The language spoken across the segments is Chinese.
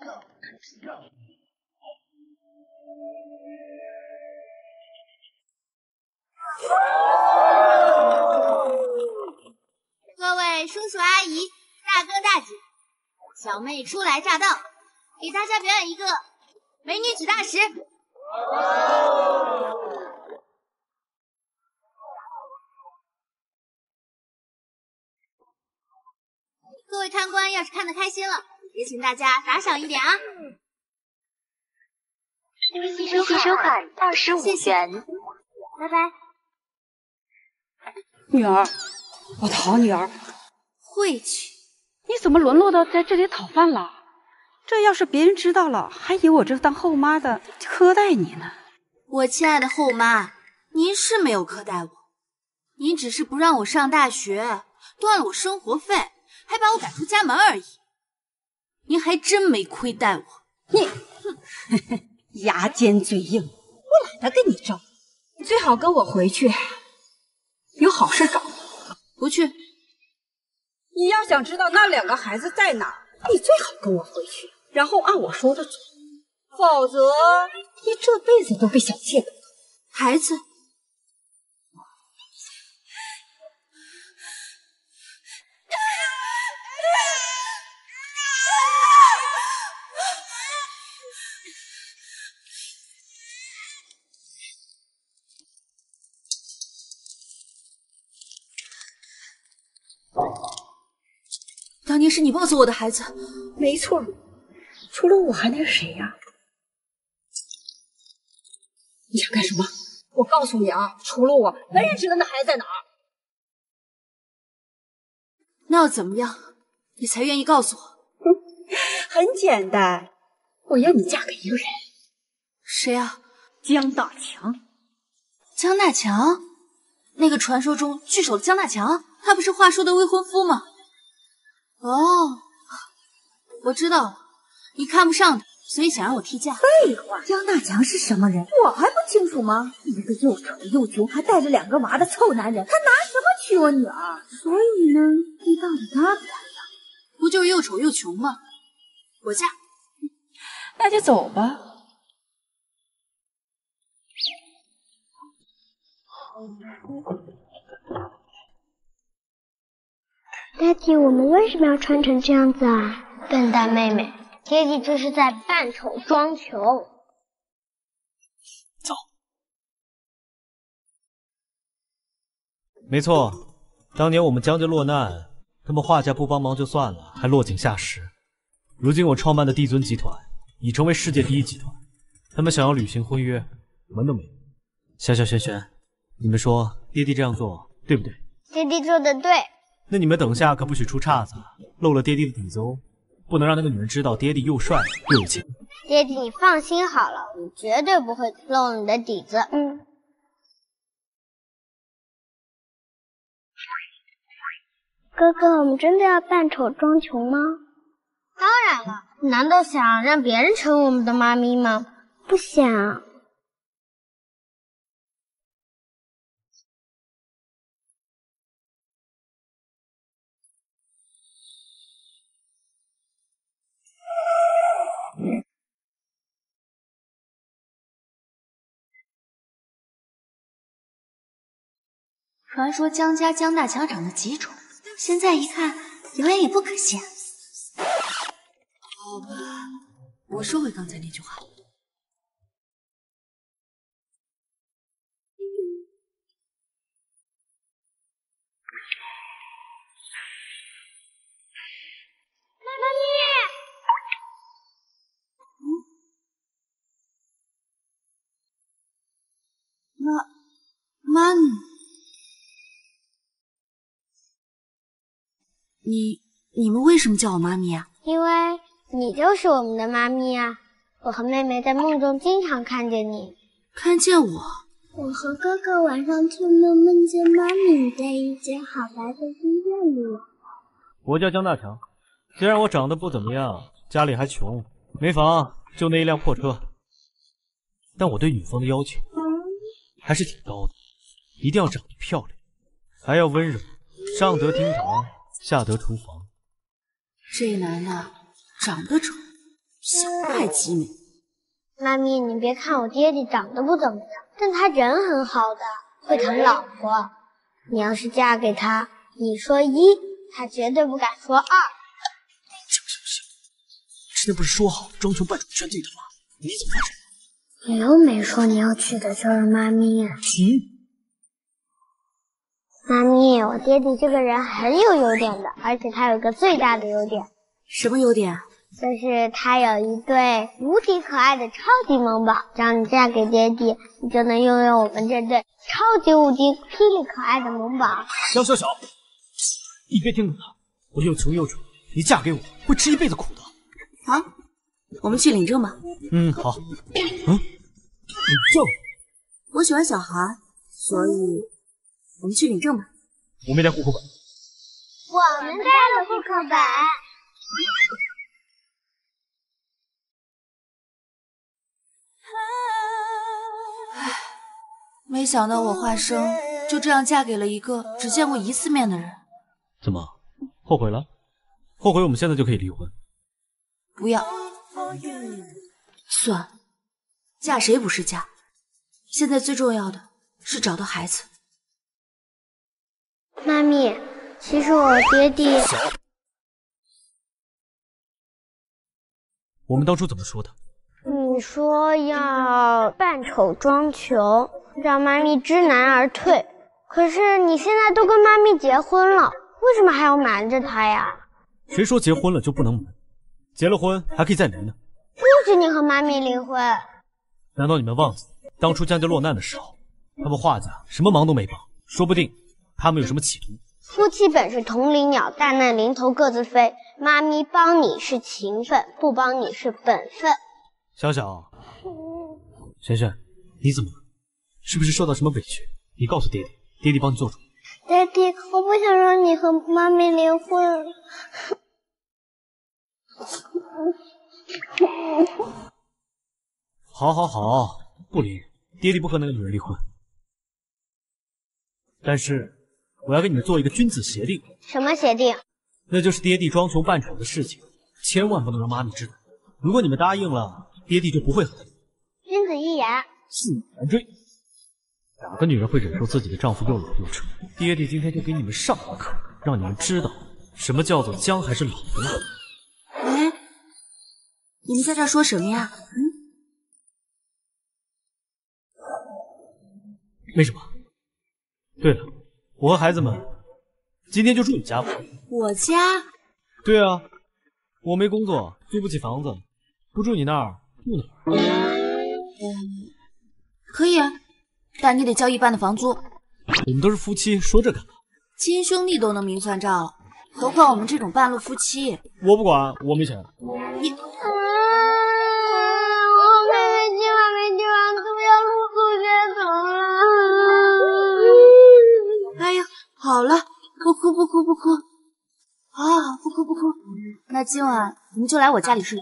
各位叔叔阿姨、大哥大姐，小妹初来乍到，给大家表演一个美女举大石。各位看官，要是看得开心了，也请大家打赏一点啊！ 微信收款25元， 拜拜。 女儿，我的好女儿， 晦气！ 你怎么沦落到在这里讨饭了？这要是别人知道了，还以为我这当后妈的苛待你呢。 我亲爱的后妈，您是没有苛待我，您只是不让我上大学，断了我生活费，还把我赶出家门而已。您还真没亏待我。 你，牙尖嘴硬，我懒得跟你争，你最好跟我回去，有好事找。 不去。 你要想知道那2个孩子在哪儿，你最好跟我回去，然后按我说的做，否则你这辈子都被小妾等。 孩子，当年是你抱走我的孩子。 没错，除了我还能是谁呀？你想干什么？我告诉你啊，除了我，没人知道那孩子在哪儿。 那要怎么样，你才愿意告诉我？ 很简单，我要你嫁给一个人。 谁啊？ 江大强。 江大强？那个传说中聚首的江大强？他不是话说的未婚夫吗？哦，我知道了，你看不上他，所以想让我替嫁。 废话，江大强是什么人，我还不清楚吗？一个又丑又穷，还带着2个娃的臭男人，他拿什么娶我女儿？所以呢，你到底答不答应？ 不就是又丑又穷吗？我嫁。 那就走吧。 爹地，我们为什么要穿成这样子啊？笨蛋妹妹，爹地这是在扮丑装穷。 走。没错，当年我们江家落难，他们华家不帮忙就算了，还落井下石。如今我创办的帝尊集团已成为世界第一集团，他们想要履行婚约，门都没有。小小轩轩，你们说爹地这样做对不对？ 爹地做的对。 那你们等下可不许出岔子，漏了爹地的底子哦，不能让那个女人知道爹地又帅又有钱。 爹地，你放心好了，我绝对不会漏你的底子。哥哥，我们真的要扮丑装穷吗？当然了，你难道想让别人成我们的妈咪吗？不想。 传说江家江大强长得极丑，现在一看，有眼也不可信。好吧，我收回刚才那句话。妈咪，你们为什么叫我妈咪啊？ 因为你就是我们的妈咪啊！我和妹妹在梦中经常看见你。 看见我？ 我和哥哥晚上做梦梦见妈咪在一间好白的医院里。 我叫江大强，虽然我长得不怎么样，家里还穷，没房，就那一辆破车，但我对女方的要求还是挺高的，一定要长得漂亮，还要温柔，上得厅堂，下得厨房。 这男的长得丑， 想得还极美。 妈咪，你别看我爹地长得不怎么样，但他人很好的，会疼老婆。你要是嫁给他，你说一，他绝对不敢说二。 行，之前不是说好装穷扮丑全对头吗？你怎么发展？ 你又没说你要娶的就是妈咪。妈咪，我爹地这个人很有优点的，而且他有一个最大的优点。 什么优点？ 就是他有一对无敌可爱的超级萌宝，只要你嫁给爹地，你就能拥有我们这对超级无敌霹雳可爱的萌宝。 江小小，你别听他的，我又穷又丑，你嫁给我会吃一辈子苦的。 好，我们去领证吧。 好。领证？ 我喜欢小孩，所以我们去领证吧。 我没带户口本。 我们带了户口本。 没想到我华生就这样嫁给了一个只见过一次面的人。 怎么，后悔了？后悔我们现在就可以离婚？ 不要，算了，嫁谁不是嫁？现在最重要的是找到孩子。 妈咪，其实我爹地…… 我们当初怎么说的？ 你说要扮丑装穷，让妈咪知难而退。可是你现在都跟妈咪结婚了，为什么还要瞒着她呀？ 谁说结婚了就不能瞒？结了婚还可以再离呢。 不许你和妈咪离婚！ 难道你们忘记当初江家落难的时候，他们华家什么忙都没帮，说不定他们有什么企图。 夫妻本是同林鸟，大难临头各自飞。妈咪帮你是情分，不帮你是本分。 小小，璇璇，你怎么了？是不是受到什么委屈？你告诉爹地，爹地帮你做主。 爹地，我不想让你和妈咪离婚。 好，不离，爹地不和那个女人离婚。但是我要跟你们做一个君子协定。 什么协定？ 那就是爹地装穷扮丑的事情，千万不能让妈咪知道。如果你们答应了，爹地就不会和他离。 君子一言。 信以难追。哪个女人会忍受自己的丈夫又老又丑？爹地今天就给你们上一课，让你们知道什么叫做姜还是老的辣。 喂，你们在这说什么呀？ 没什么。对了，我和孩子们今天就住你家吧。 我家？ 对啊，我没工作，租不起房子，不住你那儿，住哪儿？ 可以啊，但你得交一半的房租。 我们都是夫妻，说这干嘛？ 亲兄弟都能明算账了，何况我们这种半路夫妻？ 我不管，我没钱。 你…… 我没地方住，要露宿街头了。 哎呀，好了，不哭。啊，不哭。那今晚你们就来我家里睡吧。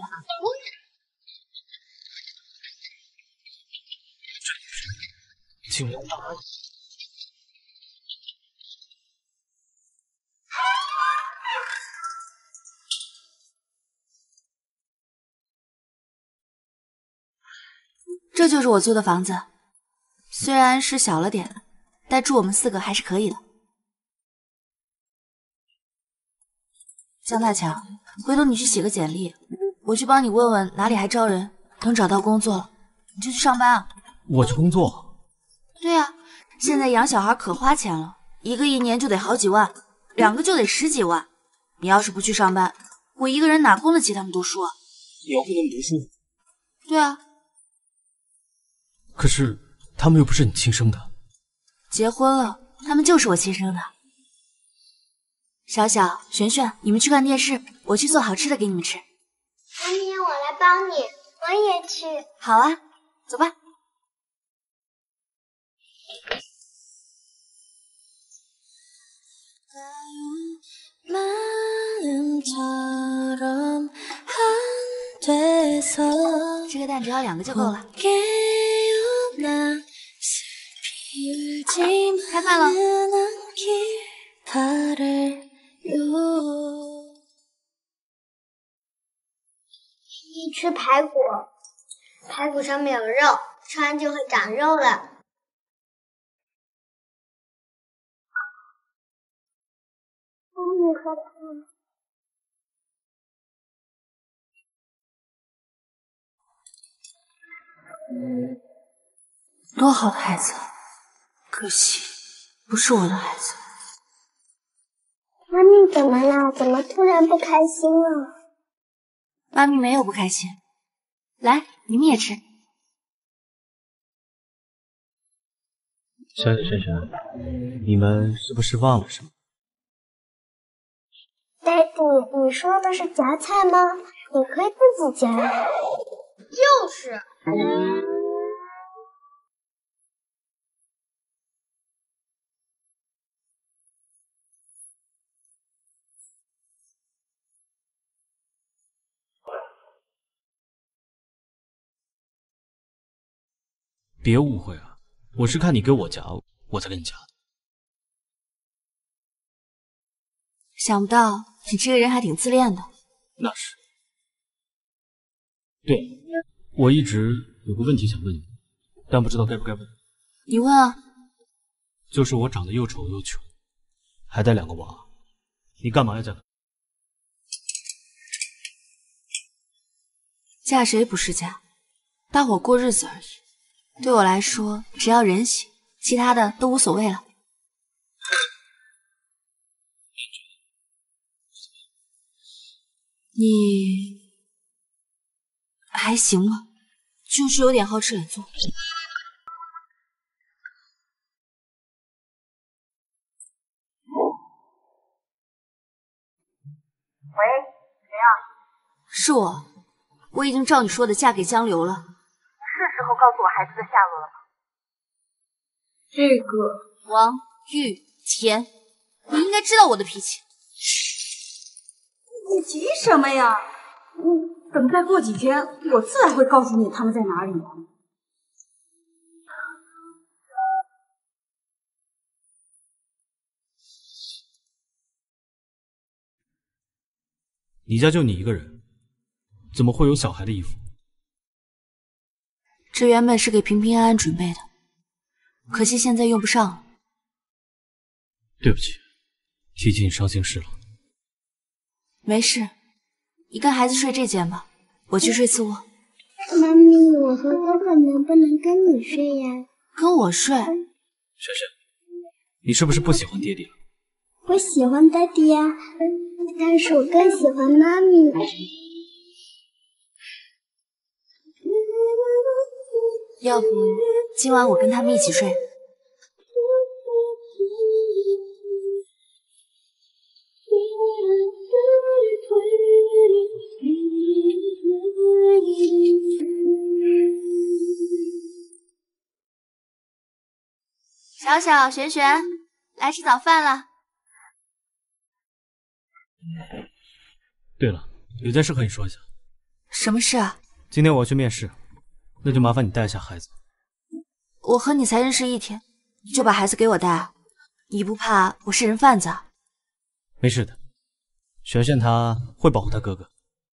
今晚这就是我租的房子，虽然是小了点，但住我们4个还是可以的。江大强，回头你去写个简历，我去帮你问问哪里还招人，等找到工作了，你就去上班啊。 我去工作？ 对啊，现在养小孩可花钱了，1个1年就得好几万，2个就得10几万。你要是不去上班，我一个人哪供得起他们读书啊？ 你要供他们读书？ 对啊。 可是他们又不是你亲生的。 结婚了，他们就是我亲生的。小小、璇璇，你们去看电视，我去做好吃的给你们吃。 妈咪，我来帮你，我也去。 好啊，走吧。这个蛋只要2个就够了。开饭了。 吃排骨，排骨上面有肉，吃完就会长肉了。妈咪喝汤。 多好的孩子，可惜不是我的孩子。 妈咪怎么了？怎么突然不开心了？ 妈咪没有不开心。来，你们也吃。 小雪、轩轩，你们是不是忘了什么？ 爹地，你说的是夹菜吗？你可以自己夹。就是。 别误会啊，我是看你给我夹，我才给你夹的。 想不到你这个人还挺自恋的。 那是。对，我一直有个问题想问你，但不知道该不该问。 你问啊。 就是我长得又丑又穷，还带2个娃，你干嘛要嫁给我？ 嫁谁不是嫁，大伙过日子而已。对我来说，只要人行，其他的都无所谓了。你还行吧，就是有点好吃懒做。 喂，谁啊？ 是我已经照你说的嫁给江流了。 是时候告诉我孩子的下落了吗？这个王玉田，你应该知道我的脾气。 你急什么呀？等再过几天，我自然会告诉你他们在哪里。 你家就你一个人，怎么会有小孩的衣服？ 这原本是给平平安安准备的，可惜现在用不上了。 对不起，提起你伤心事了。 没事，你跟孩子睡这间吧，我去睡次卧。 妈咪，我和哥哥能不能跟你睡呀？ 跟我睡？ 轩轩，你是不是不喜欢爹爹了？ 我喜欢爹地呀，但是我更喜欢妈咪。 要不今晚我跟他们一起睡？小小、璇璇，来吃早饭了。 对了，有件事和你说一下。 什么事啊？ 今天我要去面试，那就麻烦你带一下孩子。 我和你才认识1天，你就把孩子给我带啊？你不怕我是人贩子啊？ 没事的，璇璇她会保护她哥哥。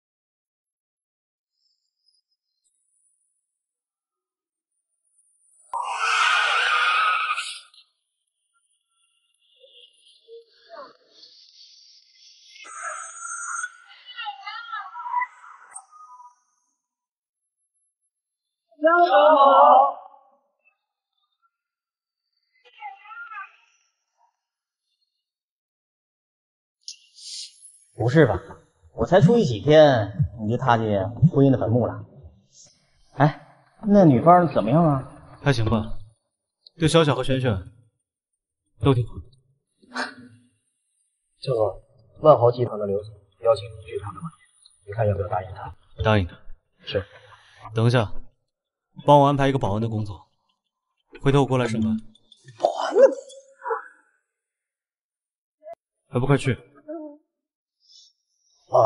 不是吧？我才出去几天，你就踏进婚姻的坟墓了？哎，那女方怎么样啊？ 还行吧，对小小和璇璇都挺好的。 这个万豪集团的刘总邀请你去他的婚礼，你看要不要答应他？ 答应的。 是。 等一下，帮我安排一个保安的工作，回头我过来上班。 保安的工作？ 还不快去！ 啊！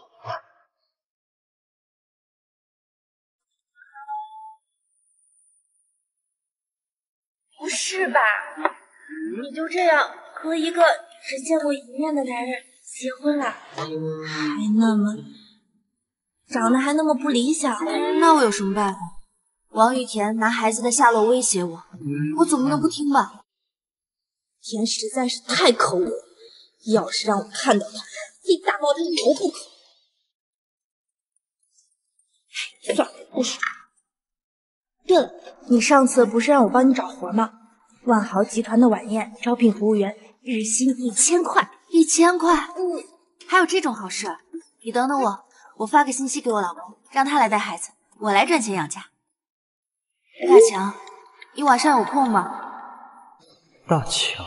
不是吧？你就这样和一个只见过一面的男人结婚了，还那么长得还那么不理想。 那我有什么办法？王玉田拿孩子的下落威胁我，我总不能不听吧？ 田实在是太可恶了，要是让我看到他，非打爆他的头不可。算了，不说。对了，你上次不是让我帮你找活吗？万豪集团的晚宴招聘服务员，日薪1000块。 1000块？还有这种好事？你等等我，我发个信息给我老公，让他来带孩子，我来赚钱养家。大强，你晚上有空吗？ 大强，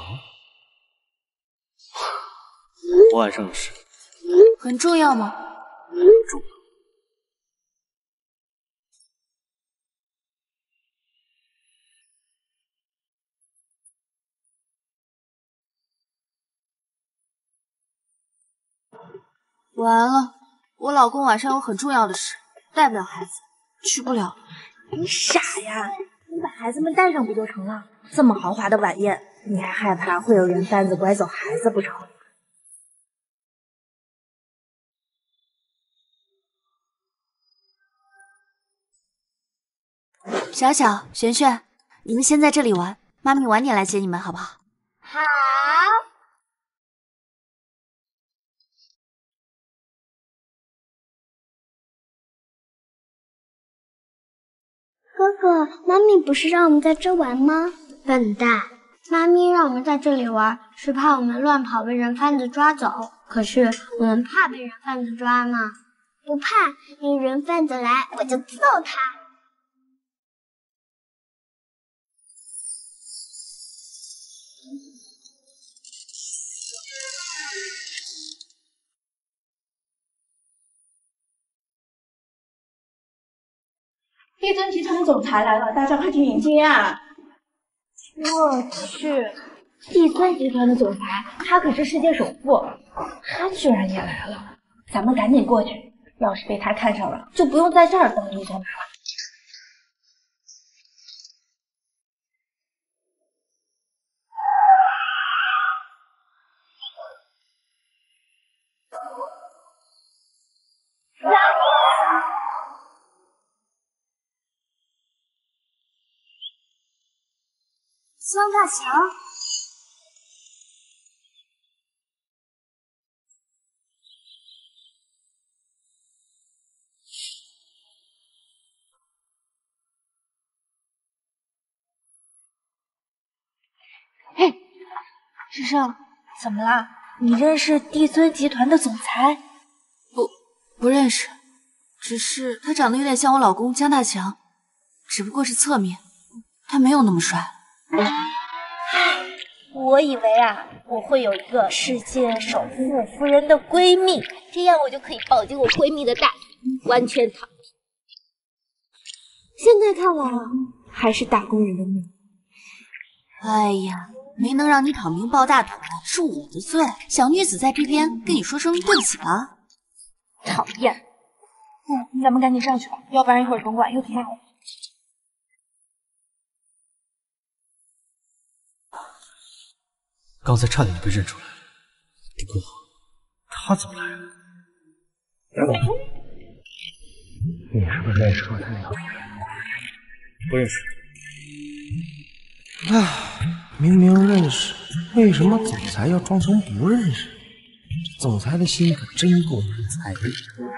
我晚上有事。 很重要吗？ 重要。 完了，我老公晚上有很重要的事，带不了孩子，去不了。 你傻呀，你把孩子们带上不就成了？这么豪华的晚宴，你还害怕会有人贩子拐走孩子不成？ 小小、璇璇，你们先在这里玩，妈咪晚点来接你们，好不好？ 好。哥哥，妈咪不是让我们在这玩吗？笨蛋，妈咪让我们在这里玩，是怕我们乱跑被人贩子抓走。可是我们怕被人贩子抓吗？不怕，有人贩子来我就揍他。 帝尊集团的总裁来了，大家快去迎接啊！我去，帝尊集团的总裁，他可是世界首富，他居然也来了，咱们赶紧过去。要是被他看上了，就不用在这儿当牛角马了。 江大强， 嘿，师生，怎么啦？你认识帝尊集团的总裁？ 不认识，只是他长得有点像我老公江大强，只不过是侧面，他没有那么帅。 我以为啊，我会有一个世界首富夫人的闺蜜，这样我就可以抱紧我闺蜜的大腿，完全躺平。现在看来啊，还是打工人的命。 哎呀，没能让你躺平抱大腿是我的罪，小女子在这边跟你说声对不起吧。 讨厌。咱们赶紧上去吧，要不然一会儿总管又得骂我。 刚才差点就被认出来，不过他怎么来了？ 你是不是认识刚才那个？ 不认识。 明明认识，为什么总裁要装成不认识？这总裁的心可真够难猜的。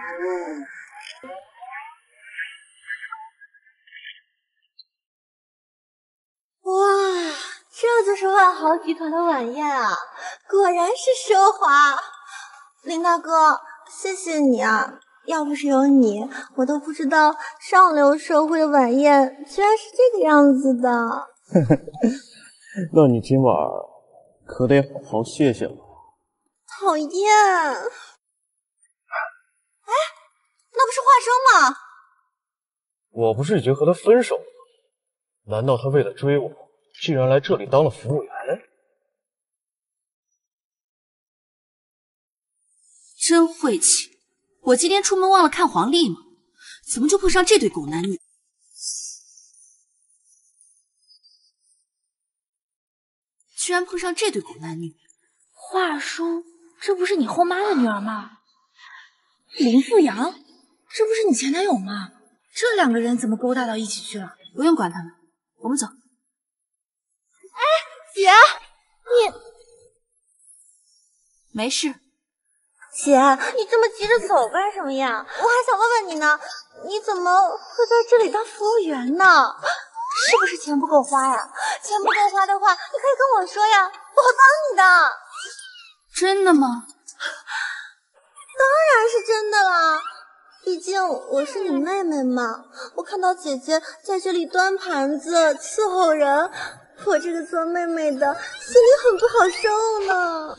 哇，这就是万豪集团的晚宴啊，果然是奢华。林大哥，谢谢你啊，要不是有你，我都不知道上流社会的晚宴居然是这个样子的。 那你今晚可得好好谢谢我。 讨厌！哎，那不是华生吗？ 我不是已经和他分手了吗？难道他为了追我，竟然来这里当了服务员？ 真晦气！我今天出门忘了看黄历吗？怎么就碰上这对狗男女？居然碰上这对狗男女！ 话说，这不是你后妈的女儿吗？林富阳， 这不是你前男友吗？这两个人怎么勾搭到一起去了？ 不用管他们，我们走。 哎，姐，你没事。 姐，你这么急着走干什么呀？我还想问问你呢，你怎么会在这里当服务员呢？是不是钱不够花呀？钱不够花的话，你可以跟我说呀，我会帮你的。 真的吗？ 当然是真的啦，毕竟我是你妹妹嘛。我看到姐姐在这里端盘子伺候人，我这个做妹妹的心里很不好受呢。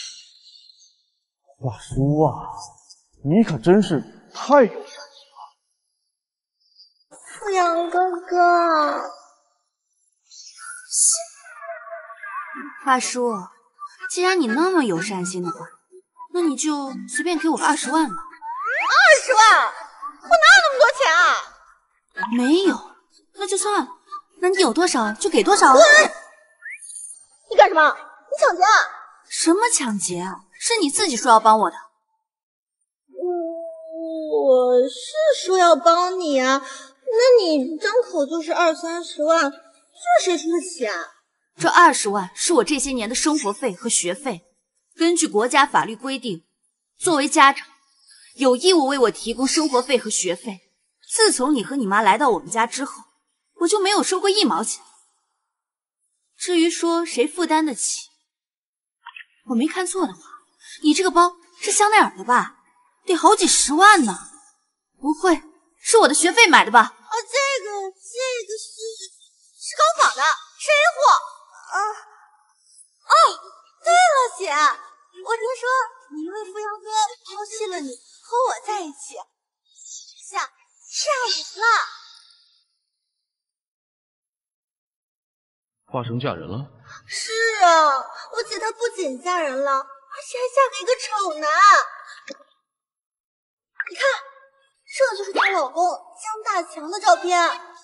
华叔啊，你可真是太有善心了。 富阳哥哥， 华叔，既然你那么有善心的话，那你就随便给我20万吧。 20万？我哪有那么多钱啊？ 没有，那就算了。那你有多少就给多少。 你干什么？你抢劫啊？ 什么抢劫啊？是你自己说要帮我的。 我是说要帮你啊，那你张口就是20-30万，这谁出得起啊？ 这20万是我这些年的生活费和学费，根据国家法律规定，作为家长有义务为我提供生活费和学费。自从你和你妈来到我们家之后，我就没有收过1毛钱。至于说谁负担得起，我没看错的话，你这个包是香奈儿的吧？得好几10万呢。不会是我的学费买的吧？ 这个是高仿的，是 A 货。对了，姐，我听说你因为富阳哥抛弃了你，和我在一起，嫁人了。 华生嫁人了？ 是啊，我姐她不仅嫁人了，而且还嫁给一个丑男。你看，这就是她老公江大强的照片。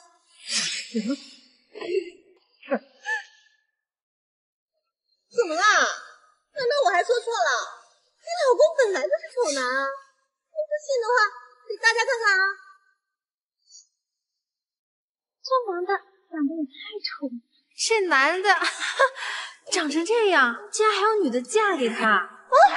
怎么啦？难道我还说错了？你老公本来就是丑男啊！你不信的话，给大家看看啊。 这男的长得也太丑了，是男的，长成这样，竟然还有女的嫁给他。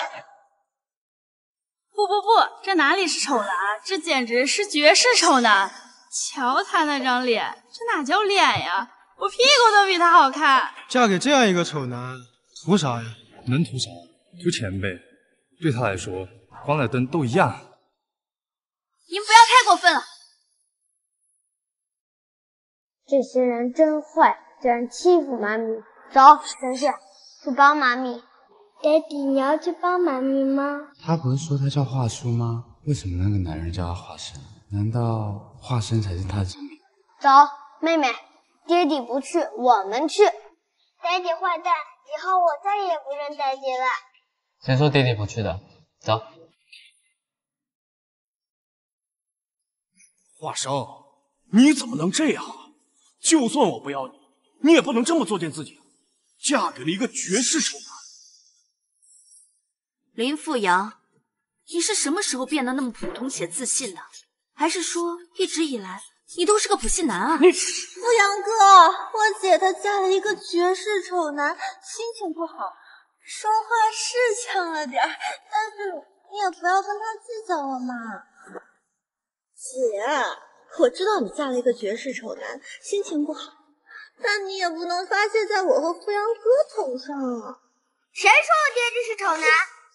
不，这哪里是丑男，这简直是绝世丑男！瞧他那张脸，这哪叫脸呀？我屁股都比他好看。 嫁给这样一个丑男，图啥呀？ 能图啥？图钱呗。对他来说，光奶灯都一样。 你们不要太过分了。 这些人真坏，竟然欺负妈咪。走，神仙，去帮妈咪。爹地，你要去帮妈咪吗？ 他不是说他叫华叔吗？为什么那个男人叫他华生？难道华生才是他的真名？ 走，妹妹，爹地不去，我们去。爹地坏蛋，以后我再也不认爹地了。 谁说爹地不去的？走。 华生，你怎么能这样啊？就算我不要你，你也不能这么作践自己，嫁给了一个绝世丑男。 林富阳，你是什么时候变得那么普通且自信的？还是说一直以来你都是个普信男啊？ 富阳哥，我姐她嫁了一个绝世丑男，心情不好，说话是呛了点儿，但是你也不要跟他计较了嘛。姐，我知道你嫁了一个绝世丑男，心情不好，但你也不能发泄在我和富阳哥头上啊。 谁说我爹地是丑男？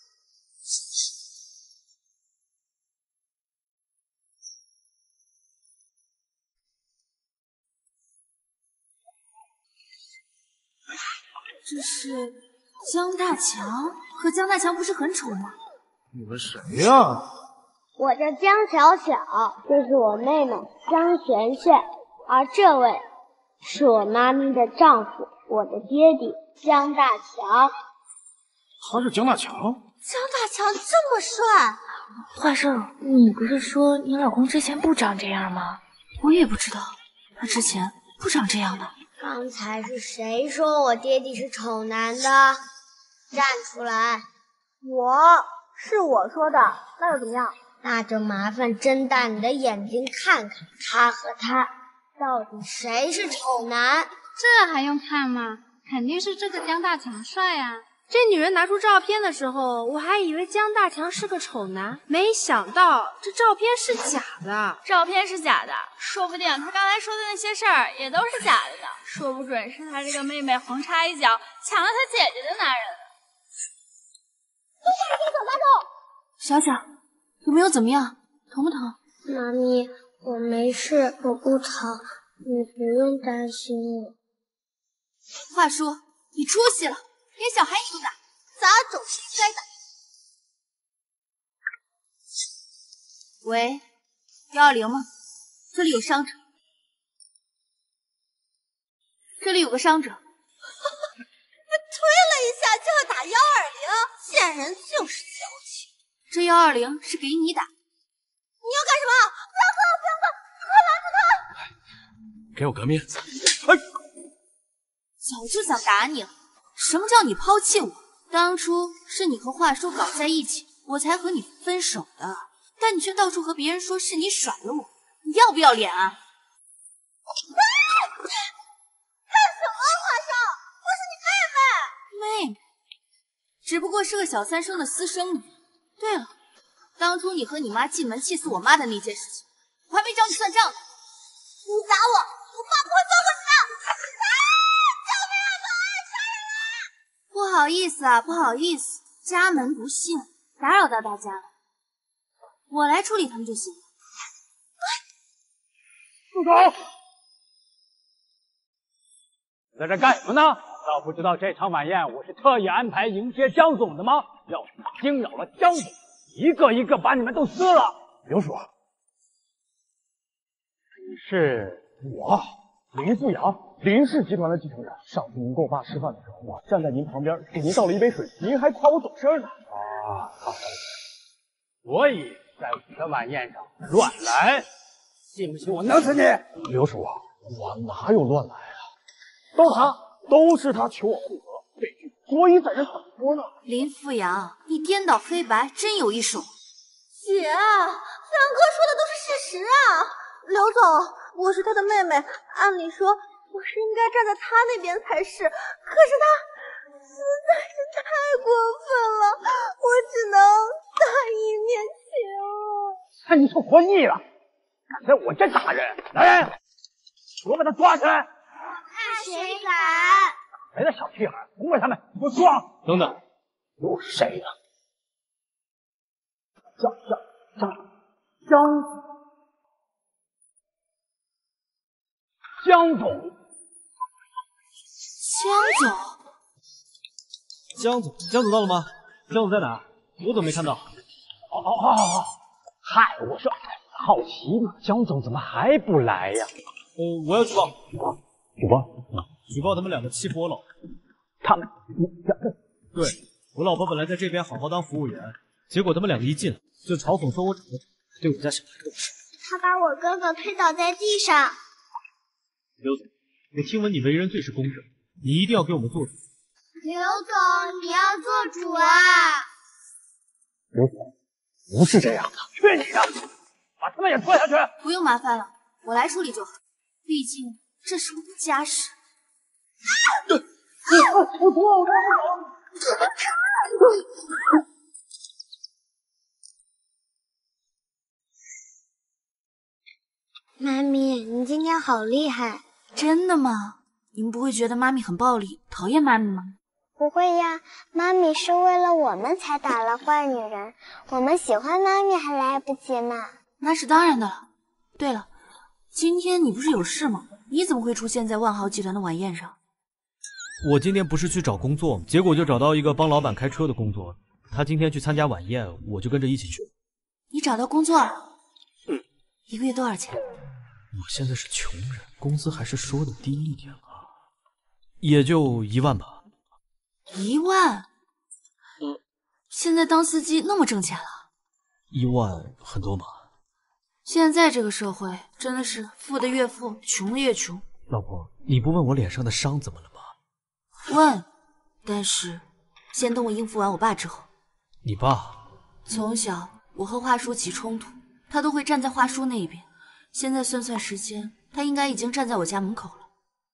这是江大强，可江大强不是很丑吗？ 你们谁呀？ 我叫江小小，这是我妹妹江璇璇，而这位是我妈咪的丈夫，我的爹地江大强。 他是江大强？ 江大强这么帅？ 华生，你不是说你老公之前不长这样吗？ 我也不知道，他之前不长这样的。 刚才是谁说我爹地是丑男的？站出来！ 是我说的，那又怎么样？ 那就麻烦睁大你的眼睛看看，他和他到底谁是丑男？ 这还用看吗？肯定是这个江大强帅啊！这女人拿出照片的时候，我还以为江大强是个丑男，没想到这照片是假的。 照片是假的，说不定他刚才说的那些事儿也都是假的呢。说不准是他这个妹妹横插一脚抢了他姐姐的男人。 小小，有没有怎么样？疼不疼？ 妈咪，我没事，我不疼，你不用担心我。 话说，你出息了，连小孩你都打， 杂种是应该打。 喂，120吗？这里有伤者，这里有个伤者。 被推了一下就要打120，贱人就是矫情。 这120是给你打。 你要干什么？不要喝，不要喝，你快拦住他！ 给我个面子！ 早就想打你了。什么叫你抛弃我？当初是你和华叔搞在一起，我才和你分手的。但你却到处和别人说是你甩了我，你要不要脸啊？ 干什么，华少？我是你妹妹。 妹妹，只不过是个小三生的私生女。对了，当初你和你妈进门气死我妈的那件事情，我还没找你算账呢。 你打我，我爸不会放过你的！救命啊！保安杀人了！ 不好意思啊，不好意思，家门不幸，打扰到大家了。我来处理他们就行了。 住手！在这干什么呢？道不知道这场晚宴我是特意安排迎接江总的吗？要是惊扰了江总，一个一个把你们都撕了。 刘叔，是我林富阳，林氏集团的继承人。上次您给我爸吃饭的时候，我站在您旁边给您倒了一杯水，您还夸我懂事呢。 所以在我的晚宴上乱来，信不信我弄死你？ 刘叔，我哪有乱来啊？都是他求我复合，被拒，所以在这等说呢。 林富阳，你颠倒黑白真有一手。 姐，富阳哥说的都是事实啊。刘总，我是他的妹妹，按理说我是应该站在他那边才是，可是他实在是太过分了，我只能大义灭亲。 看你是活腻了，敢在我这打人！来人，给我把他抓起来！ 看谁敢！ 别的小屁孩，甭管他们，给我抓！ 等等， 又是谁呀？江总。 江总到了吗？江总在哪？我怎么没看到？ 嗨，我说好奇嘛，江总怎么还不来呀？ 我要举报。 举报他们两个欺负我老婆。 他们对，我老婆本来在这边好好当服务员，结果他们两个一进来就嘲讽说我长得丑，对我家小孩动手。 他把我哥哥推倒在地上。 刘总，我听闻你为人最是公正，你一定要给我们做主。 刘总，你要做主啊！ 刘总，不是这样的，去你的！把他们也拖下去。 不用麻烦了，我来处理就好，毕竟这是我的家事。 妈咪，你今天好厉害！ 真的吗？你们不会觉得妈咪很暴力，讨厌妈咪吗？ 不会呀，妈咪是为了我们才打了坏女人，我们喜欢妈咪还来不及呢。 那是当然的了。对了，今天你不是有事吗？你怎么会出现在万豪集团的晚宴上？ 我今天不是去找工作吗？结果就找到一个帮老板开车的工作，他今天去参加晚宴，我就跟着一起去。 你找到工作了？一个月多少钱？ 我现在是穷人，工资还是说的低一点啊，也就1万吧。 1万？现在当司机那么挣钱了 ？1万很多吗？ 现在这个社会真的是富的越富，穷的越穷。 老婆，你不问我脸上的伤怎么了吗？ 问，但是先等我应付完我爸之后。 你爸？ 从小我和华叔起冲突，他都会站在华叔那一边。现在算算时间，他应该已经站在我家门口了。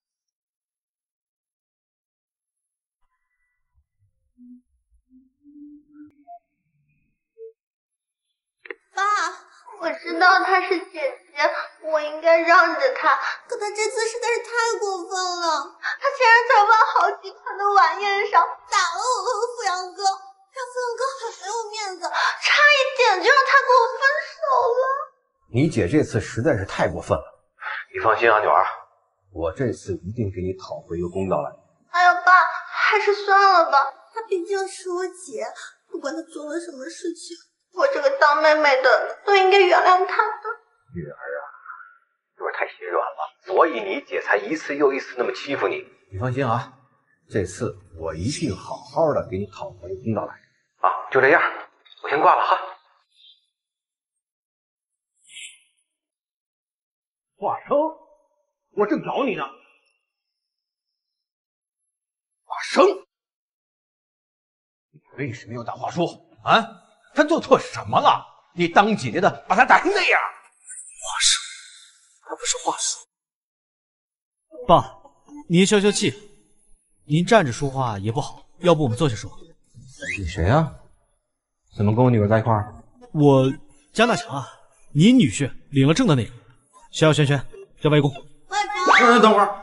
爸，我知道她是姐姐，我应该让着她，可她这次实在是太过分了。她竟然在万豪集团的晚宴上打了我和富阳哥，让富阳哥很没有面子，差一点就让他跟我分手了。 你姐这次实在是太过分了。你放心啊，女儿，我这次一定给你讨回一个公道来。 哎呀，爸，还是算了吧，她毕竟是我姐，不管她做了什么事情，我这个当妹妹的都应该原谅她的。 女儿啊，女儿太心软了，所以你姐才一次又一次那么欺负你。你放心啊，这次我一定好好的给你讨回公道来。啊，就这样，我先挂了哈。 华生，我正找你呢。 华生，你为什么要打华叔啊？他做错什么了？你当姐姐的把他打成那样？ 华叔，他不是华叔。爸，您消消气，您站着说话也不好，要不我们坐下说。 你谁呀？怎么跟我女儿在一块儿？ 我江大强啊，您女婿，领了证的那个。小轩轩，叫外公。 外公， 等会儿。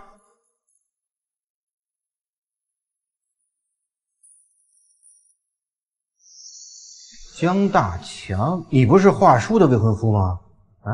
江大强，你不是华叔的未婚夫吗？啊？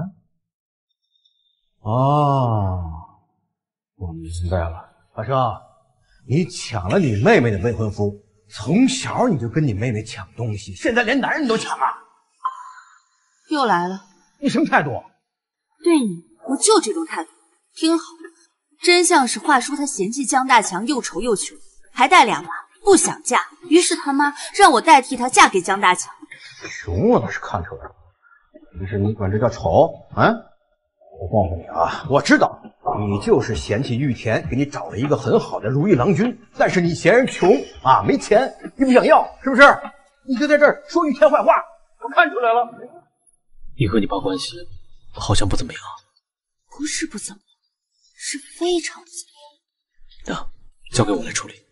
哦，我明白了。华生，你抢了你妹妹的未婚夫，从小你就跟你妹妹抢东西，现在连男人都抢啊！ 又来了， 你什么态度？ 对你，我就这种态度。听好，真相是华叔他嫌弃江大强又丑又穷，还带俩娃，不想嫁，于是他妈让我代替他嫁给江大强。 穷我倒是看出来了，可是你管这叫丑啊？我告诉你啊，我知道你就是嫌弃玉田给你找了一个很好的如意郎君，但是你嫌人穷啊，没钱又不想要，是不是？你就在这儿说玉田坏话，我看出来了。 你和你爸关系好像不怎么样。 不是不怎么样，是非常怎么样。 交给我来处理。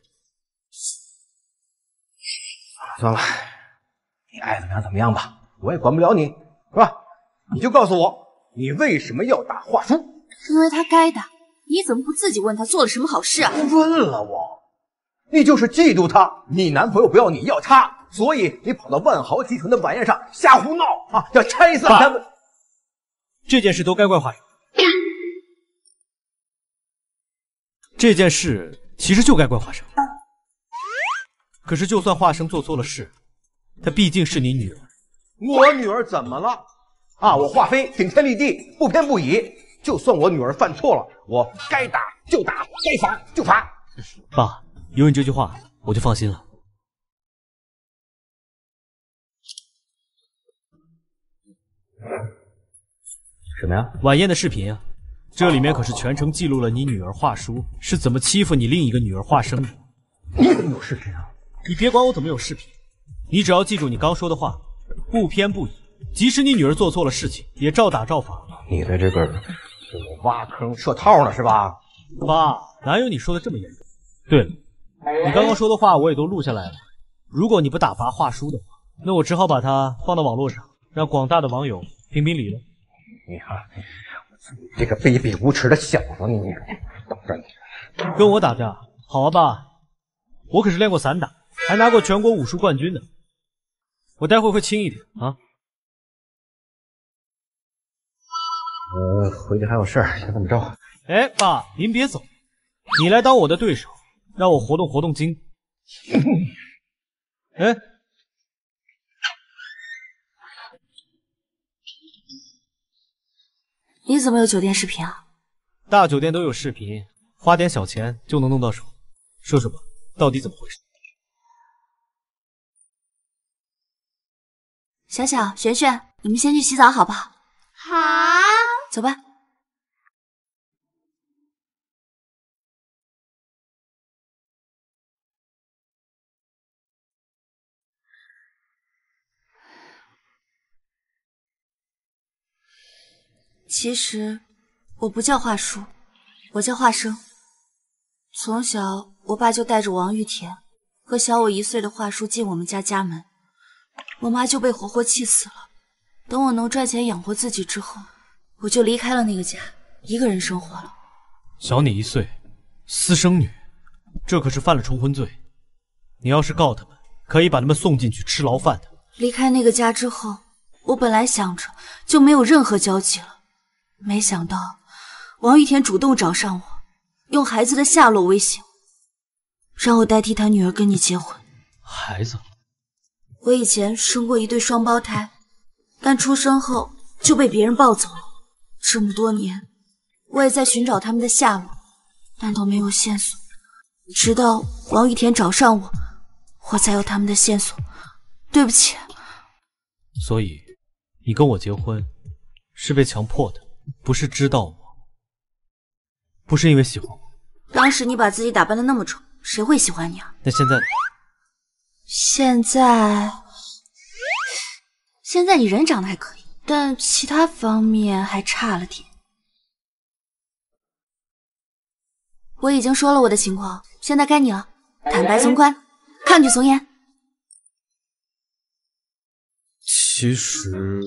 算了，你爱怎么样怎么样吧，我也管不了你，是吧？你就告诉我，你为什么要打华叔？ 因为他该打。你怎么不自己问他做了什么好事啊？ 问了我，你就是嫉妒他，你男朋友不要你要他，所以你跑到万豪集团的晚宴上瞎胡闹啊，要拆散他们。 这件事都该怪华生。这件事其实就该怪华生。可是就算华生做错了事，她毕竟是你女儿。 我女儿怎么了？啊，我华妃顶天立地，不偏不倚。就算我女儿犯错了，我该打就打，该罚就罚。 爸，有你这句话，我就放心了。 什么呀？ 晚宴的视频啊，这里面可是全程记录了你女儿华叔是怎么欺负你另一个女儿华生的。 你怎么有视频啊？ 你别管我怎么有视频，你只要记住你刚说的话，不偏不倚，即使你女儿做错了事情，也照打照罚。 你在这个给我挖坑设套呢是吧？ 爸，哪有你说的这么严重？对了，你刚刚说的话我也都录下来了。如果你不打罚华叔的话，那我只好把它放到网络上，让广大的网友评评理了。 你看，这个卑鄙无耻的小子，你等着你！ 跟我打架，好啊，爸，我可是练过散打，还拿过全国武术冠军的。我待会会轻一点啊。 回去还有事儿，先这么着。 哎，爸，您别走，你来当我的对手，让我活动活动筋。哎。 你怎么有酒店视频啊？ 大酒店都有视频，花点小钱就能弄到手。说说吧，到底怎么回事？ 小小、璇璇，你们先去洗澡好不好？ 好。 走吧。 其实我不叫华叔，我叫华生。从小我爸就带着王玉田和小我1岁的华叔进我们家门，我妈就被活活气死了。等我能赚钱养活自己之后，我就离开了那个家，一个人生活了。 小你1岁，私生女，这可是犯了重婚罪。你要是告他们，可以把他们送进去吃牢饭的。 离开那个家之后，我本来想着就没有任何交集了，没想到王玉田主动找上我，用孩子的下落威胁我，让我代替他女儿跟你结婚。 孩子？ 我以前生过1对双胞胎，但出生后就被别人抱走了。这么多年，我也在寻找他们的下落，但都没有线索。直到王玉田找上我，我才有他们的线索。对不起。 所以你跟我结婚是被强迫的，不是知道我，不是因为喜欢我。 当时你把自己打扮得那么丑，谁会喜欢你啊？ 那现在你人长得还可以，但其他方面还差了点。我已经说了我的情况，现在该你了。坦白从宽，抗拒从严。 其实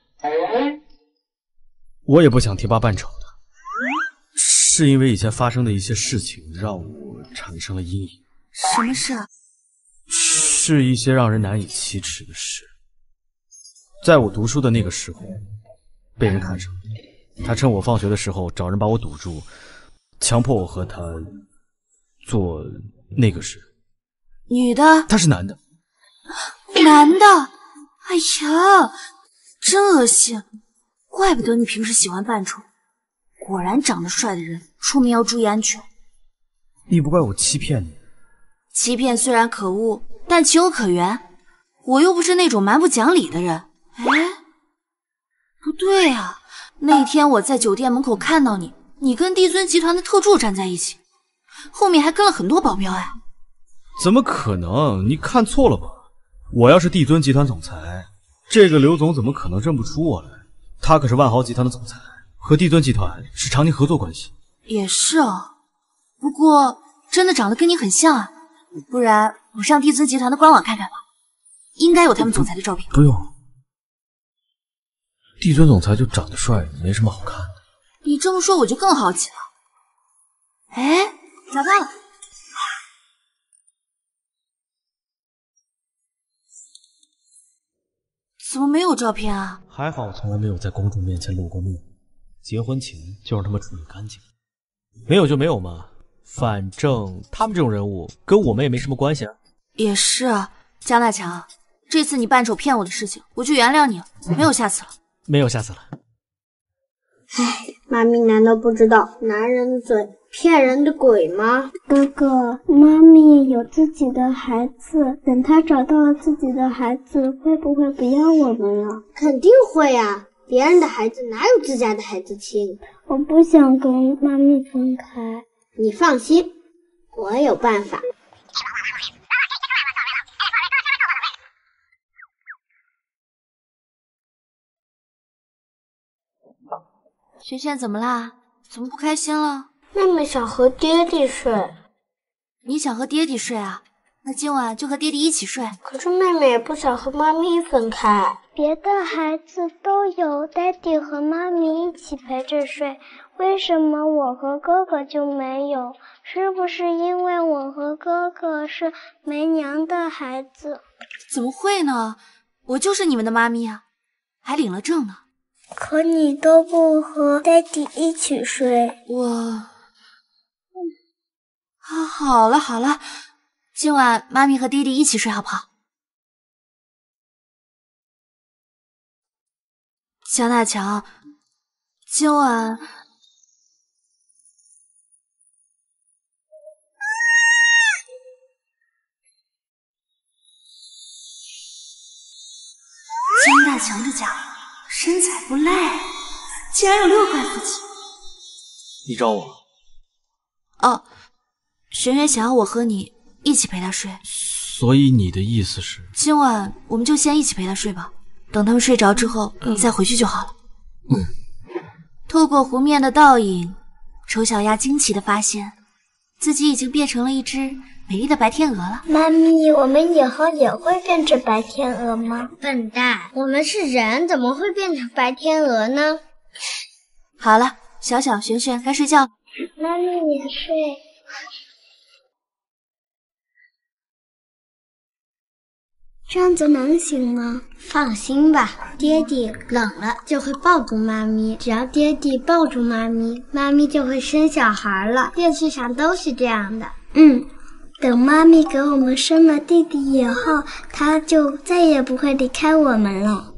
我也不想提拔扮丑的，是因为以前发生的一些事情让我产生了阴影。 什么事啊？ 是一些让人难以启齿的事。在我读书的那个时候，被人看上，他趁我放学的时候找人把我堵住，强迫我和他做那个事。 女的？ 他是男的。 男的？哎呀，真恶心！怪不得你平时喜欢扮丑，果然长得帅的人出门要注意安全。 你不怪我欺骗你？ 欺骗虽然可恶，但情有可原。我又不是那种蛮不讲理的人。哎，不对啊，那天我在酒店门口看到你，你跟帝尊集团的特助站在一起，后面还跟了很多保镖哎。 怎么可能？你看错了吧？我要是帝尊集团总裁，这个刘总怎么可能认不出我来？他可是万豪集团的总裁，和帝尊集团是常年合作关系。 也是啊，不过真的长得跟你很像啊，不然我上帝尊集团的官网看看吧，应该有他们总裁的照片。 不用，帝尊总裁就长得帅，没什么好看的。 你这么说我就更好奇了。哎，找到了。怎么没有照片啊？ 还好我从来没有在公众面前露过面，结婚前就让他们处理干净。没有就没有嘛，反正他们这种人物跟我们也没什么关系啊。 也是啊，江大强，这次你扮丑骗我的事情，我就原谅你了，没有下次了。 没有下次了。 唉，妈咪难道不知道男人的嘴骗人的鬼吗？ 哥哥，妈咪有自己的孩子，等她找到了自己的孩子，会不会不要我们了？ 肯定会啊，别人的孩子哪有自家的孩子亲？ 我不想跟妈咪分开。 你放心，我有办法。 萱萱怎么啦？怎么不开心了？ 妹妹想和爹地睡。 你想和爹地睡啊？那今晚就和爹地一起睡。 可是妹妹也不想和妈咪分开。 别的孩子都有爹地和妈咪一起陪着睡，为什么我和哥哥就没有？是不是因为我和哥哥是没娘的孩子？ 怎么会呢？我就是你们的妈咪啊，还领了证呢。 可你都不和爹地一起睡。 好了好了，今晚妈咪和爹地一起睡好不好？江大强，今晚江大强这家伙身材不赖，竟然有6块腹肌。 你找我？ 哦，璇璇想要我和你一起陪她睡。 所以你的意思是？ 今晚我们就先一起陪她睡吧，等他们睡着之后，你再回去就好了。 透过湖面的倒影，丑小鸭惊奇地发现，自己已经变成了一只美丽的白天鹅了。 妈咪，我们以后也会变成白天鹅吗？ 笨蛋，我们是人，怎么会变成白天鹅呢？ 好了，小小、璇璇该睡觉了。 妈咪也睡。这样子能行吗？ 放心吧，爹地冷了就会抱住妈咪，只要爹地抱住妈咪，妈咪就会生小孩了。电视上都是这样的。 等妈咪给我们生了弟弟以后，他就再也不会离开我们了。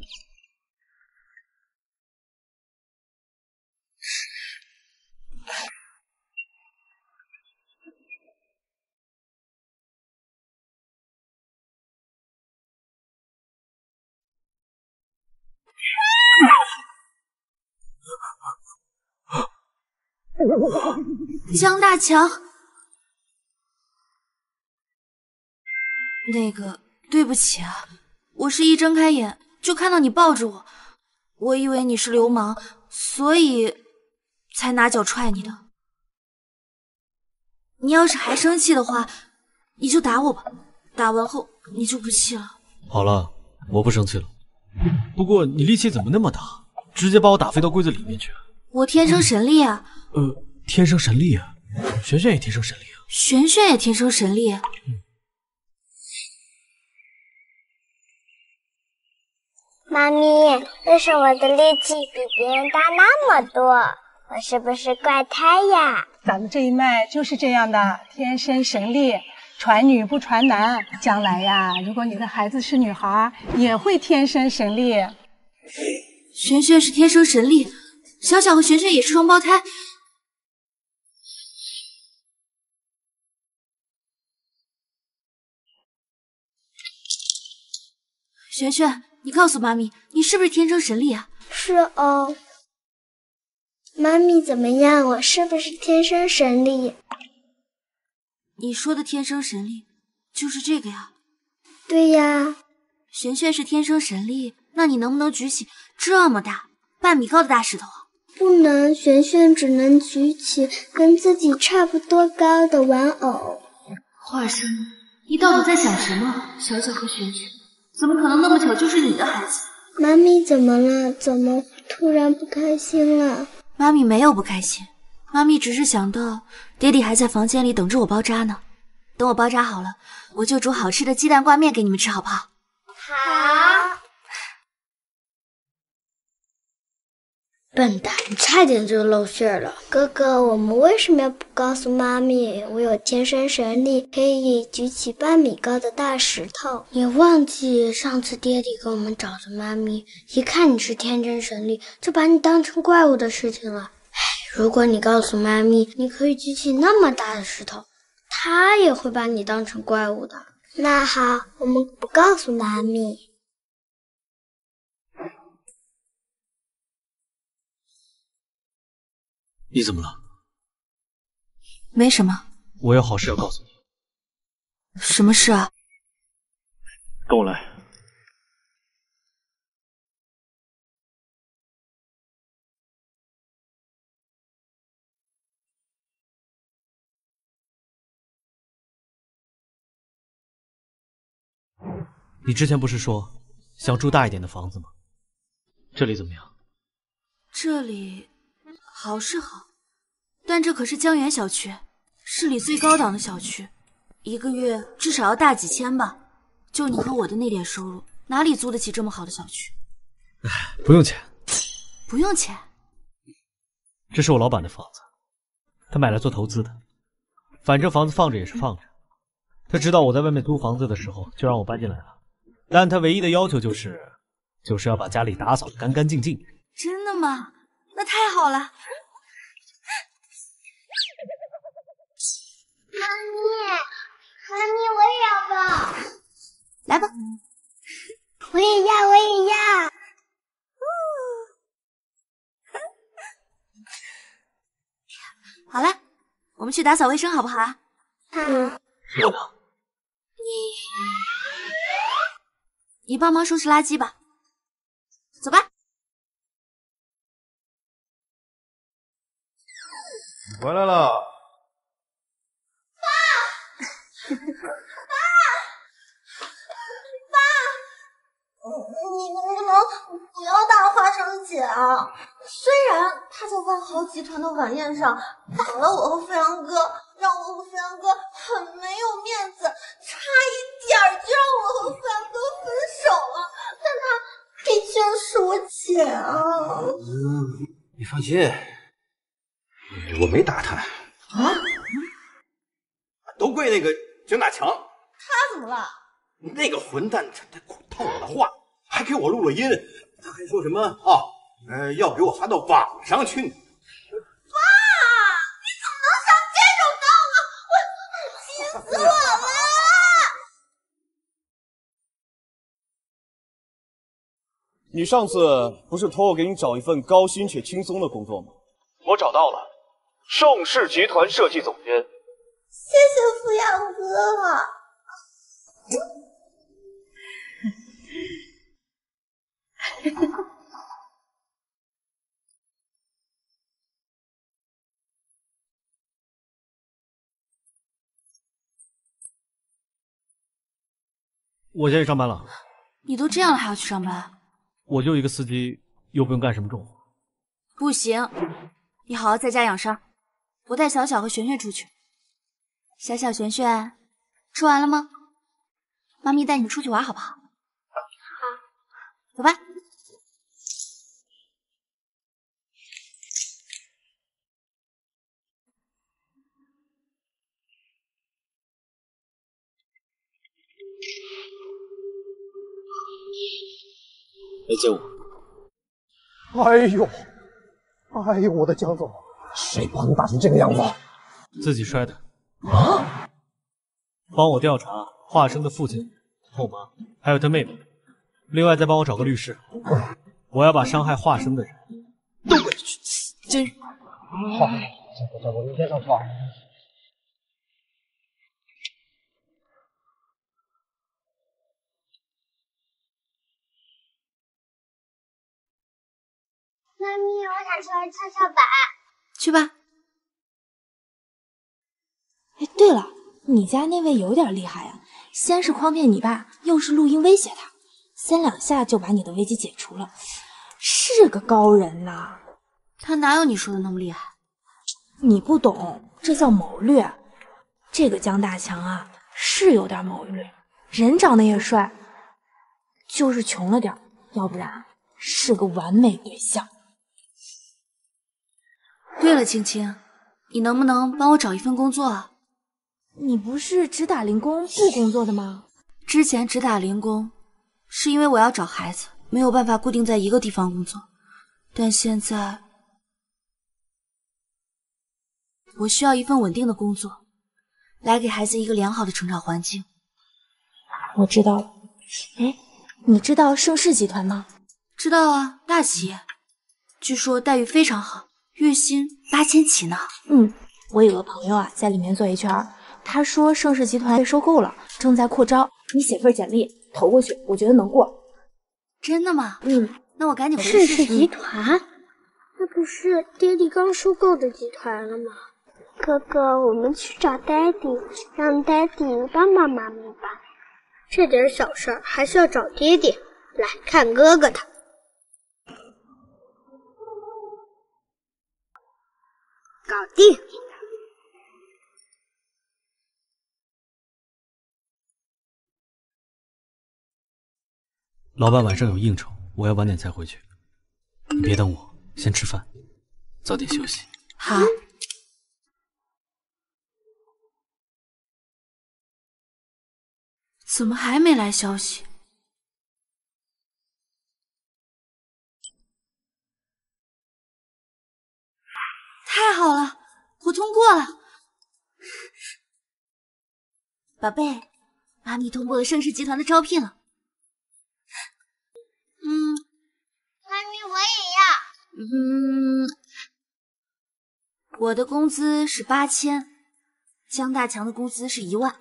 江大强，对不起啊，我是一睁开眼就看到你抱着我，我以为你是流氓，所以才拿脚踹你的。你要是还生气的话，你就打我吧，打完后你就不气了。 好了，我不生气了。不过你力气怎么那么大，直接把我打飞到柜子里面去？ 我天生神力啊！ 天生神力啊！璇璇也天生神力啊！ 璇璇也天生神力。 妈咪，为什么我的力气比别人大那么多？我是不是怪胎呀？ 咱们这一脉就是这样的，天生神力，传女不传男。将来呀，如果你的孩子是女孩，也会天生神力。 璇璇是天生神力，小小和璇璇也是双胞胎。璇璇，你告诉妈咪，你是不是天生神力啊？ 是哦。妈咪怎么样？我是不是天生神力？ 你说的天生神力就是这个呀？ 对呀。 璇璇是天生神力，那你能不能举起这么大半米高的大石头啊？ 不能，璇璇只能举起跟自己差不多高的玩偶。 华生，你到底在想什么？小小和璇璇怎么可能那么巧就是你的孩子？ 妈咪怎么了？怎么突然不开心了？ 妈咪没有不开心，妈咪只是想到爹地还在房间里等着我包扎呢。等我包扎好了，我就煮好吃的鸡蛋挂面给你们吃，好不好？ 好。 笨蛋，你差点就露馅了。 哥哥，我们为什么要不告诉妈咪我有天生神力，可以举起半米高的大石头？ 你忘记上次爹地给我们找的妈咪，一看你是天真神力，就把你当成怪物的事情了。如果你告诉妈咪你可以举起那么大的石头，她也会把你当成怪物的。 那好，我们不告诉妈咪。 你怎么了？ 没什么。 我有好事要告诉你。 什么事啊？ 跟我来。你之前不是说想住大一点的房子吗？这里怎么样？ 这里好是好，但这可是江源小区，市里最高档的小区，一个月至少要大几千吧。就你和我的那点收入，哪里租得起这么好的小区？ 不用钱。 不用钱？ 这是我老板的房子，他买来做投资的。反正房子放着也是放着，他知道我在外面租房子的时候，就让我搬进来了。但他唯一的要求就是要把家里打扫得干干净净。 真的吗？那太好了。 妈咪，我也要抱。 来吧。 我也要，我也要。 好了，我们去打扫卫生好不好啊？ 是的。 你帮忙收拾垃圾吧。走吧。 回来了。 你能不能不要打花生姐啊？虽然她在万豪集团的晚宴上打了我和飞扬哥，让我和飞扬哥很没有面子，差一点就让我和飞扬哥分手了。但她毕竟是我姐啊。 你放心，我没打他啊， 都怪那个江大强。 他怎么了？ 那个混蛋他套我的话，还给我录了音，他还说什么啊？要给我发到网上去呢。 爸，你怎么能想这种高啊？我气死我了！ 你上次不是托我给你找一份高薪却轻松的工作吗？我找到了，盛世集团设计总监。 谢谢富阳哥。 我先去上班了。 你都这样了还要去上班？ 我就一个司机，又不用干什么重活。 不行，你好好在家养伤。我带小小和璇璇出去。小小、璇璇，吃完了吗？妈咪带你们出去玩好不好？好。走吧。 来接我。 哎呦，我的江总，谁把你打成这个样子？ 自己摔的。啊！帮我调查华生的父亲、后妈，还有他妹妹。另外再帮我找个律师，我要把伤害华生的人都给去监狱。 好，这我明天上床。 妈咪，我想去玩跷跷板。 去吧。 哎，对了，你家那位有点厉害呀，先是诓骗你爸，又是录音威胁他，3、2下就把你的危机解除了，是个高人呐。 他哪有你说的那么厉害？ 你不懂，这叫谋略。这个江大强啊，是有点谋略，人长得也帅，就是穷了点，要不然是个完美对象。 对了，青青，你能不能帮我找一份工作啊？ 你不是只打零工不工作的吗？ 之前只打零工，是因为我要找孩子，没有办法固定在一个地方工作。但现在，我需要一份稳定的工作，来给孩子一个良好的成长环境。 我知道了。哎，你知道盛世集团吗？ 知道啊，大企业，据说待遇非常好，月薪8000起呢。 我有个朋友啊，在里面做 HR， 他说盛世集团被收购了，正在扩招，你写份简历投过去，我觉得能过。 真的吗？那我赶紧回去盛试试。 世集团，那不是爹地刚收购的集团了吗？哥哥，我们去找爹地，让爹地帮帮妈咪吧。这点小事儿还是要找爹地。来看哥哥的。搞定。 老板晚上有应酬，我要晚点才回去。你别等我，先吃饭，早点休息。 好。怎么还没来消息？太好了，我通过了。宝贝，妈咪通过了盛世集团的招聘了。 妈咪，我也要。 我的工资是8000，江大强的工资是1万。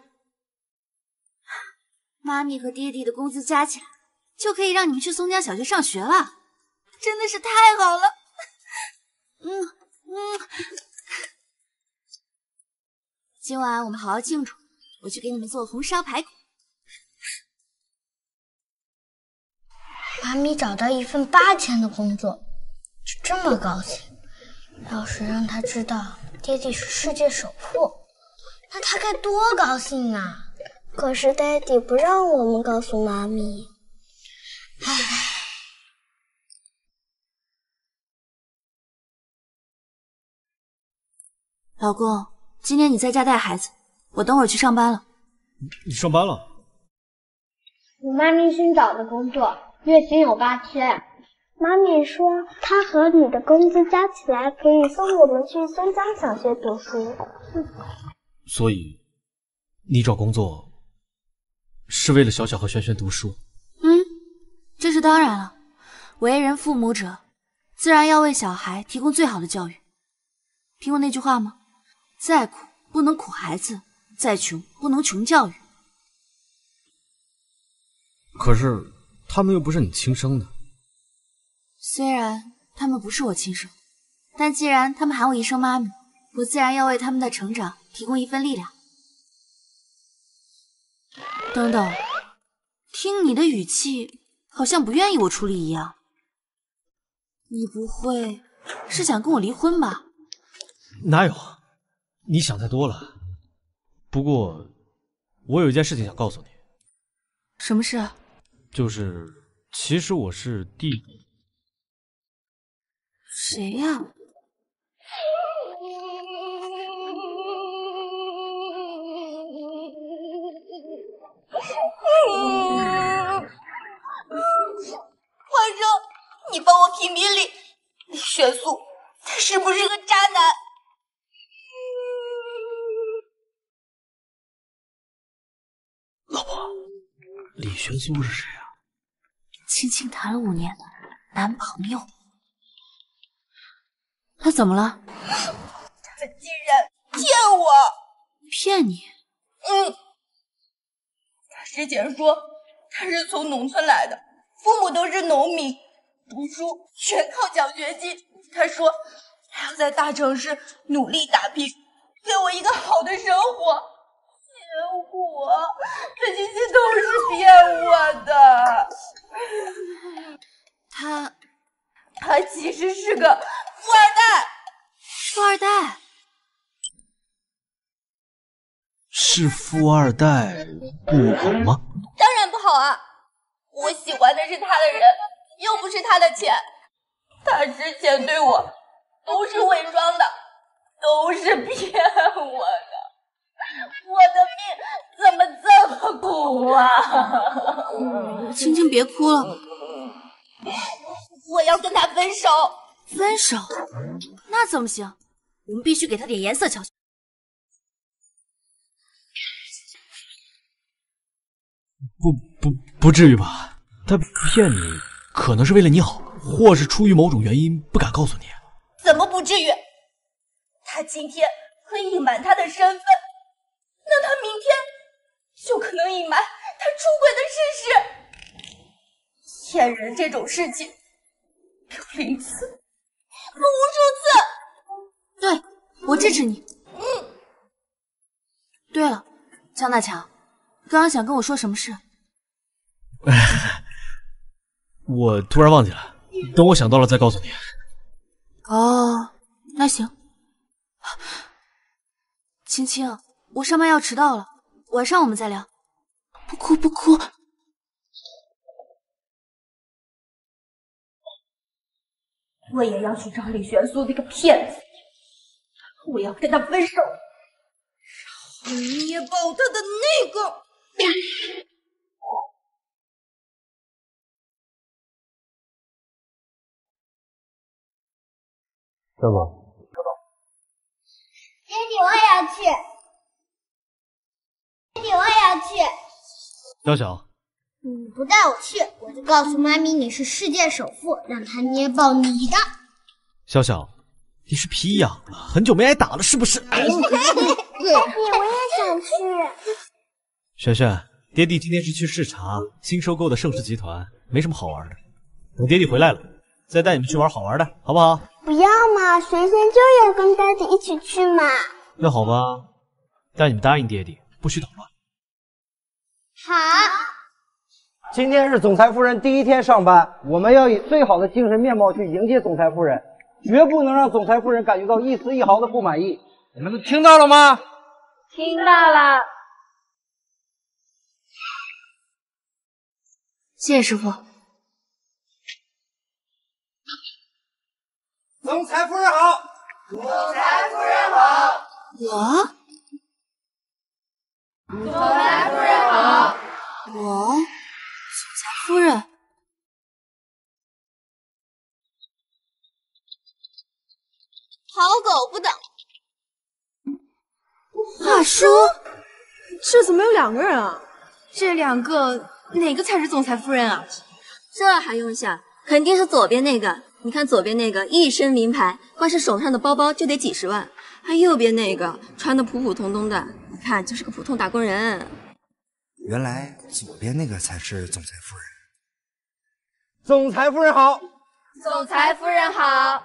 妈咪和爹地的工资加起来，就可以让你们去松江小学上学了，真的是太好了。 今晚我们好好庆祝，我去给你们做红烧排骨。 妈咪找到一份8000的工作，就这么高兴。要是让他知道爹地是世界首富，那他该多高兴啊！ 可是爹地不让我们告诉妈咪。 唉， 老公，今天你在家带孩子，我等会儿去上班了。 你上班了？ 我妈咪新找的工作，月薪有8000。妈咪说，她和你的工资加起来可以送我们去松江小学读书。 所以，你找工作是为了小小和萱萱读书？ 这是当然了。为人父母者，自然要为小孩提供最好的教育。听过那句话吗？再苦不能苦孩子，再穷不能穷教育。 可是他们又不是你亲生的。 虽然他们不是我亲生，但既然他们喊我一声妈咪，我自然要为他们的成长提供一份力量。等等，听你的语气，好像不愿意我出力一样。你不会是想跟我离婚吧？ 哪有，你想太多了。不过，我有一件事情想告诉你。 什么事？ 就是其实我是弟弟。 谁呀？ 皇上，你帮我评评理，李玄素他是不是个渣男？ 老婆，李玄素是谁啊？ 青青谈了5年的男朋友。他怎么了？ 他竟然骗我！ 骗你？ 他之前说他是从农村来的，父母都是农民，读书全靠奖学金。他说他要在大城市努力打拼，给我一个好的生活。结果这些都是骗我的。他其实是个富二代。 富二代？ 是富二代不好吗？ 当然不好啊！我喜欢的是他的人，又不是他的钱。他之前对我都是伪装的，都是骗我的。我的命怎么这么苦啊！ 青青别哭了。 我要跟他分手。 分手？那怎么行？我们必须给他点颜色瞧瞧。 不至于吧？他骗你，可能是为了你好，或是出于某种原因不敢告诉你。 怎么不至于？他今天可以隐瞒他的身份，那他明天就可能隐瞒他出轨的事实。骗人这种事情，有0次，不无数次。 对，我支持你。对了，江大强，刚刚想跟我说什么事？ 我突然忘记了，等我想到了再告诉你。 哦，那行。青青，我上班要迟到了，晚上我们再聊。不哭不哭。 我也要去找李玄素那个骗子，我要跟他分手，然后捏爆他的那个。 哥哥， 爹地，我也要去。爹地，我也要去。 小小， 你不带我去，我就告诉妈咪你是世界首富，让她捏爆你的。 小小，你是皮痒了，很久没挨打了是不是？ 爹地，我也想去。 萱萱，爹地今天是去视察新收购的盛世集团，没什么好玩的。等爹地回来了，再带你们去玩好玩的，好不好？ 不要嘛，璇璇就要跟爹地一起去嘛。 那好吧， 但你们答应爹地，不许捣乱。 好。 今天是总裁夫人第一天上班，我们要以最好的精神面貌去迎接总裁夫人，绝不能让总裁夫人感觉到一丝一毫的不满意。你们都听到了吗？ 听到了。 谢谢师傅。 总裁夫人好。 总裁夫人好。 我。 总裁夫人好。 我。总裁夫人。 好狗不等。 华叔， 这怎么有2个人啊？ 这2个哪个才是总裁夫人啊？ 这还用想？肯定是左边那个。你看左边那个一身名牌，光是手上的包包就得几10万，还右边那个穿的普普通通的，一看就是个普通打工人。 原来左边那个才是总裁夫人。 总裁夫人好。 总裁夫人好。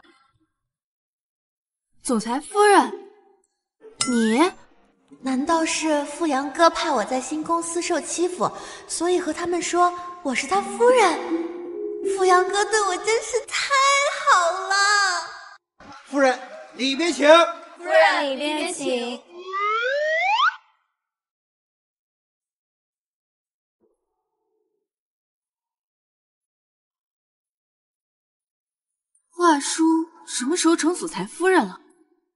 总裁夫人，你？ 难道是富阳哥怕我在新公司受欺负，所以和他们说我是他夫人？富阳哥对我真是太好了。 夫人，里边请。 夫人，里边请。 华叔什么时候成总裁夫人了？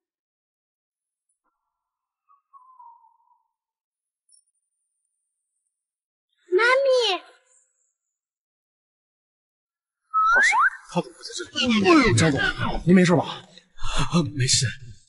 妈咪， 好事，他怎么会在这里？江总，您没事吧？没事。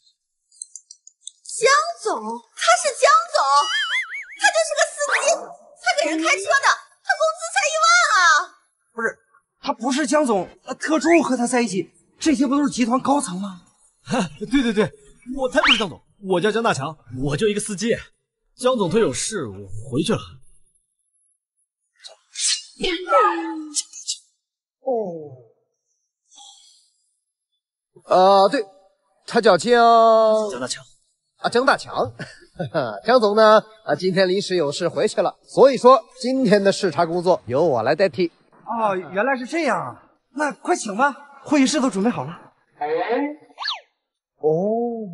江总，他是江总，他就是个司机，他给人开车的，他工资才1万啊！ 不是，他不是江总，特助和他在一起，这些不都是集团高层吗？ 对对对，我才不是江总，我叫江大强，我就一个司机。江总他有事，我回去了。 对，他叫江大强啊，江大强。江总呢，今天临时有事回去了，所以说今天的视察工作由我来代替。 哦，原来是这样啊，那快请吧，会议室都准备好了。哦，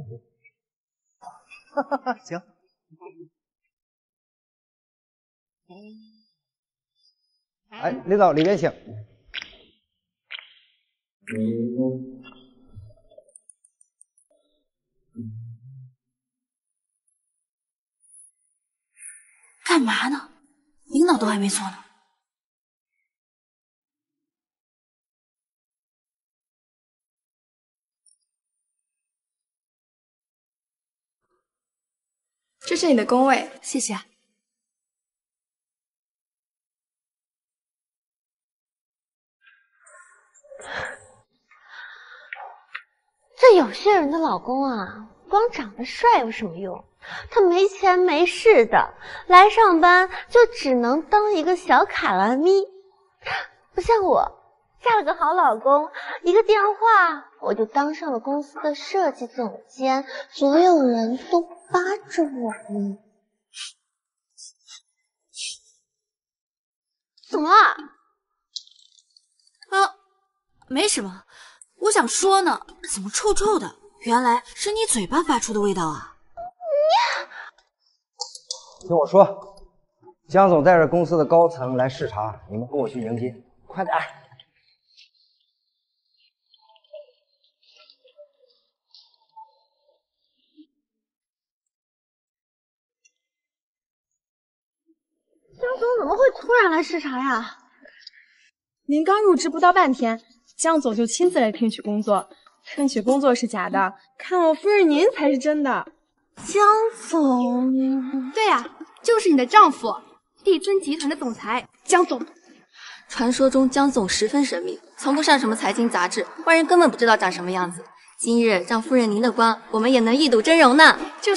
行。哎，领导里边请。 干嘛呢？领导都还没坐呢。 这是你的工位， 谢谢。 这有些人的老公啊，光长得帅有什么用？他没钱没势的，来上班就只能当一个小卡拉咪。不像我，嫁了个好老公，一个电话我就当上了公司的设计总监，所有人都巴着我呢。怎么了？ 啊，没什么。我想说呢，怎么臭臭的？原来是你嘴巴发出的味道啊！ 听我说，江总带着公司的高层来视察，你们跟我去迎接，快点！ 江总怎么会突然来视察呀？ 您刚入职不到半天，江总就亲自来听取工作。听取工作是假的，看我夫人您才是真的。 江总， 对呀，就是你的丈夫，帝尊集团的总裁江总。 传说中江总十分神秘，从不上什么财经杂志，外人根本不知道长什么样子。今日仗夫人您的光，我们也能一睹真容呢。 就是。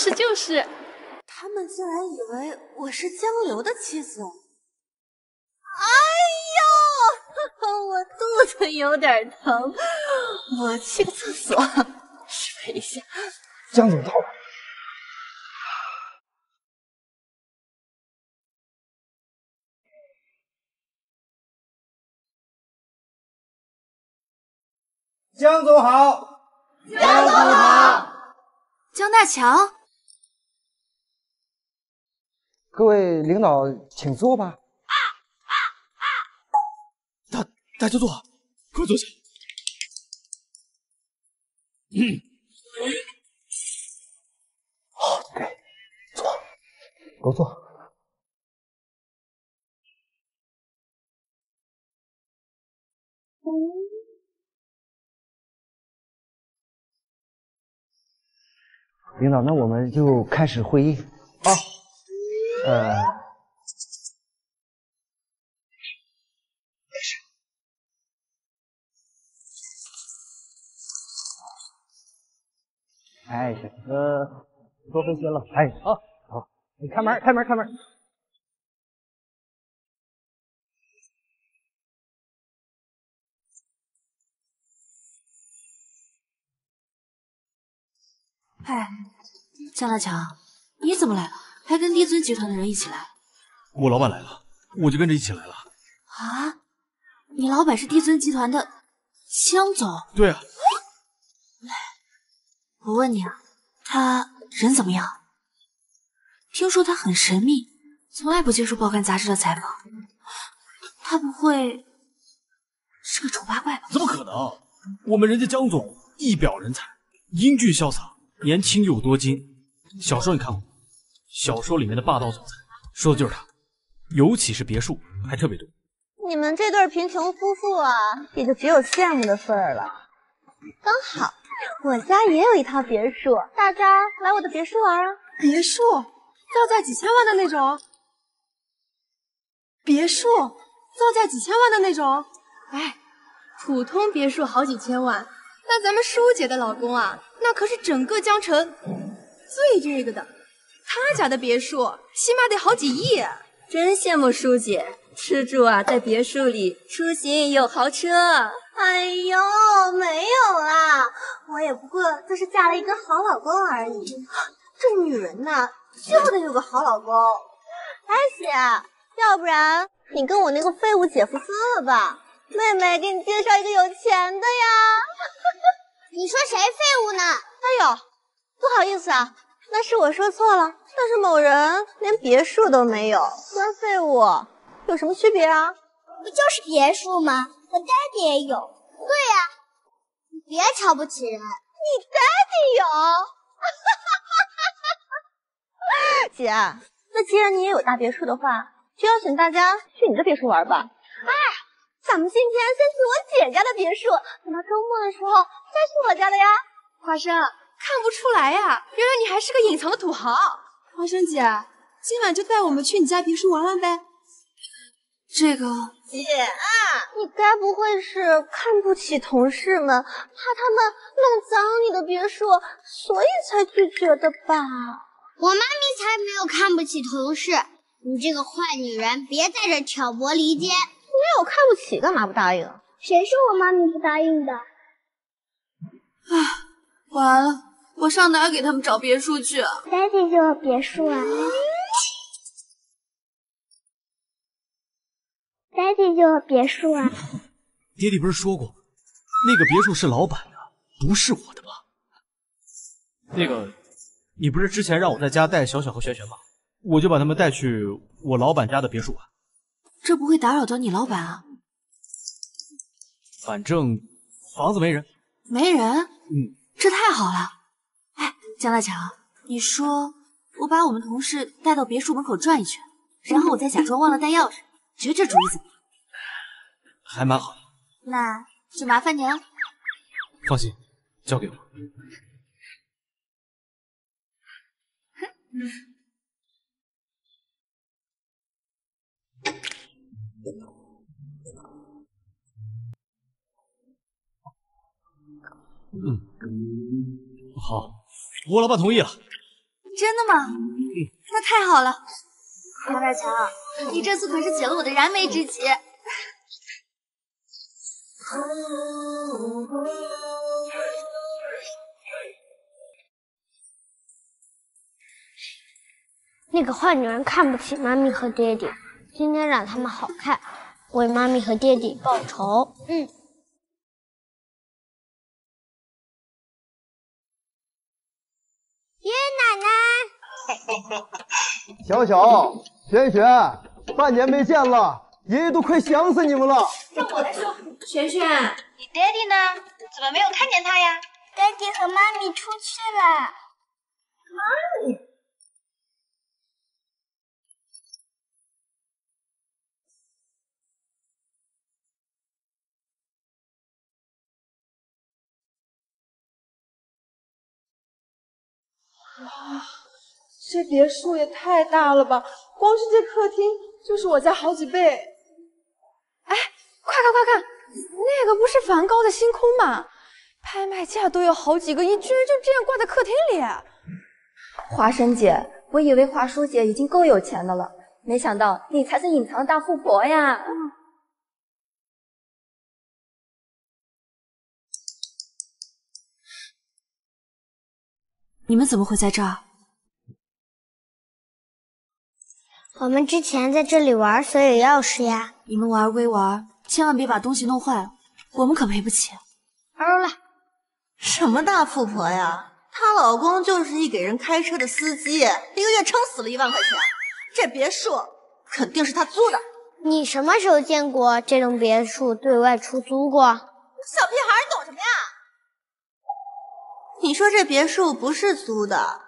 他们竟然以为我是江流的妻子。哎呦，我肚子有点疼，我去个厕所，示范一下。 江总到了。 江总好， 江总好，江大强， 各位领导请坐吧。 大家坐，快坐下。 好，对，坐，都坐。领导，那我们就开始会议啊。哎，小哥，多费心了。哎，好，你开门。 哎，江大强，你怎么来了？还跟帝尊集团的人一起来？ 我老板来了，我就跟着一起来了。 啊，你老板是帝尊集团的江总？ 对啊。 我问你啊，他人怎么样？听说他很神秘，从来不接受报刊杂志的采访。他不会是个丑八怪吧？ 怎么可能？我们人家江总一表人才，英俊潇洒，年轻又多金。小说你看过？小说里面的霸道总裁，说的就是他。尤其是别墅，还特别多。 你们这对贫穷夫妇啊，也就只有羡慕的份儿了。刚好我家也有一套别墅，大家来我的别墅玩啊！ 别墅造价几千万的那种？别墅造价几千万的那种？ 哎，普通别墅好几千万，但咱们舒姐的老公啊，那可是整个江城最这个的。他家的别墅起码得好几亿。 真羡慕舒姐，吃住啊在别墅里，出行有豪车。 哎呦，没有啦，我也不过就是嫁了一个好老公而已。这女人呐，就得有个好老公。哎姐，要不然你跟我那个废物姐夫算了吧，妹妹给你介绍一个有钱的呀。 你说谁废物呢？ 哎呦，不好意思啊，那是我说错了。但是某人连别墅都没有，跟废物有什么区别啊？ 不就是别墅吗？我爹地也有。对呀，你别瞧不起人。 你爹地有？姐，那既然你也有大别墅的话，就邀请大家去你的别墅玩吧。哎，咱们今天先去我姐家的别墅，等到周末的时候再去我家的呀。 华生，看不出来呀，原来你还是个隐藏的土豪。华生姐，今晚就带我们去你家别墅玩玩呗。 这个姐啊，你该不会是看不起同事们，怕他们弄脏你的别墅，所以才拒绝的吧？ 我妈咪才没有看不起同事，你这个坏女人，别在这挑拨离间。 你有看不起，干嘛不答应？ 谁说我妈咪不答应的？ 唉，完了，我上哪给他们找别墅去啊？ 爹地就有别墅啊。爹地就有别墅啊！ 爹地不是说过，那个别墅是老板的，不是我的吗？那个，你不是之前让我在家带小小和璇璇吗？我就把他们带去我老板家的别墅玩。 这不会打扰到你老板啊？ 反正房子没人。 没人？这太好了。哎，江大强，你说我把我们同事带到别墅门口转一圈，然后我再假装忘了带钥匙。觉得这主意怎么样？ 还蛮好的。 那就麻烦你了。 放心，交给我。好，我老板同意了。 真的吗？那太好了。江大强，你这次可是解了我的燃眉之急。 那个坏女人看不起妈咪和爹地，今天让他们好看，为妈咪和爹地报仇。 爷爷奶奶， 小小、璇璇，半年没见了，爷爷都快想死你们了。 让我来说，璇璇，你爹地呢？怎么没有看见他呀？ 爹地和妈咪出去了。 妈咪。 哇，这别墅也太大了吧！光是这客厅就是我家好几倍。哎，快看快看，那个不是梵高的星空吗？拍卖价都有好几个亿，居然就这样挂在客厅里。 华生姐，我以为华叔姐已经够有钱的了，没想到你才是隐藏的大富婆呀！ 你们怎么会在这儿？ 我们之前在这里玩，所以有钥匙呀。 你们玩归玩，千万别把东西弄坏了，我们可赔不起。 欧了， 什么大富婆呀？她老公就是一给人开车的司机，一个月撑死了1万块钱。这别墅肯定是他租的。 你什么时候见过这栋别墅对外出租过？ 小屁孩，你懂什么呀？你说这别墅不是租的？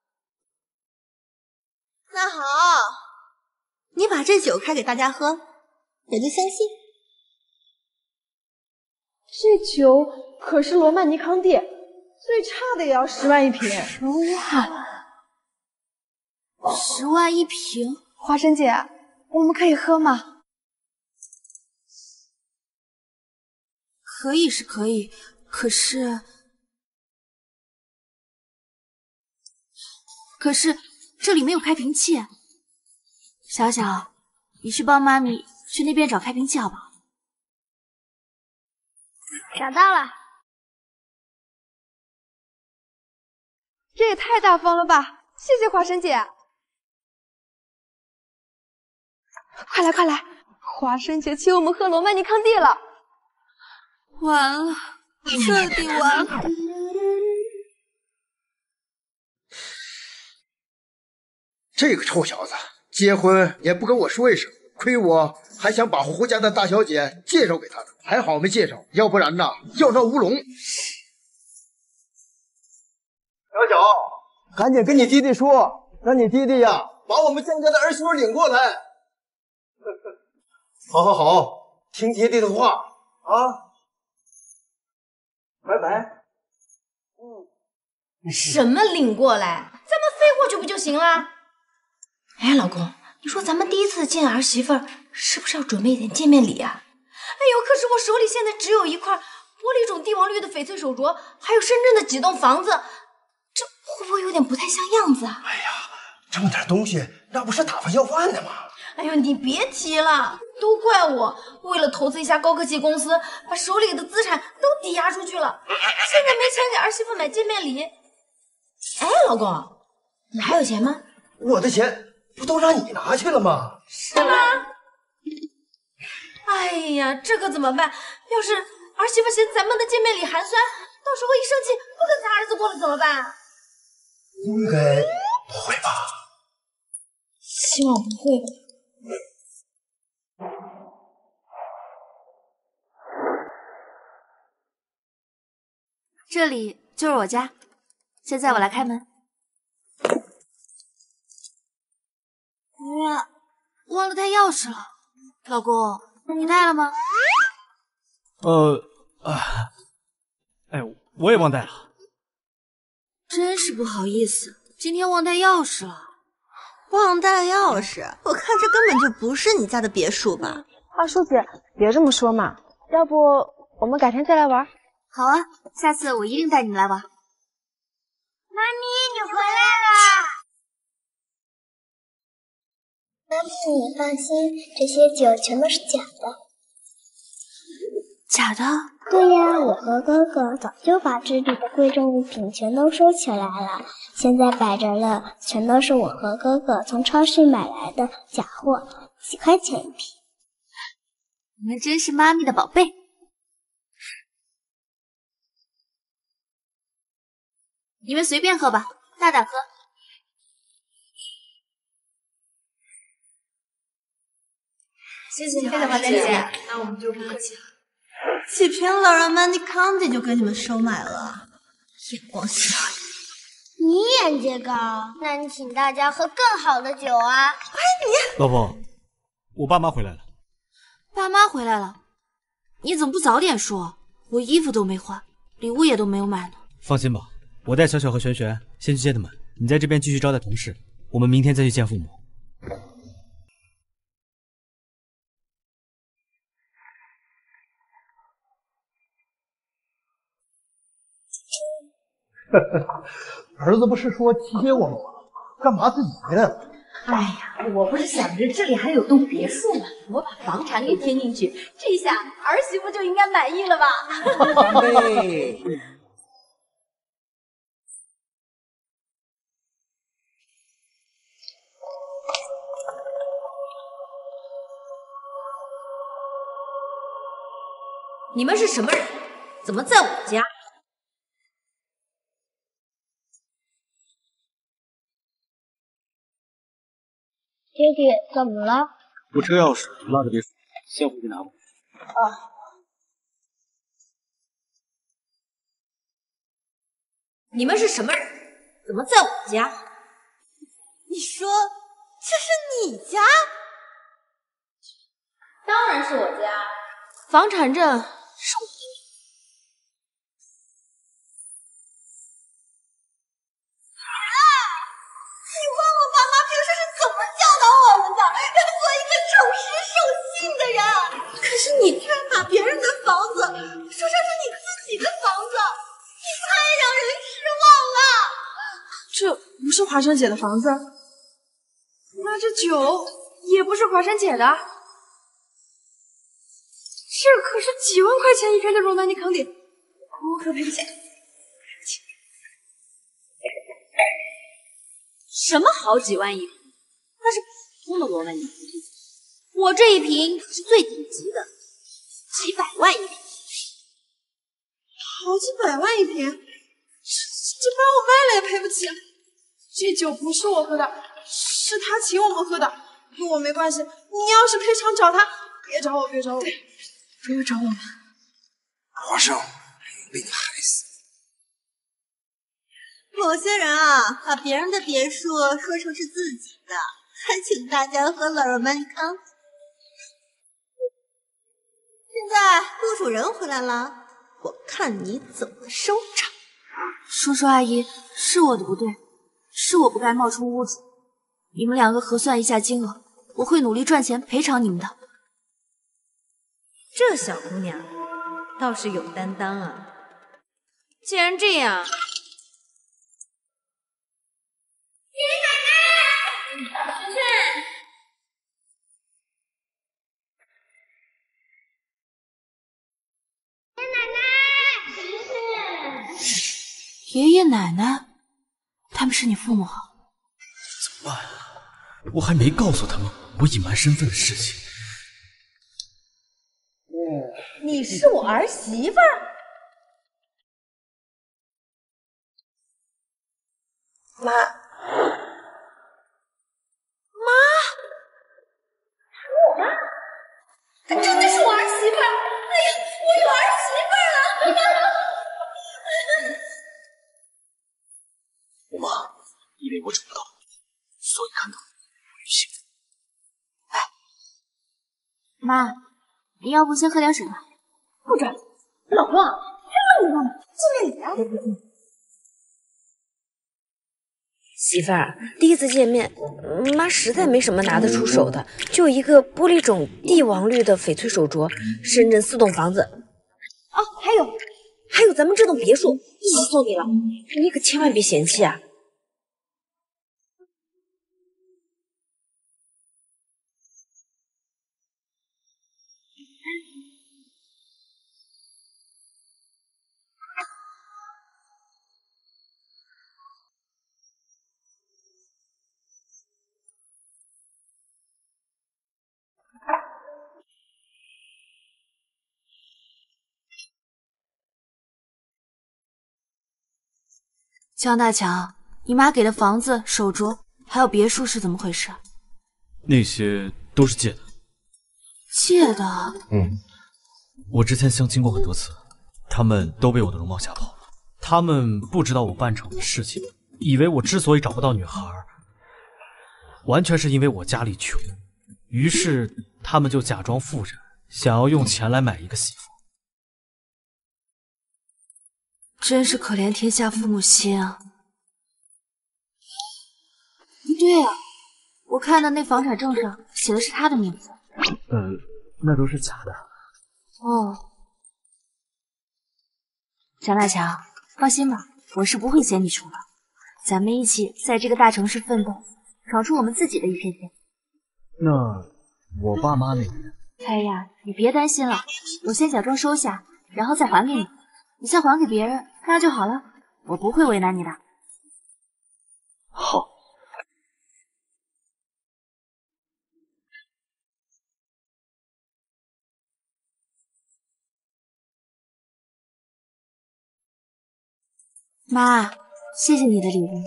那好，你把这酒开给大家喝，我就相信。 这酒可是罗曼尼康帝，最差的也要10万一瓶。 10万一瓶？ 花生姐，我们可以喝吗？ 可以是可以，可是这里没有开瓶器。小小，你去帮妈咪去那边找开瓶器好不好？ 找到了。 这也太大方了吧！谢谢花生姐。快来快来，花生姐请我们喝罗曼尼康帝了。 完了，彻底完了。 这个臭小子结婚也不跟我说一声，亏我还想把胡家的大小姐介绍给他呢，还好没介绍，要不然呐要闹乌龙。小小，赶紧跟你弟弟说，让你弟弟呀把我们江家的儿媳妇领过来。好好好，听爹地的话啊！拜拜。 什么领过来？咱们飞过去不就行了？哎，老公，你说咱们第一次见儿媳妇儿，是不是要准备一点见面礼啊？哎呦，可是我手里现在只有一块玻璃种帝王绿的翡翠手镯，还有深圳的几栋房子，这会不会有点不太像样子啊？ 哎呀，这么点东西，那不是打发要饭的吗？ 哎呦，你别提了，都怪我，为了投资一家高科技公司，把手里的资产都抵押出去了，现在没钱给儿媳妇买见面礼。哎，老公，你还有钱吗？ 我的钱不都让你拿去了吗？ 是吗？哎呀，这可怎么办？要是儿媳妇嫌咱们的见面礼寒酸，到时候一生气不跟咱儿子过了怎么办？ 应该不会吧？ 希望不会吧。 这里就是我家，现在我来开门。哎呀，忘了带钥匙了，老公，你带了吗？ 哎，我也忘带了。 真是不好意思，今天忘带钥匙了。 忘带钥匙？我看这根本就不是你家的别墅吧？ 花叔姐，别这么说嘛，要不我们改天再来玩？ 好啊，下次我一定带你们来玩。 妈咪，你回来啦！妈咪，你放心，这些酒全都是假的。 假的？ 对呀，我和哥哥早就把这里的贵重物品全都收起来了，现在摆着了，全都是我和哥哥从超市买来的假货，几块钱一瓶。 你们真是妈咪的宝贝。你们随便喝吧， 大胆喝。 谢谢花丹姐， 那我们就不客气了。几瓶老人 Mandy Candy 就给你们收买了，眼光小。 你眼界高，那你请大家喝更好的酒啊！ 哎，你老婆，我爸妈回来了。 爸妈回来了，你怎么不早点说？我衣服都没换，礼物也都没有买呢。 放心吧，我带小小和璇璇先去接他们，你在这边继续招待同事，我们明天再去见父母。 儿子不是说接我们吗？干嘛自己回来了？ 哎呀，我不是想着这里还有栋别墅吗？我把房产给添进去，这下儿媳妇就应该满意了吧？ 长辈， 你们是什么人？怎么在我家？ 爹爹，怎么了？ 我车钥匙落在别墅，先回去拿吧。 你们是什么人？怎么在我家？ 你说这是你家？ 当然是我家，房产证是我的。 你忘了爸妈平时是怎么教导我们的？要做一个守时守信的人。可是你居然把别人的房子说成是你自己的房子，你太让人失望了。 这不是华山姐的房子，那这酒也不是华山姐的，这可是几万块钱一瓶的罗曼尼康帝，我可赔不起。 什么好几万一瓶？那是普通的罗曼尼康帝，我这一瓶是最顶级的，几百万一瓶。 好几百万一瓶，这把我卖了也赔不起。这酒不是我喝的，是他请我们喝的，跟我没关系。你要是赔偿找他，别找我，别找我，不要找我们。 华生被你害死。 某些人啊，把别人的别墅说成是自己的，还请大家喝老人曼康。现在陆主人回来了，我看你怎么收场。 叔叔阿姨，是我的不对，是我不该冒充屋主。你们两个核算一下金额，我会努力赚钱赔偿你们的。 这小姑娘倒是有担当啊！既然这样， 爷爷奶奶，他们是你父母啊？ 怎么办？我还没告诉他们我隐瞒身份的事情。 你是我儿媳妇儿？ 妈， 我妈？她真的是我儿媳妇儿！哎呀，我有儿媳妇儿了！ 我妈以为我找不到，所以看到我就幸福。 妈，你要不先喝点水吧？ 不准！老公，这问你干嘛？进来聊。 媳妇儿，第一次见面，妈实在没什么拿得出手的，就一个玻璃种帝王绿的翡翠手镯，深圳4栋房子。哦，还有咱们这栋别墅一起送你了，你可千万别嫌弃啊！ 江大强， 你妈给的房子、手镯还有别墅是怎么回事？ 那些都是借的。 借的？ 我之前相亲过很多次，他们都被我的容貌吓跑了。他们不知道我办成的事情，以为我之所以找不到女孩，完全是因为我家里穷，于是他们就假装富人，想要用钱来买一个媳妇。 真是可怜天下父母心啊！不对啊，我看的那房产证上写的是他的名字。 那都是假的。 哦，蒋大强，放心吧，我是不会嫌你穷的。咱们一起在这个大城市奋斗，闯出我们自己的一片天。 那我爸妈那边？ 哎呀，你别担心了，我先假装收下，然后再还给你，你再还给别人，那就好了。我不会为难你的。 好。 妈，谢谢你的礼物。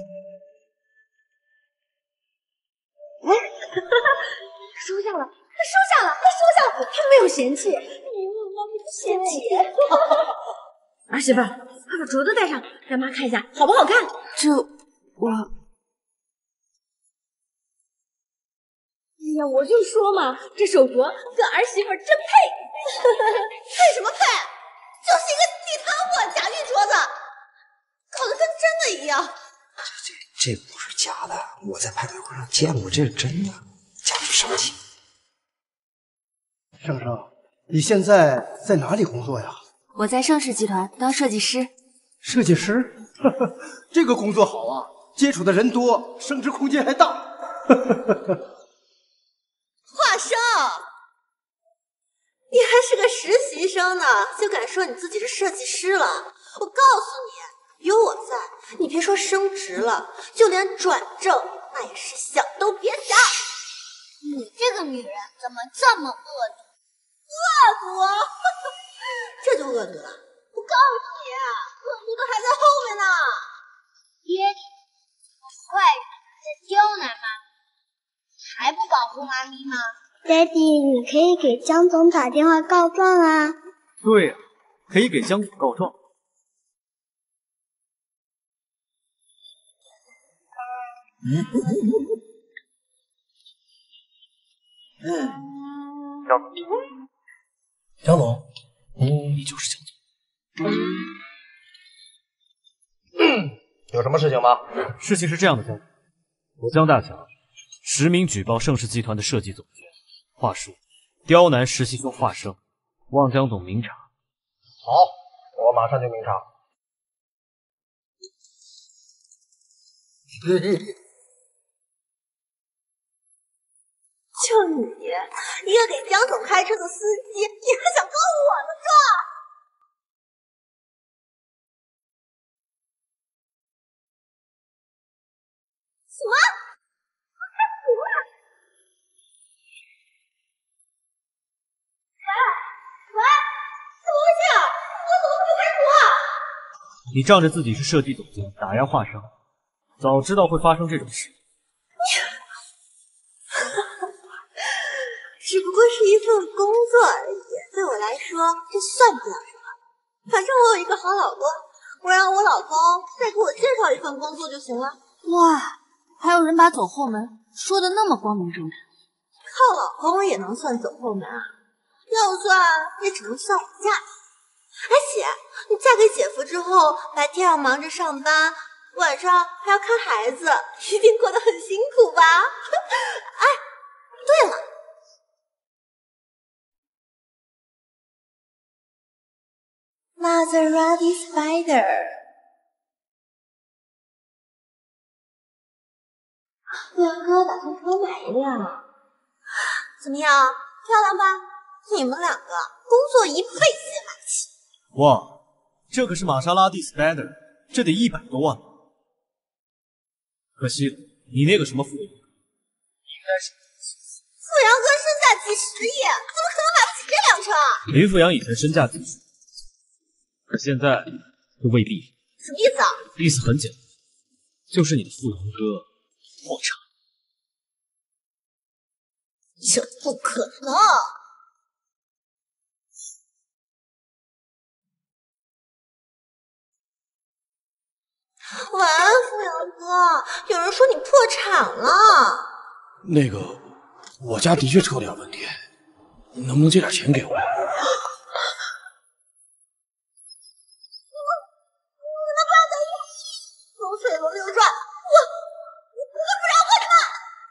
哎，收下了，他收下了，他收下了，他没有嫌弃，因为我妈没嫌弃。 儿媳妇，快把镯子戴上，让妈看一下好不好看。 这我…… 哎呀，我就说嘛，这手镯跟儿媳妇真配。 配什么配？就是一个地摊货假玉镯子。搞得跟真的一样， 这不是假的，我在拍卖会上见过，这是真的，假不上去。 盛盛，你现在在哪里工作呀？ 我在盛世集团当设计师。 设计师？这个工作好啊，接触的人多，升职空间还大。 华生，你还是个实习生呢，就敢说你自己是设计师了？我告诉你，有我在，你别说升职了，就连转正那也是想都别想。 你这个女人怎么这么恶毒？ 恶毒？这就恶毒了？我告诉你，恶毒的还在后面呢。 爹地，坏人在刁难妈咪，还不保护妈咪吗？爹地，你可以给江总打电话告状啊。 对呀，可以给江总告状。 江总， 你就是江总。 有什么事情吗？ 事情是这样的，江总，我江大强实名举报盛世集团的设计总监华叔刁难实习生华生，望江总明察。 好，我马上就明察。 就你一个给江总开车的司机，你还想告我的状？什么？我开除了？喂，怎么回事？我怎么会开除啊？ 你仗着自己是设计总监打压华生，早知道会发生这种事。 只不过是一份工作而已，对我来说这算不了什么。反正我有一个好老公，我让我老公再给我介绍一份工作就行了。 哇，还有人把走后门说的那么光明正大。 靠老公也能算走后门啊？要算也只能算我嫁他。而且你嫁给姐夫之后，白天要忙着上班，晚上还要看孩子，一定过得很辛苦吧？哎，对了。Maserati Spider， 陆阳哥打算给我买一辆，怎么样？漂亮吧？你们两个工作一辈子也买不起。 哇，这可是玛莎拉蒂 Spider， 这得100多万。可惜你那个什么富阳，应该是富阳哥身价几十亿，怎么可能买不起这辆车？ 林富阳以前身价几十亿，可现在就未必。 什么意思啊？ 意思很简单， 就是你的富阳哥破产。 这不可能！晚安，富阳哥。有人说你破产了。 那个，我家的确出了点问题，你能不能借点钱给我呀？ 你们不要在意，风水轮流转，我不饶过你们！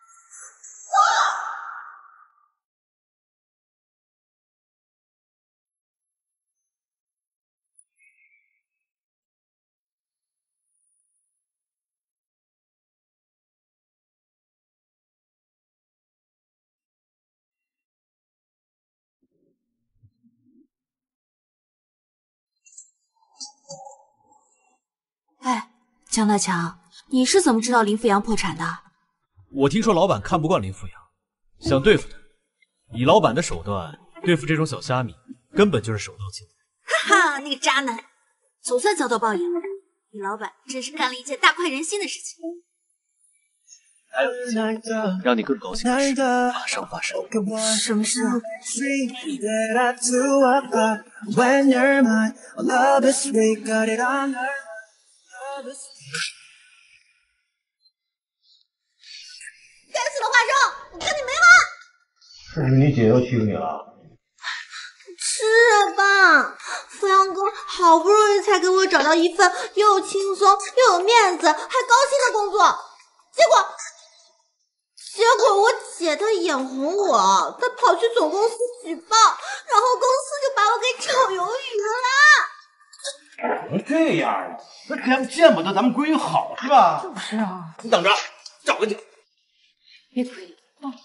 哎，江大强，你是怎么知道林富阳破产的？ 我听说老板看不惯林富阳，想对付他。以老板的手段对付这种小虾米，根本就是手到擒来。 哈哈，那个渣男，总算遭到报应了。你老板真是干了一件大快人心的事情。 还有一件让你更高兴的事马上发生。 什么事啊？ 该死的华生，我跟你没完！ 是不是你姐又欺负你了？ 是吧？富阳哥好不容易才给我找到一份又轻松又有面子还高薪的工作，结果我姐她眼红我，她跑去总公司举报，然后公司就把我给炒鱿鱼了。 怎么这样啊？那可要见不得咱们闺女好是吧？ 就是啊， 你等着，找个去。 别可以。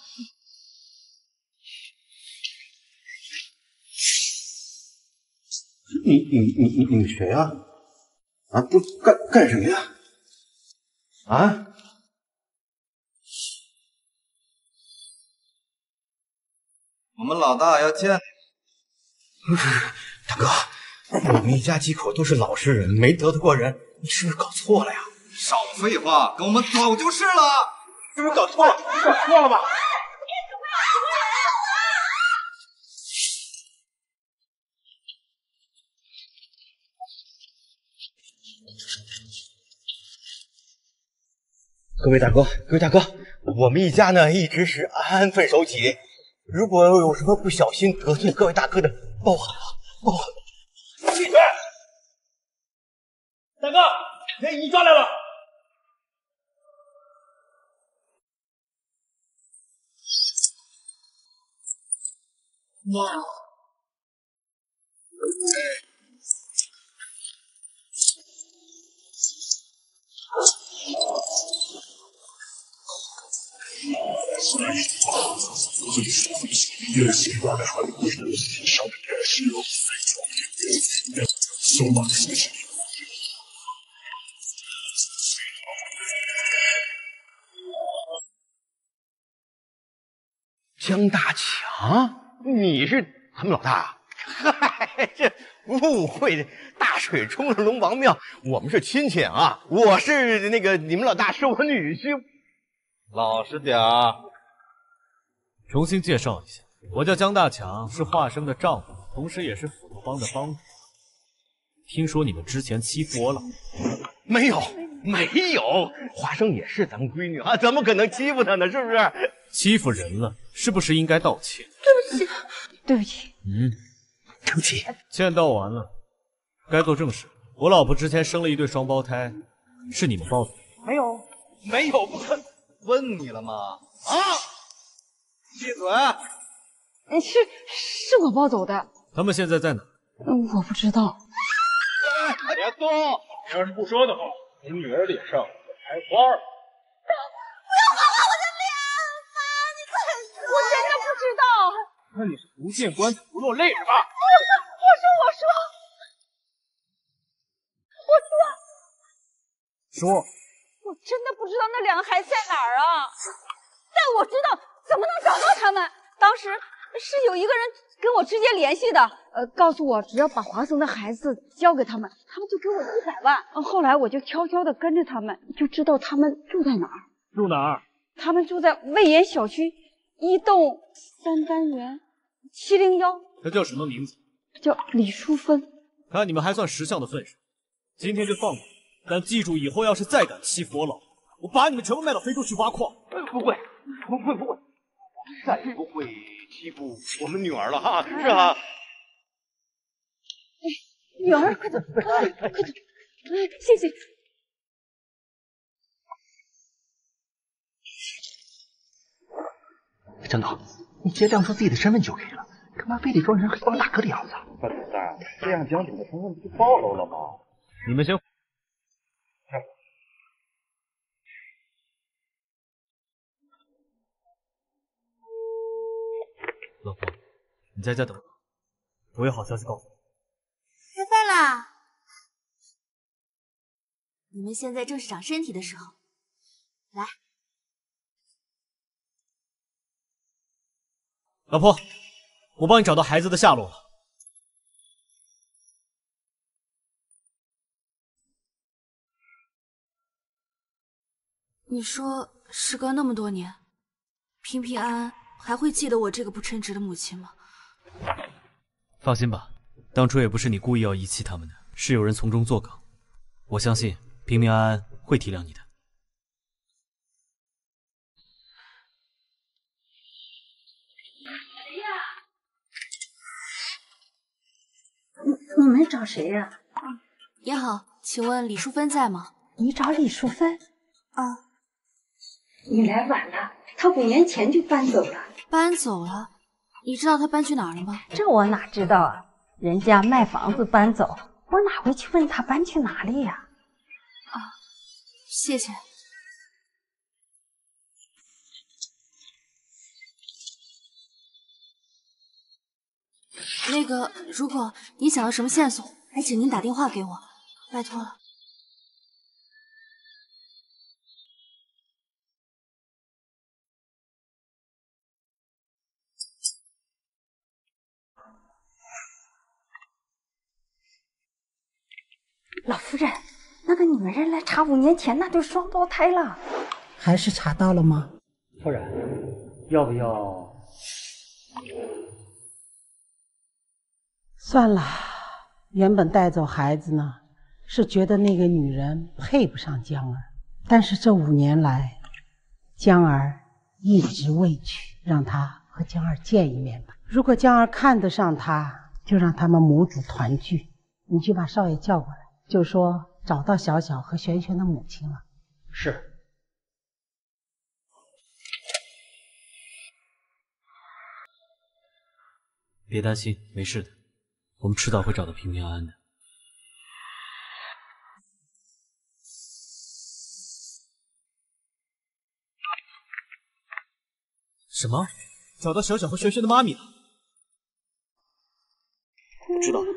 你谁啊？啊，不干什么呀？啊？ 我们老大要见你。 大哥，我们一家几口都是老实人，没得罪过人，你是不是搞错了呀？ 少废话，跟我们走就是了。 是不是搞错了？搞错了吧？各位大哥，我们一家呢一直是安分守己，如果有什么不小心得罪各位大哥的，包涵了。 闭嘴！大哥，给你抓来了。 喵。 江大强，你是他们老大？嗨，这误会，大水冲了龙王庙，我们是亲戚啊。我是那个你们老大是我女婿，老实点儿。 重新介绍一下，我叫江大强，是华生的丈夫，同时也是斧头帮的帮主。听说你们之前欺负我老婆？ 没有，华生也是咱们闺女啊，怎么可能欺负她呢？是不是？ 欺负人了，是不是应该道歉？ 对不起。 对不起。 歉道完了，该做正事。我老婆之前生了一对双胞胎，是你们抱的？ 没有，不可能。 问你了吗？啊！闭嘴！ 是我抱走的。 他们现在在哪？ 我不知道。 别动！你要是不说的话，你女儿脸上会开花。 不要划我的脸，妈，你快说！ 我真的不知道。 那你是不见棺材不落泪是吧？ 说，我真的不知道那两个孩子在哪儿啊！但我知道怎么能找到他们。当时是有一个人跟我直接联系的，告诉我只要把华生的孩子交给他们，他们就给我100万。后来我就悄悄的跟着他们，就知道他们住在哪儿。 住哪儿？ 他们住在魏延小区1栋3单元701。 他叫什么名字？ 叫李淑芬。 看你们还算识相的份上，今天就放过你，但记住以后要是再敢欺负我老婆，我把你们全部卖到非洲去挖矿。 不会，再不会欺负我们女儿了哈，是哈。 女儿，快走，快走，谢谢。 张导，你直接亮出自己的身份就可以了，干嘛非得装成黑帮大哥的样子？ 范总裁，这样将警的身份不就暴露了吗？ 你们先。老婆，你在家等我，我有好消息告诉你。 开饭啦！你们现在正是长身体的时候，来。 老婆，我帮你找到孩子的下落了。 你说，时隔那么多年，平平安安还会记得我这个不称职的母亲吗？ 放心吧，当初也不是你故意要遗弃他们的，是有人从中作梗。我相信平平安安会体谅你的。 你们找谁呀？ 你好，请问李淑芬在吗？ 你找李淑芬？ 啊， 你来晚了，她5年前就搬走了。 搬走了？你知道她搬去哪儿了吗？ 这我哪知道啊，人家卖房子搬走，我哪会去问她搬去哪里呀？ 啊，谢谢。那个，如果你想要什么线索，还请您打电话给我，拜托了。 老夫人，那个女人来查5年前那对双胞胎了，还是查到了吗？ 夫人，要不要？ 算了，原本带走孩子呢，是觉得那个女人配不上江儿，但是这5年来，江儿一直未娶，让她和江儿见一面吧。如果江儿看得上她，就让他们母子团聚。你去把少爷叫过来，就说找到小小和璇璇的母亲了。 是。 别担心，没事的，我们迟早会找到平平安安的。什么？找到小小和璇璇的妈咪了？我知道了。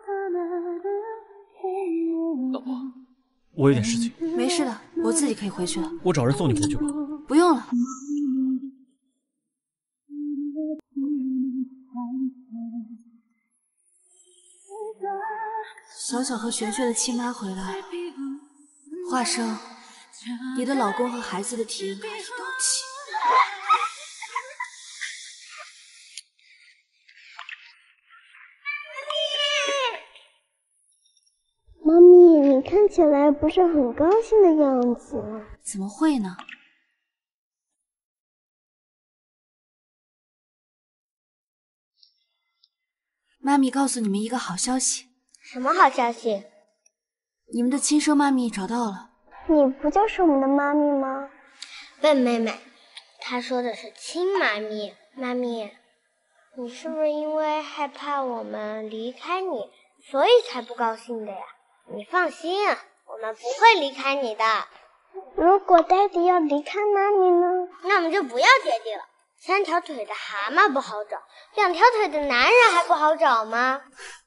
老婆，我有点事情。 没事的，我自己可以回去的。 我找人送你回去吧。 不用了。小小和璇璇的亲妈回来了。华生，你的老公和孩子的体验卡已到期。 妈咪，你看起来不是很高兴的样子。 怎么会呢？妈咪告诉你们一个好消息。 什么好消息？ 你们的亲生妈咪找到了。 你不就是我们的妈咪吗？笨妹妹，她说的是亲妈咪。妈咪，你是不是因为害怕我们离开你，所以才不高兴的呀？你放心，我们不会离开你的。如果爹地要离开妈咪呢？那我们就不要爹地了。3条腿的蛤蟆不好找，2条腿的男人还不好找吗？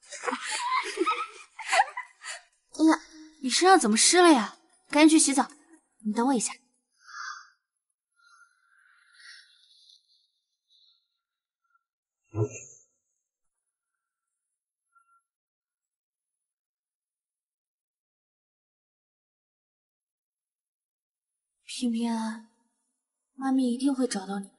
哎呀，你身上怎么湿了呀？赶紧去洗澡。你等我一下。 平平安安，妈咪一定会找到你们。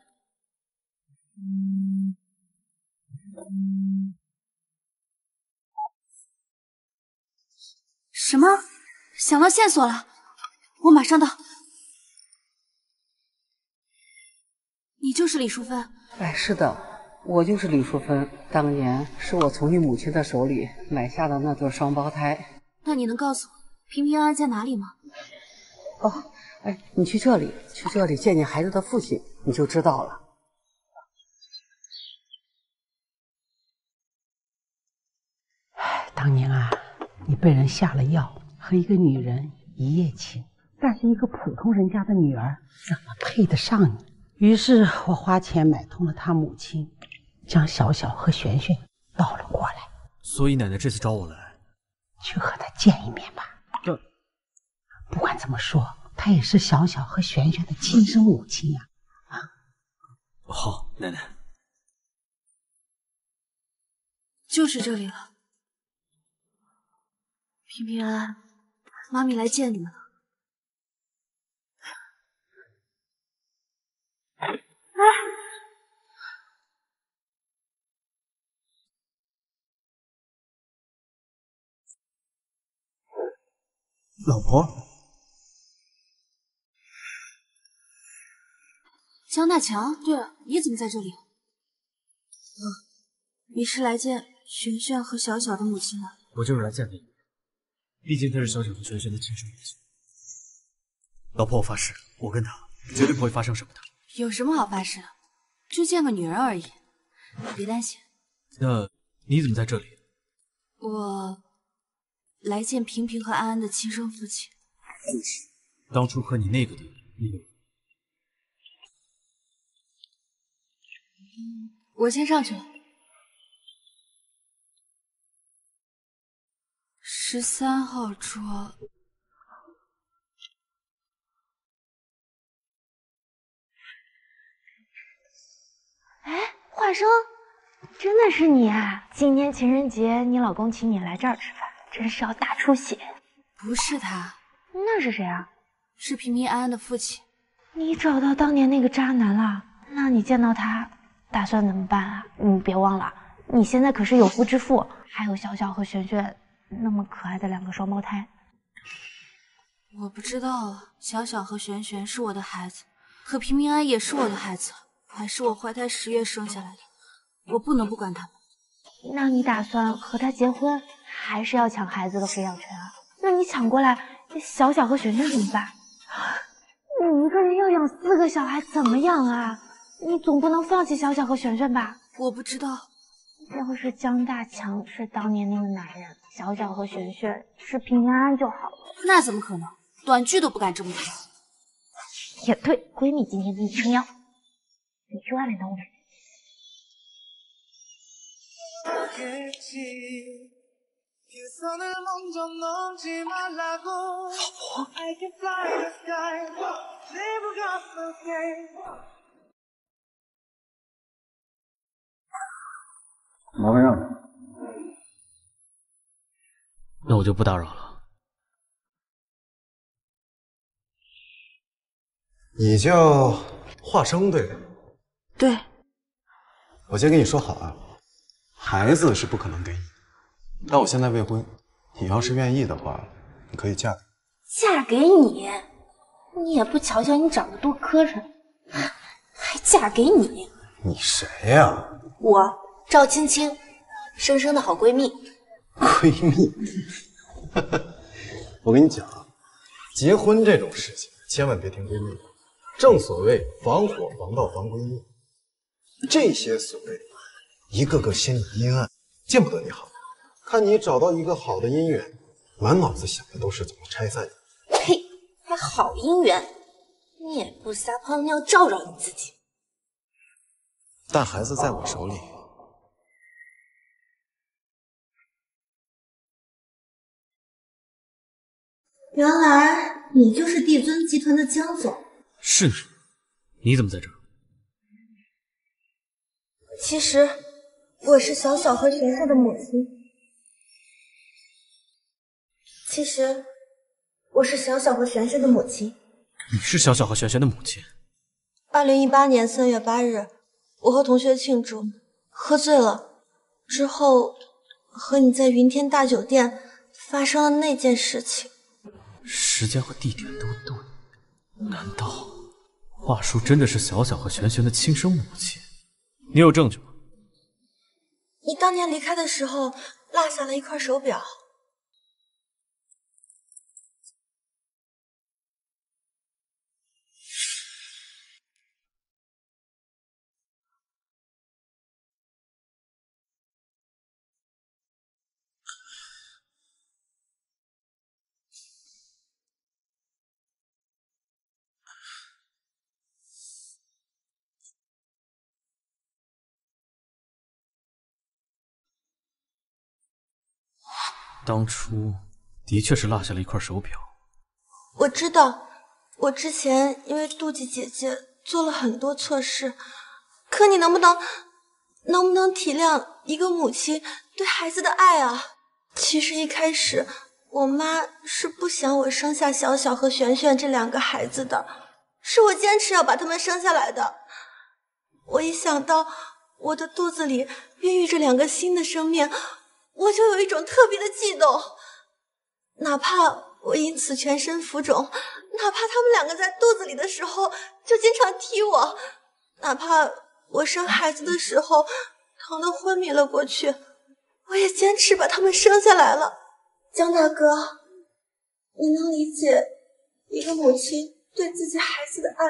什么？想到线索了，我马上到。你就是李淑芬？ 哎，是的，我就是李淑芬。当年是我从你母亲的手里买下的那对双胞胎。 那你能告诉我平平安安在哪里吗？ 哦，哎，你去这里见见孩子的父亲，你就知道了。 当年啊，你被人下了药，和一个女人一夜情，但是一个普通人家的女儿怎么配得上你？于是我花钱买通了他母亲，将小小和璇璇捞了过来。 所以奶奶这次找我来， 去和他见一面吧。不管怎么说，她也是小小和璇璇的亲生母亲呀。 好，奶奶。 就是这里了。平平安安，妈咪来见你们了。 老婆， 江大强，对了，你怎么在这里？你是来见璇璇和小小的母亲的？ 我就是来见你，毕竟她是小小和璇璇的亲生母亲。老婆，我发誓，我跟她绝对不会发生什么的。 有什么好发誓的？就见个女人而已，别担心。 那你怎么在这里？ 我来见平平和安安的亲生父亲。 父亲，当初和你那个爹， 我先上去了。13号桌。 哎，华生，真的是你啊！今年情人节，你老公请你来这儿吃饭，真是要大出血。 不是他， 那是谁啊？ 是平平安安的父亲。 你找到当年那个渣男了？那你见到他打算怎么办啊？你别忘了，你现在可是有夫之妇，还有小小和璇璇那么可爱的2个双胞胎。 我不知道啊，小小和璇璇是我的孩子，可平平安也是我的孩子，还是我怀胎10月生下来的，我不能不管他们。 那你打算和他结婚，还是要抢孩子的抚养权啊？那你抢过来，小小和璇璇怎么办？你一个人要养4个小孩，怎么养啊？你总不能放弃小小和璇璇吧？ 我不知道。 要是江大强是当年那个男人，小小和璇璇是平安安就好了。 那怎么可能？短剧都不敢这么拍。 也对，闺蜜今天给你撑腰，你去外面等我。 麻烦上。 那我就不打扰了。 你叫华生对吧？ 对。 我先跟你说好啊，孩子是不可能给你，但我现在未婚，你要是愿意的话，你可以嫁给我。 嫁给你？你也不瞧瞧你长得多磕碜，还嫁给你？ 你谁呀？ 我赵青青，生生的好闺蜜。 闺蜜？我跟你讲啊，结婚这种事情千万别听闺蜜的，正所谓防火防盗防闺蜜。这些所谓的一个个心里阴暗，见不得你好，看你找到一个好的姻缘，满脑子想的都是怎么拆散你。 呸！还好姻缘，你也不撒泡尿照照你自己。 但孩子在我手里。 原来你就是帝尊集团的江总。 是你，你怎么在这儿？ 其实我是小小和璇璇的母亲。其实，我是小小和璇璇的母亲。 你是小小和璇璇的母亲 2018年3月8日，我和同学庆祝，喝醉了，之后和你在云天大酒店发生了那件事情。 时间和地点都对，难道华叔真的是小小和璇璇的亲生母亲？你有证据吗？ 你当年离开的时候落下了一块手表。 当初的确是落下了一块手表。 我知道，我之前因为妒忌姐姐做了很多错事，可你能不能体谅一个母亲对孩子的爱啊？其实一开始我妈是不想我生下小小和璇璇这2个孩子的，是我坚持要把他们生下来的。我一想到我的肚子里孕育着2个新的生命，我就有一种特别的悸动，哪怕我因此全身浮肿，哪怕他们2个在肚子里的时候就经常踢我，哪怕我生孩子的时候疼得昏迷了过去，我也坚持把他们生下来了。江大哥，你能理解一个母亲对自己孩子的爱？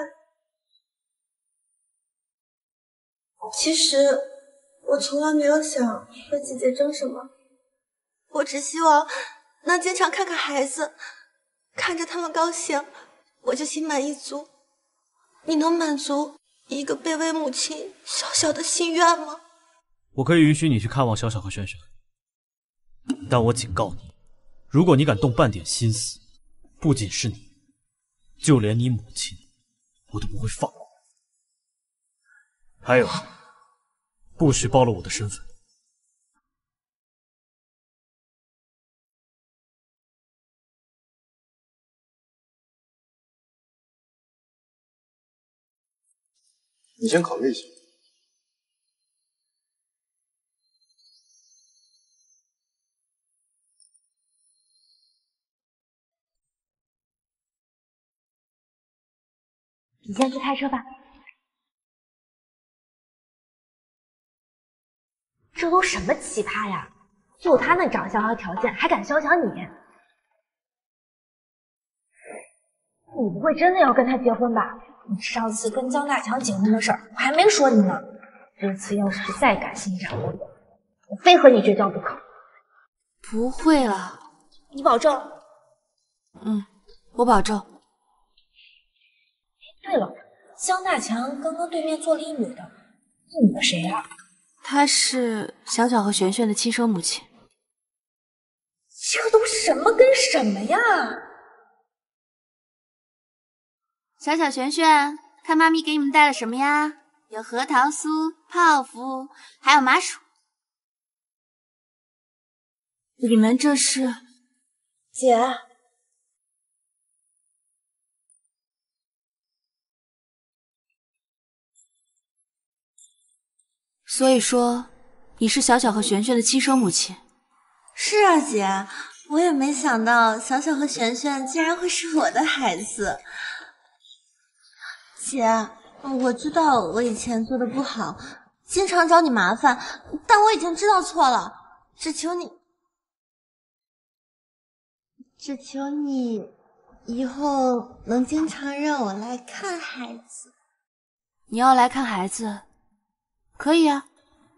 其实我从来没有想和姐姐争什么，我只希望能经常看看孩子，看着他们高兴，我就心满意足。你能满足一个卑微母亲小小的心愿吗？ 我可以允许你去看望小小和璇璇，但我警告你，如果你敢动半点心思，不仅是你，就连你母亲，我都不会放过。还有，不许暴露我的身份。 你先考虑一下。 你先去开车吧。这都什么奇葩呀！就他那长相和条件，还敢肖想你？你不会真的要跟他结婚吧？你上次跟江大强结婚的事儿，我还没说你呢。这次要是再敢心闪我，我非和你绝交不可。 不会了， 你保证？ 我保证。 对了，江大强刚刚对面坐了一女的，那女的谁呀？ 她是小小和璇璇的亲生母亲。 这都什么跟什么呀？ 小小璇璇，看妈咪给你们带了什么呀？有核桃酥、泡芙，还有麻薯。你们这是？ 姐， 所以说，你是小小和璇璇的亲生母亲。 是啊，姐，我也没想到小小和璇璇竟然会是我的孩子。姐，我知道我以前做的不好，经常找你麻烦，但我已经知道错了，只求你以后能经常让我来看孩子。 你要来看孩子，可以啊。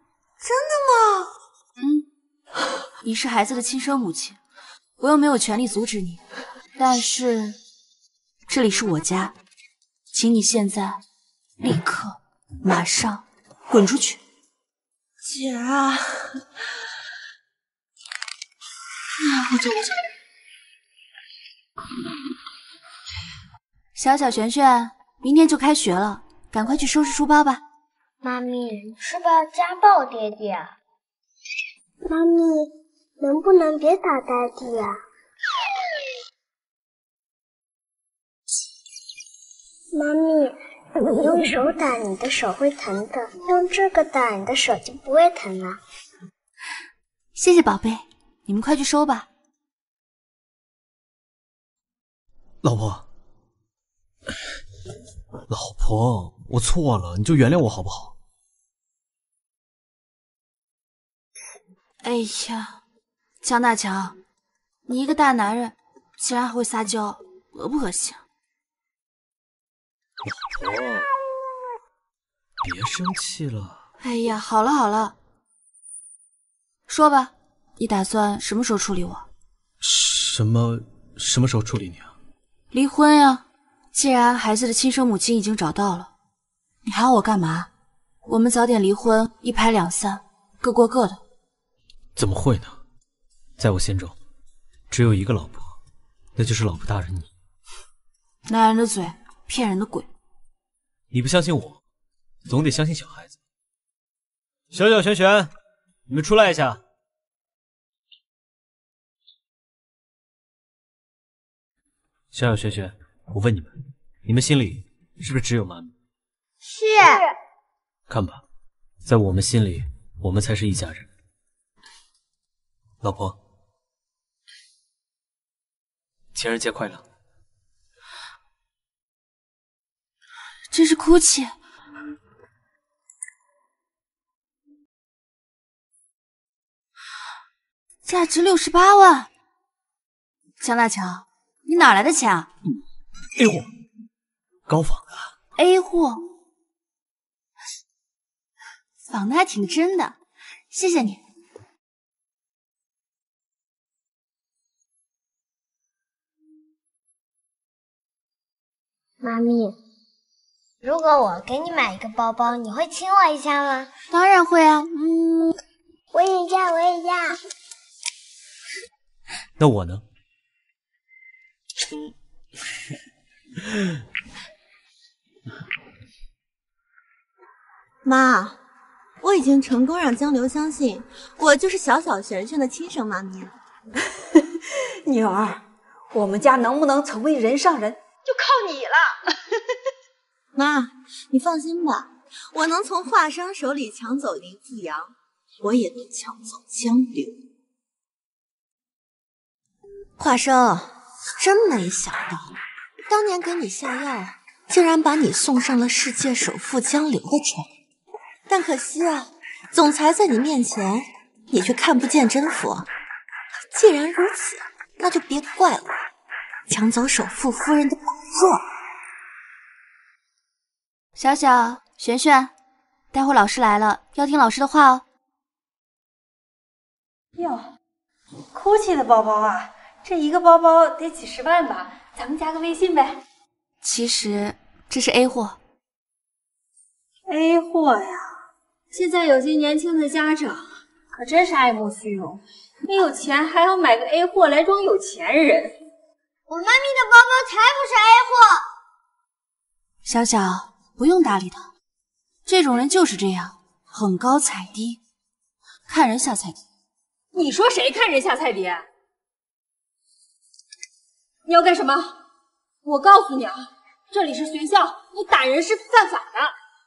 真的吗？你是孩子的亲生母亲，我又没有权利阻止你。但是这里是我家，请你现在立刻马上滚出去。 姐啊， 我走。小小璇璇，明天就开学了，赶快去收拾书包吧。 妈咪，你是不是要家暴爹爹？ 妈咪，能不能别打daddy呀？妈咪，你用手打你的手会疼的，用这个打你的手就不会疼了。 谢谢宝贝，你们快去收吧。 老婆，老婆，我错了，你就原谅我好不好？ 哎呀，江大强，你一个大男人，竟然还会撒娇，恶不恶心？ 老婆，别生气了。 哎呀，好了好了，说吧，你打算什么时候处理我？ 什么时候处理你啊？ 离婚呀！既然孩子的亲生母亲已经找到了，你还要我干嘛？我们早点离婚，一拍两散，各过各的。 怎么会呢？在我心中，只有一个老婆，那就是老婆大人你。 男人的嘴，骗人的鬼。 你不相信我，总得相信小孩子。小小璇璇，你们出来一下。小小璇璇，我问你们心里是不是只有妈咪？ 是。 看吧，在我们心里，我们才是一家人。老婆，情人节快乐！ 这是哭泣。价值68万，江大强，你哪来的钱啊 ？A 货，高仿的。 A 货，仿的还挺真的，谢谢你。 妈咪，如果我给你买一个包包，你会亲我一下吗？ 当然会啊， 我也要，我也要。 那我呢？ 妈，我已经成功让江流相信我就是小小璇璇的亲生妈咪了。 女儿，我们家能不能成为人上人，就靠你了。 妈，你放心吧，我能从华生手里抢走林富阳，我也能抢走江流。华生，真没想到，当年给你下药，竟然把你送上了世界首富江流的船。但可惜啊，总裁在你面前，你却看不见真佛。既然如此，那就别怪我抢走首富夫人的宝座。 小小、璇璇，待会老师来了，要听老师的话哦。 哟，哭泣的包包啊，这一个包包得几10万吧？咱们加个微信呗。 其实这是 A 货。 A 货呀，现在有些年轻的家长可真是爱慕虚荣，没有钱还要买个 A 货来装有钱人。 我妈咪的包包才不是 A 货。 小小，不用搭理他，这种人就是这样，很高踩低，看人下菜碟。 你说谁看人下菜碟？你要干什么？我告诉你啊，这里是学校，你打人是犯法的。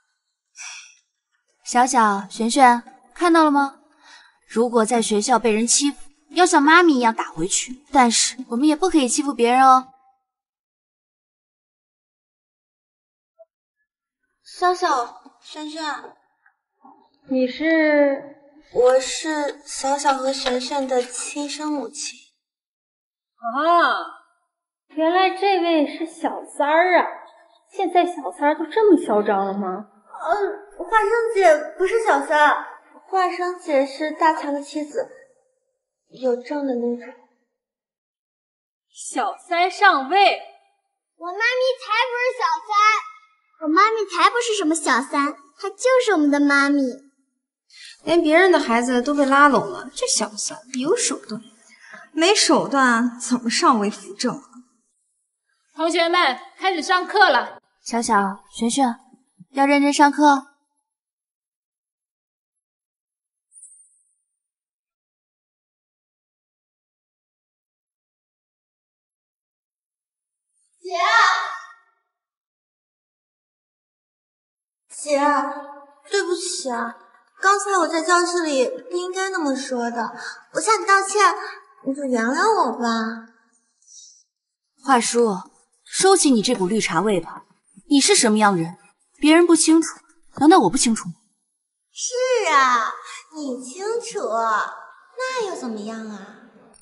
小小、璇璇，看到了吗？如果在学校被人欺负，要像妈咪一样打回去，但是我们也不可以欺负别人哦。 小小、璇璇， 你是？ 我是小小和璇璇的亲生母亲。 啊，原来这位是小三儿啊！现在小三儿都这么嚣张了吗？ 华生姐不是小三，华生姐是大强的妻子，有证的那种。 小三上位？ 我妈咪才不是小三，我妈咪才不是什么小三，她就是我们的妈咪。 连别人的孩子都被拉拢了，这小三有手段，没手段怎么上位扶正？ 同学们，开始上课了。 小小、璇璇，要认真上课。 姐，对不起啊，刚才我在教室里不应该那么说的，我向你道歉，你就原谅我吧。 华叔，收起你这股绿茶味吧。你是什么样人，别人不清楚，难道我不清楚吗？ 是啊，你清楚，那又怎么样啊？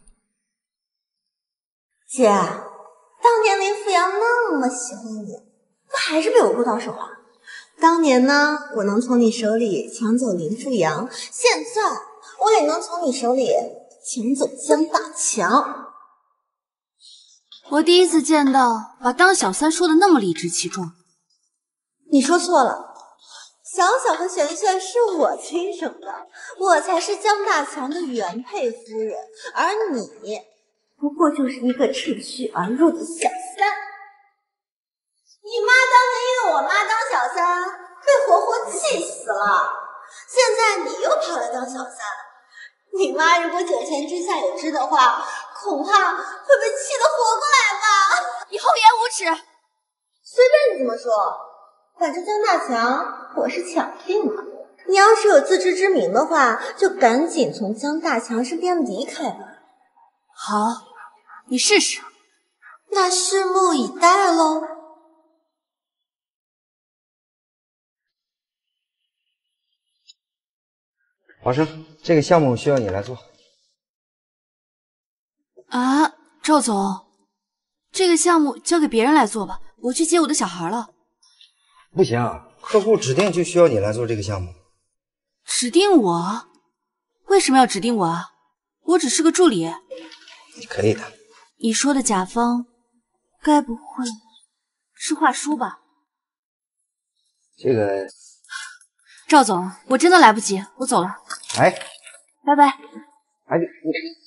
姐，当年林富阳那么喜欢你，不还是被我勾到手了？当年呢，我能从你手里抢走林富阳，现在我也能从你手里抢走江大强。 我第一次见到把当小三说的那么理直气壮。 你说错了，小小和璇璇是我亲生的，我才是江大强的原配夫人，而你不过就是一个趁虚而入的小三。你妈当年因为我妈当小三被活活气死了，现在你又跑来当小三，你妈如果九泉之下有知的话，恐怕会被气得活过来吧。 你厚颜无耻！ 随便你怎么说，反正江大强我是抢定了。你要是有自知之明的话，就赶紧从江大强身边离开吧。 好，你试试。 那拭目以待喽。 华生，这个项目需要你来做。 啊，赵总，这个项目交给别人来做吧，我去接我的小孩了。 不行，客户指定就需要你来做这个项目。 指定我？为什么要指定我啊？我只是个助理。 你可以的。 你说的甲方，该不会是华叔吧？ 这个， 赵总，我真的来不及，我走了。 哎， 拜拜。 哎，你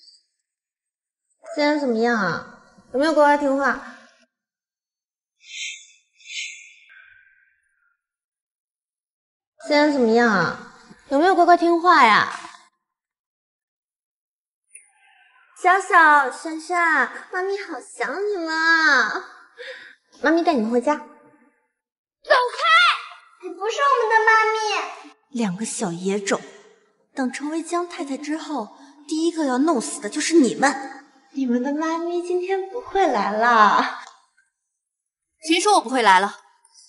今天怎么样啊？有没有乖乖听话？今天怎么样啊？有没有乖乖听话呀？小小、璇璇，妈咪好想你们啊！妈咪带你们回家。走开！你不是我们的妈咪。 两个小野种，等成为江太太之后，第一个要弄死的就是你们。你们的妈咪今天不会来了。 谁说我不会来了？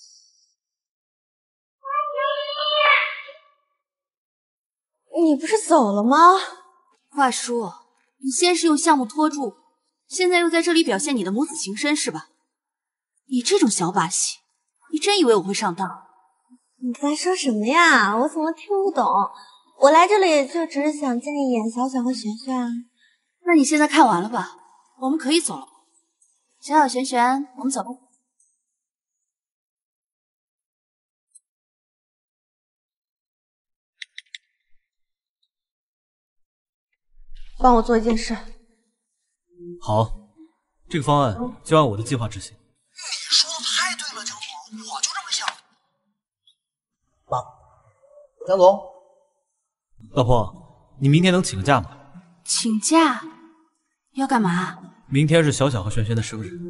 你不是走了吗？ 华叔，你先是用项目拖住，现在又在这里表现你的母子情深是吧？你这种小把戏，你真以为我会上当？ 你在说什么呀？我怎么听不懂？我来这里就只是想见一眼小小和璇璇啊。 那你现在看完了吧？我们可以走了。小小、璇璇，我们走吧。 帮我做一件事。 好，这个方案就按我的计划执行。 你说的太对了，江总，我就这么想。 爸，江总， 老婆，你明天能请个假吗？ 请假？要干嘛？ 明天是小小和璇璇的生日。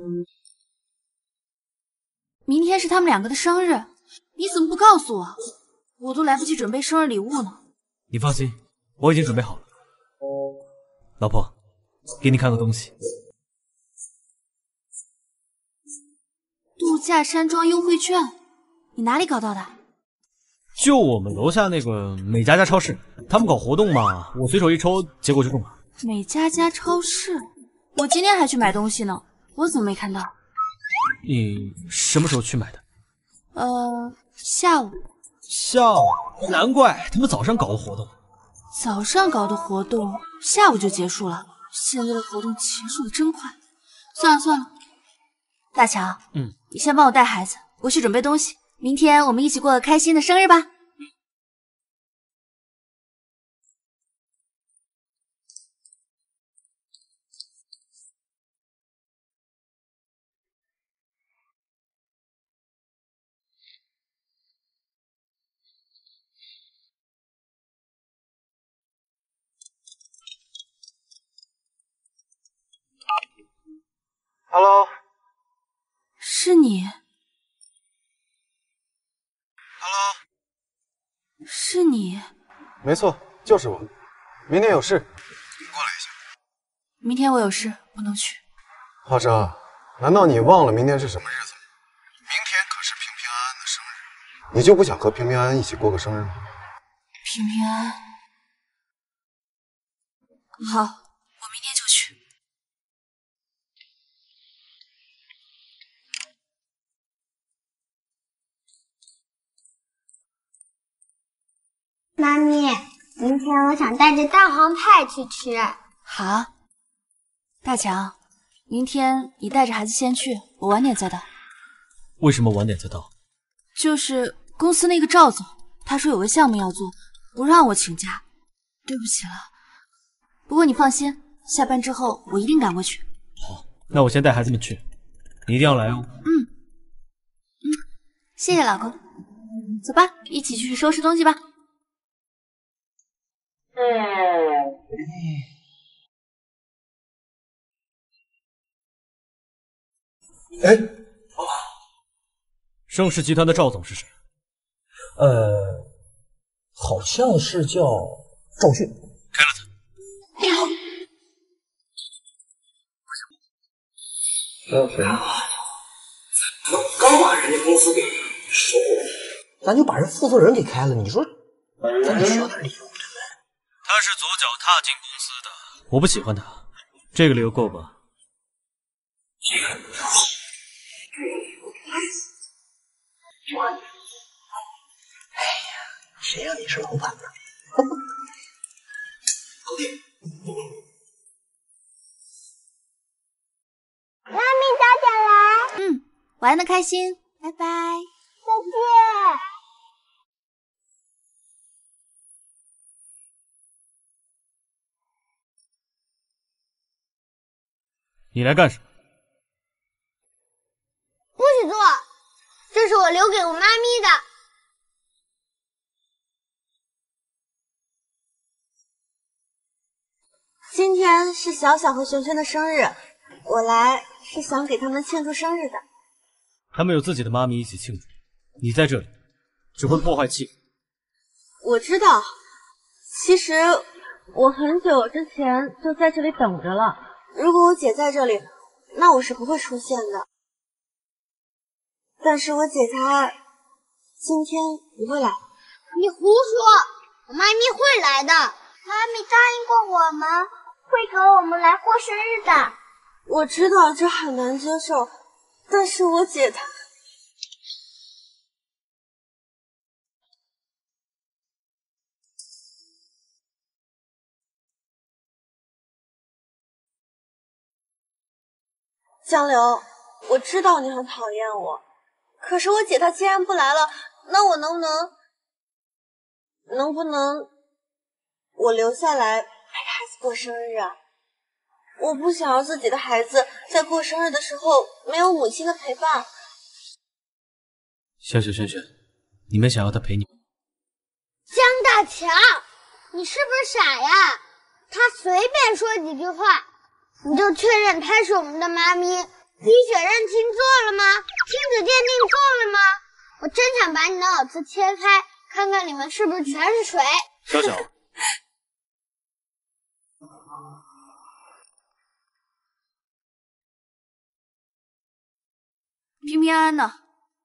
明天是他们两个的生日，你怎么不告诉我？我都来不及准备生日礼物呢。 你放心，我已经准备好了。老婆，给你看个东西。 度假山庄优惠券，你哪里搞到的？ 就我们楼下那个美家家超市，他们搞活动嘛，我随手一抽，结果就中了。 美家家超市，我今天还去买东西呢，我怎么没看到？ 你什么时候去买的？ 下午。 下午？难怪他们早上搞的活动。 早上搞的活动，下午就结束了。现在的活动结束的真快。算了算了，大强，你先帮我带孩子，我去准备东西。明天我们一起过个开心的生日吧。 Hello， 是你 ？Hello， 是你？ 没错，就是我。明天有事，你过来一下。 明天我有事，不能去。 华生，难道你忘了明天是什么日子吗？明天可是平平安安的生日，你就不想和平平安安一起过个生日吗？ 平平安安。好，我明天就去。 妈咪，明天我想带着蛋黄派去吃。 好，大强，明天你带着孩子先去，我晚点再到。 为什么晚点再到？ 就是公司那个赵总，他说有个项目要做，不让我请假，对不起了。不过你放心，下班之后我一定赶过去。 好，那我先带孩子们去，你一定要来哦。 谢谢老公。走吧，一起去收拾东西吧。 哎， 盛世集团的赵总是谁？ 好像是叫赵迅。 开了他。 咱刚把人家公司给收了，咱就把人负责人给开了。你说，咱得需要点理由。 他是左脚踏进公司的，我不喜欢他，这个理由够吧？ 这个理由，哎呀，谁让你是老板呢？搞定。 妈咪早点来。 玩得开心， 拜拜，再见。 你来干什么？ 不许做，这是我留给我妈咪的。 今天是小小和璇璇的生日，我来是想给他们庆祝生日的。 他们有自己的妈咪一起庆祝，你在这里只会破坏气氛。 我知道，其实我很久之前就在这里等着了。如果我姐在这里，那我是不会出现的。但是我姐她今天不会来。 你胡说，我妈咪会来的。妈咪答应过我们，会和我们来过生日的。 我知道这很难接受，但是我姐她……江流，我知道你很讨厌我，可是我姐她既然不来了，那我能不能我留下来陪孩子过生日啊？我不想要自己的孩子在过生日的时候没有母亲的陪伴。 萱萱，你们想要他陪你吗？ 江大强，你是不是傻呀？他随便说几句话，你就确认她是我们的妈咪？滴血认亲做了吗？亲子鉴定做了吗？我真想把你的脑子切开，看看里面是不是全是水。 小小， 平平安安呢？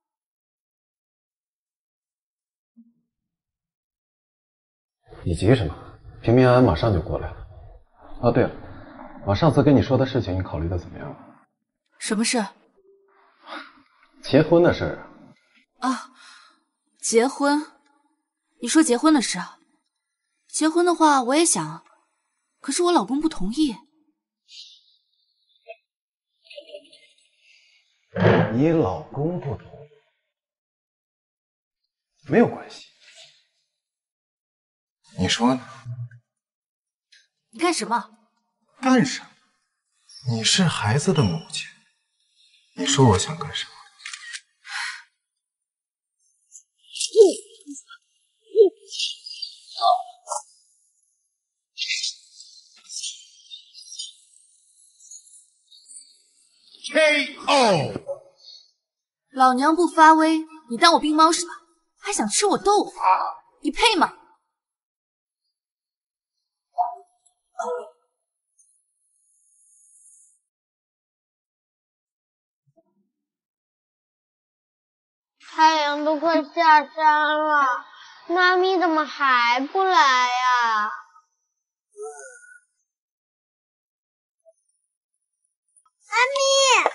你急什么？平平安安马上就过来了。哦，对了，我上次跟你说的事情，你考虑的怎么样了？ 什么事？ 结婚的事啊，结婚？你说结婚的事啊？结婚的话我也想，可是我老公不同意。 你老公不同意，没有关系。你说呢？ 你干什么？ 干什么？你是孩子的母亲，你说我想干什么？KO。 老娘不发威，你当我病猫是吧？还想吃我豆腐？你配吗？ 太阳都快下山了，妈咪怎么还不来呀？妈咪，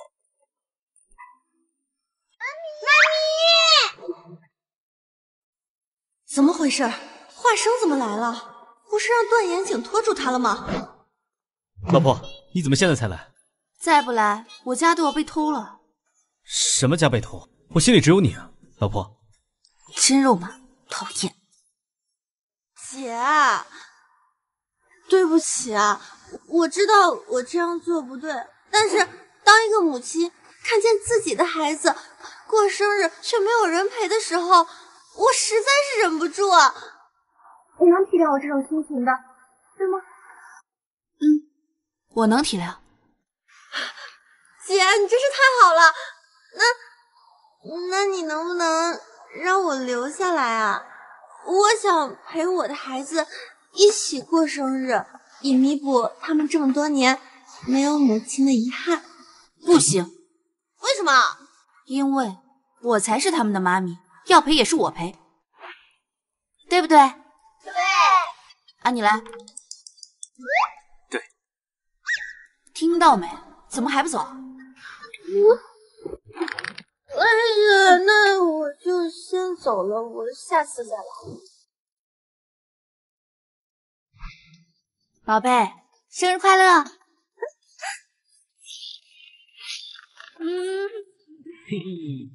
妈咪， 怎么回事？华生怎么来了？不是让段延景拖住他了吗？ 老婆，你怎么现在才来？ 再不来，我家都要被偷了。 什么家被偷？我心里只有你啊，老婆。 真肉麻，讨厌。 姐，对不起啊，我知道我这样做不对，但是当一个母亲看见自己的孩子过生日却没有人陪的时候，我实在是忍不住啊。你能体谅我这种心情的，对吗？ 我能体谅。 姐，你真是太好了。那你能不能让我留下来啊？我想陪我的孩子一起过生日，以弥补他们这么多年没有母亲的遗憾。 不行。 为什么？ 因为我才是他们的妈咪，要陪也是我陪，对不对？ 对。 啊，你来。 对。 听到没？怎么还不走？ 哎呀，那我就先走了，我下次再来。 宝贝，生日快乐！ 嘿嘿。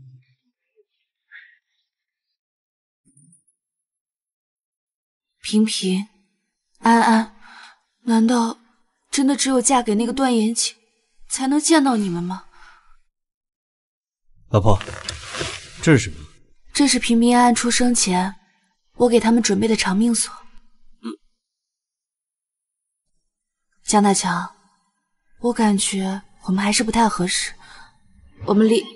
平平，安安，难道真的只有嫁给那个段延景，才能见到你们吗？ 老婆，这是什么？ 这是平平安安出生前我给他们准备的长命锁。江大强，我感觉我们还是不太合适，我们离……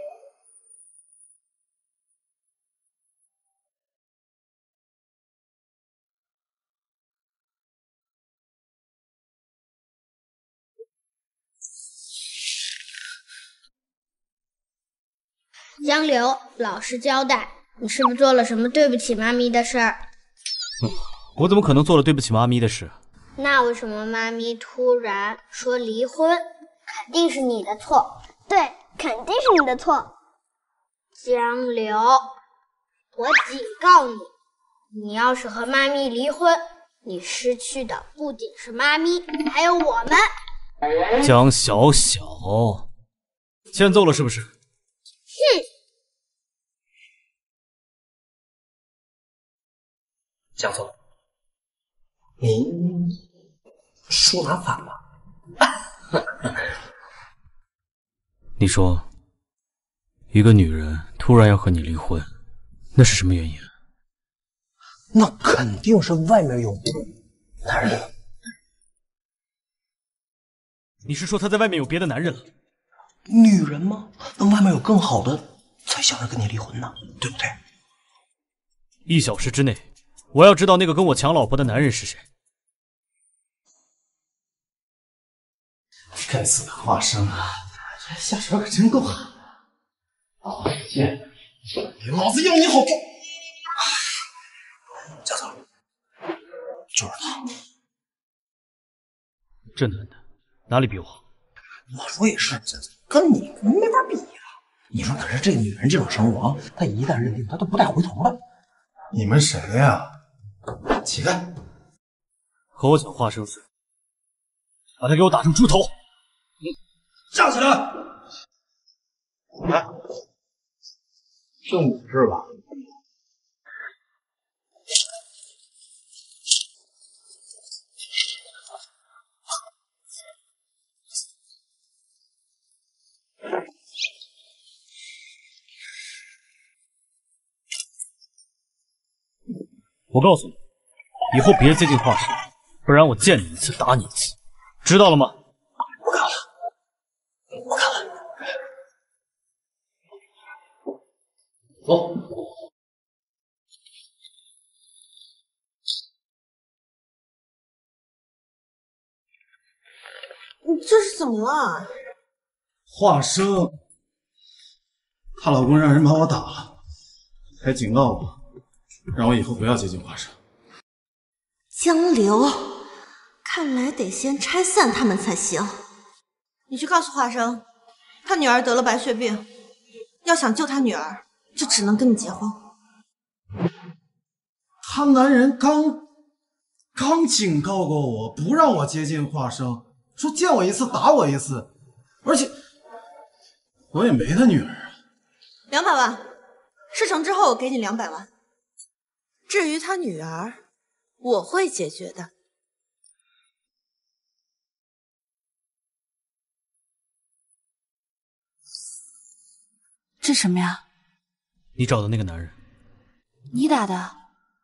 江流，老实交代，你是不是做了什么对不起妈咪的事儿？ 我怎么可能做了对不起妈咪的事？ 那为什么妈咪突然说离婚？肯定是你的错。对，肯定是你的错。江流，我警告你，你要是和妈咪离婚，你失去的不仅是妈咪，还有我们。 江小小，欠揍了是不是？ 哼！ 江总，您说哪反了？ 你说，一个女人突然要和你离婚，那是什么原因？ 那肯定是外面有男人。 你是说她在外面有别的男人了？ 女人吗？那外面有更好的，才想着跟你离婚呢，对不对 ？1小时之内，我要知道那个跟我抢老婆的男人是谁。 该死的华生啊！下手可真够狠！老子见你，老子要你好处！江总，就是他。 这男的哪里比我好？ 我说也是，跟你没法比呀。你说，可是这女人这种生物啊，她一旦认定，她都不带回头的。 你们谁呀？起来！ 和我抢华生死，把他给我打成猪头！ 站起来！来，姓武是吧？ 我告诉你，以后别接近华生，不然我见你一次打你一次，知道了吗？ 不看了，不看了。 走。 你这是怎么了？ 华生，她老公让人把我打了，还警告我，让我以后不要接近华生。 江流，看来得先拆散他们才行。你去告诉华生，他女儿得了白血病，要想救他女儿，就只能跟你结婚。 他男人刚警告过我，不让我接近华生，说见我一次打我一次，而且我也没他女儿啊。 200万，事成之后我给你200万。至于他女儿，我会解决的。 这什么呀？ 你找的那个男人。 你打的？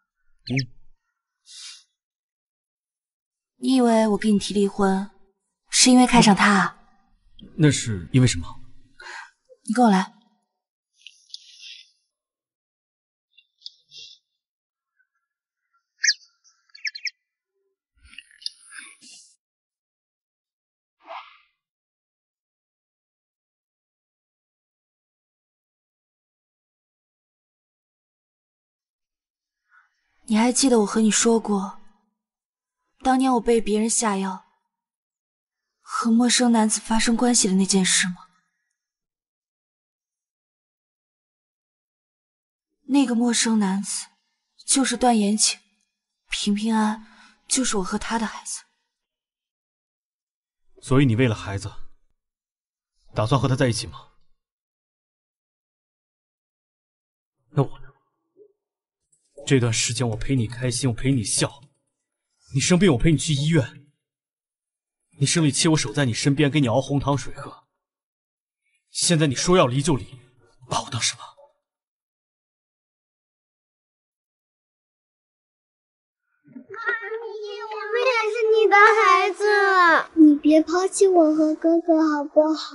你以为我跟你提离婚，是因为看上他啊？ 那是因为什么？ 你跟我来。你还记得我和你说过，当年我被别人下药，和陌生男子发生关系的那件事吗？那个陌生男子就是段延景，平平安就是我和他的孩子。 所以你为了孩子，打算和他在一起吗？那我呢？这段时间我陪你开心，我陪你笑，你生病我陪你去医院，你生理期我守在你身边给你熬红糖水喝。现在你说要离就离，把我当什么？ 我们也是你的孩子，你别抛弃我和哥哥好不好？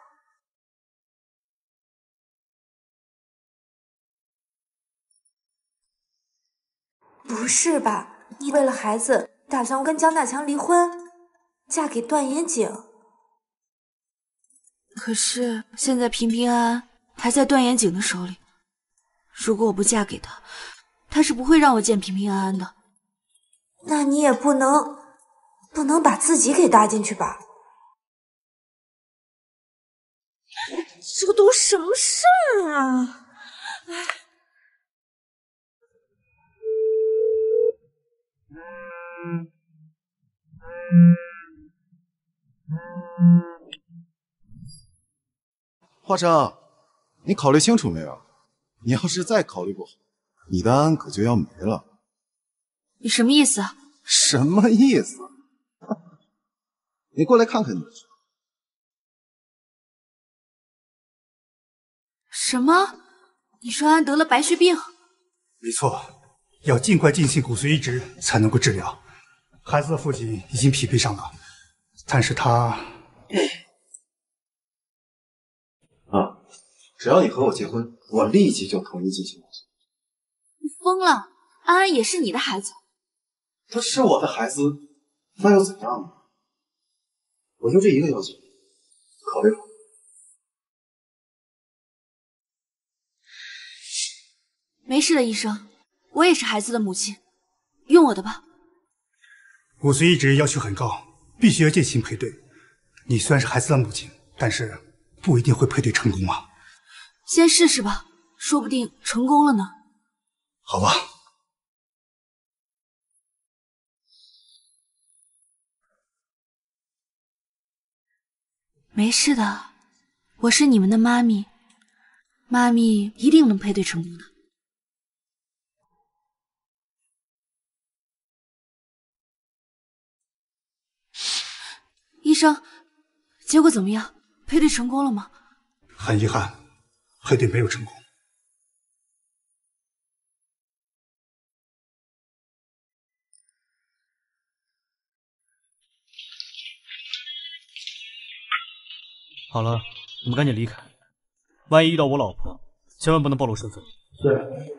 不是吧？你为了孩子打算跟江大强离婚，嫁给段延景？ 可是现在平平安安还在段延景的手里，如果我不嫁给他，他是不会让我见平平安安的。 那你也不能把自己给搭进去吧？ 这都什么事儿啊！ 华生，你考虑清楚没有？你要是再考虑不好，你的安可就要没了。 你什么意思啊？ 什么意思？你过来看看你。 什么？你说安得了白血病？ 没错，要尽快进行骨髓移植才能够治疗。孩子的父亲已经匹配上了，但是他…… 只要你和我结婚，我立即就同意进行。 你疯了！安安也是你的孩子。 他是我的孩子，那又怎样呢？我就这一个要求，考虑考虑。 没事的，医生，我也是孩子的母亲，用我的吧。 骨髓移植要求很高，必须要进行配对。你虽然是孩子的母亲，但是不一定会配对成功啊。 先试试吧，说不定成功了呢。 好吧。 没事的，我是你们的妈咪，妈咪一定能配对成功的。医生，结果怎么样？配对成功了吗？ 很遗憾，配对没有成功。 好了，你们赶紧离开，万一遇到我老婆，千万不能暴露身份。 是。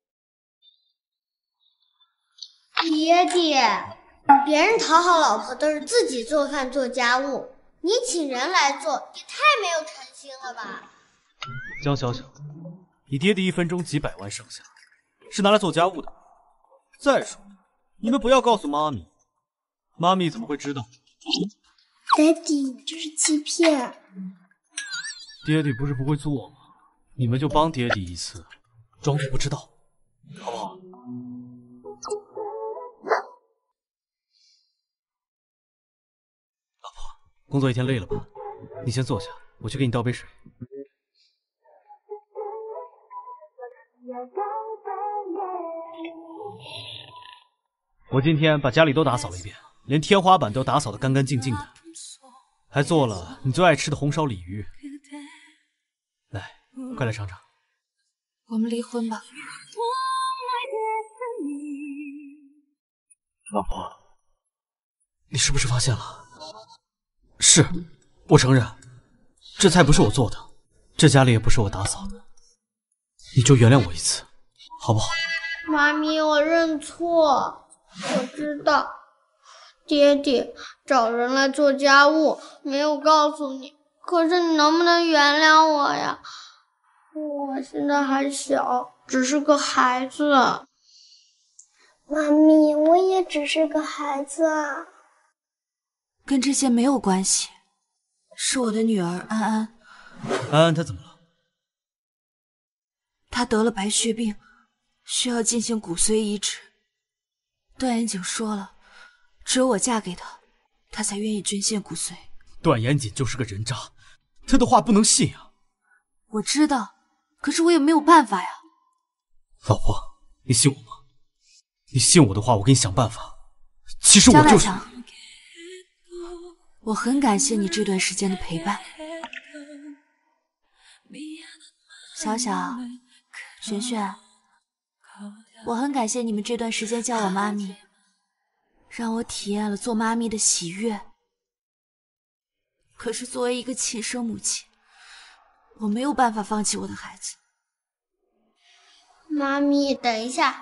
爹爹，别人讨好老婆都是自己做饭做家务，你请人来做也太没有诚心了吧？ 江小小，你爹的1分钟几百万上下，是拿来做家务的。再说，你们不要告诉妈咪，妈咪怎么会知道？ 爹地，这是欺骗。 爹地不是不会做吗？你们就帮爹地一次，装作不知道，好不好？老婆，工作一天累了吧？你先坐下，我去给你倒杯水。我今天把家里都打扫了一遍，连天花板都打扫得干干净净的，还做了你最爱吃的红烧鲤鱼。来，快来尝尝。 我们离婚吧。 老婆，你是不是发现了？是，我承认，这菜不是我做的，这家里也不是我打扫的，你就原谅我一次，好不好？ 妈咪，我认错。我知道，爹爹找人来做家务，没有告诉你。可是你能不能原谅我呀？我现在还小，只是个孩子。妈咪，我也只是个孩子啊。 跟这些没有关系，是我的女儿安安。 安安她怎么了？ 她得了白血病，需要进行骨髓移植。段延景说了，只有我嫁给他，他才愿意捐献骨髓。 段延景就是个人渣，他的话不能信啊。 我知道，可是我也没有办法呀。 老婆，你信我吗？你信我的话，我给你想办法。其实我就是…… 江大强，我很感谢你这段时间的陪伴。小小、璇璇，我很感谢你们这段时间叫我妈咪，让我体验了做妈咪的喜悦。可是作为一个亲生母亲，我没有办法放弃我的孩子。 妈咪，等一下。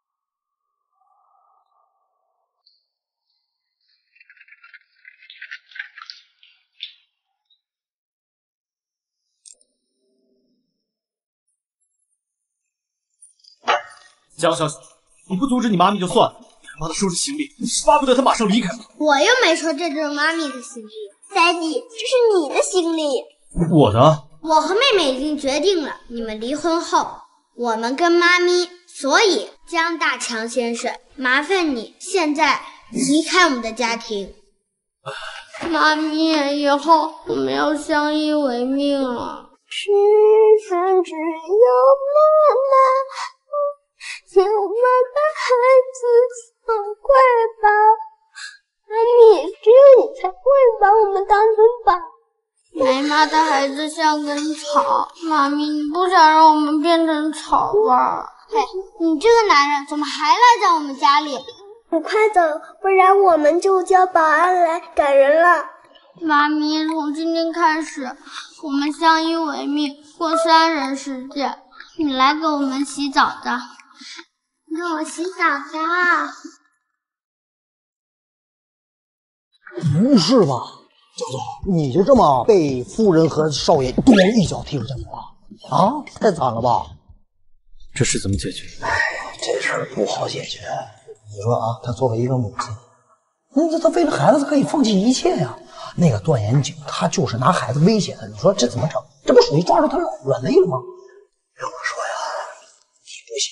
江小小，你不阻止你妈咪就算了，你还帮她收拾行李，巴不得她马上离开吗？ 我又没说这就是妈咪的行李，爹地，这是你的行李。 我的？ 我和妹妹已经决定了，你们离婚后，我们跟妈咪。所以，江大强先生，麻烦你现在离开我们的家庭。妈咪，以后我们要相依为命了。世上只有妈妈。有妈的孩子才会吧，妈咪，只有你才会把我们当成宝。没妈的孩子像根草，妈咪，你不想让我们变成草吧？嘿，你这个男人怎么还赖在我们家里？你快走，不然我们就叫保安来赶人了。妈咪，从今天开始，我们相依为命，过3人世界。你来给我们洗澡的。让我洗澡的。 不是吧，江总，你就这么被夫人和少爷咚一脚踢出家门了？啊，太惨了吧！ 这事怎么解决？ 哎呀，这事儿不好解决。你说啊，她作为一个母亲，她为了孩子可以放弃一切呀。那个段延景，他就是拿孩子威胁她，你说这怎么整？这不属于抓住他软肋了吗？要我说呀，你不行。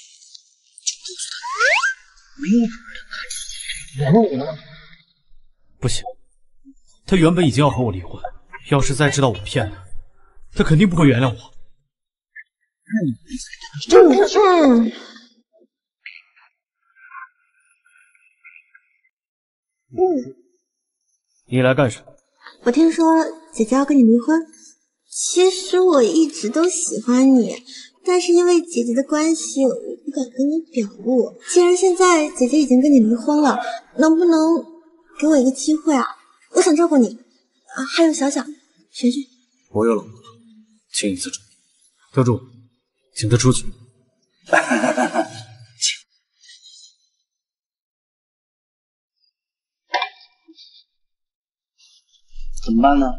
没准他忍你呢。 不行，他原本已经要和我离婚，要是再知道我骗他，他肯定不会原谅我。你来干什么？ 我听说姐姐要跟你离婚。其实我一直都喜欢你，但是因为姐姐的关系，我不敢跟你表露。既然现在姐姐已经跟你离婚了，能不能给我一个机会啊？我想照顾你啊，还有小小、璇璇。 我有老婆，请你自重。教主，请他出去。 怎么办呢？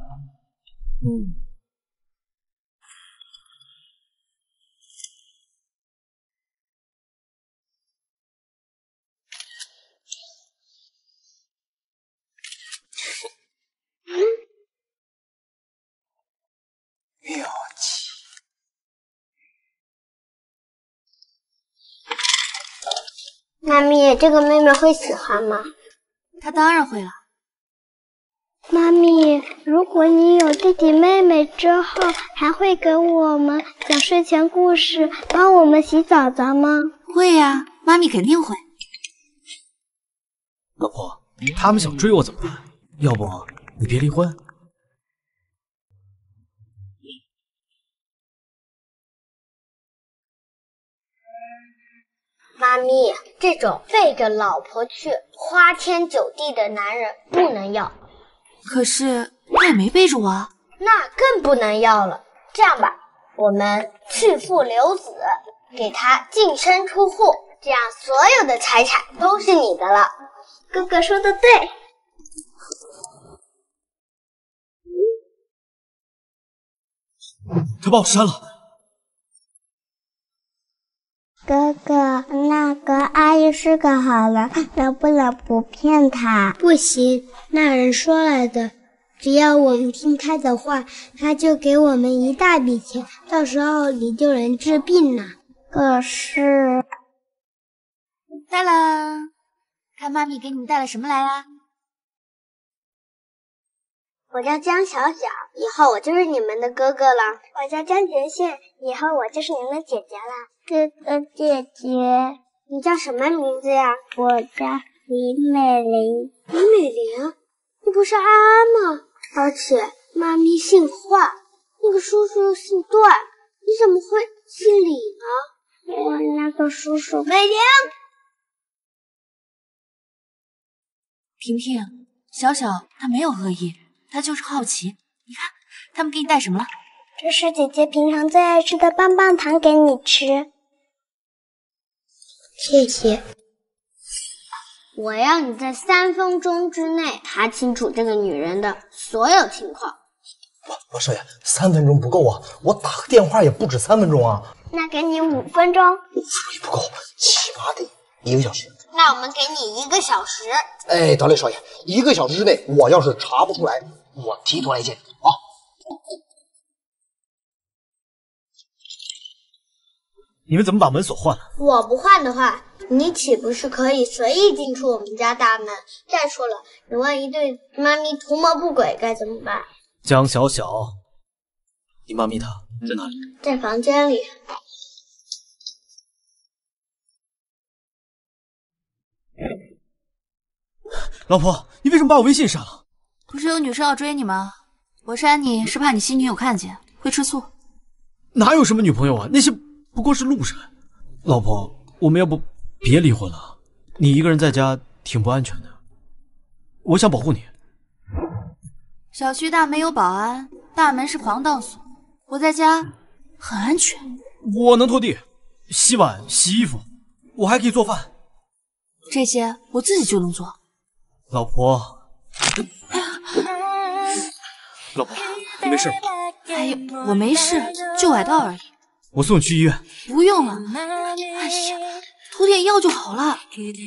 妙计。妈咪，这个妹妹会喜欢吗？ 她当然会了。 妈咪，如果你有弟弟妹妹之后，还会给我们讲睡前故事，帮我们洗澡澡吗？ 会呀，妈咪肯定会。 老婆，他们想追我怎么办？要不你别离婚？ 妈咪，这种背着老婆去花天酒地的男人不能要。 可是他也没背着我啊。 那更不能要了。这样吧，我们去父留子，给他净身出户，这样所有的财产都是你的了。哥哥说的对。 他把我删了。 哥哥，那个阿姨是个好人，能不能不骗她？不行，那人说来的，只要我们听他的话，他就给我们一大笔钱，到时候你就能治病了。可是， 带啦，看妈咪给你们带了什么来啦？ 我叫江小小，以后我就是你们的哥哥了。我叫江洁炫，以后我就是你们的姐姐了。哥哥姐姐，你叫什么名字呀？我叫李美玲。李美玲？你不是安安吗？而且妈咪姓华，那个叔叔姓段，你怎么会姓李呢？我那个叔叔美玲。 萍萍，小小他没有恶意，他就是好奇。你看，他们给你带什么了？ 这是姐姐平常最爱吃的棒棒糖，给你吃。谢谢。我要你在3分钟之内查清楚这个女人的所有情况。 我少爷，3分钟不够啊，我打个电话也不止3分钟啊。 那给你5分钟。 不够，起码得1个小时。 那我们给你1个小时。 哎，得嘞，少爷，1个小时之内，我要是查不出来，我提出来见啊。 你们怎么把门锁换了？ 我不换的话，你岂不是可以随意进出我们家大门？再说了，你万一对妈咪图谋不轨该怎么办？ 江小小，你妈咪她在哪里？ 在房间里。 老婆，你为什么把我微信删了？ 不是有女生要追你吗？我删你是怕你新女友看见会吃醋。 哪有什么女朋友啊？那些不过是路人。老婆，我们要不别离婚了？你一个人在家挺不安全的，我想保护你。 小区大门有保安，大门是防盗锁，我在家很安全。 我能拖地、洗碗、洗衣服，我还可以做饭， 这些我自己就能做。 老婆，老婆，你没事吧？ 哎，我没事，就崴到而已。 我送你去医院。 不用了，哎呀，涂点药就好了。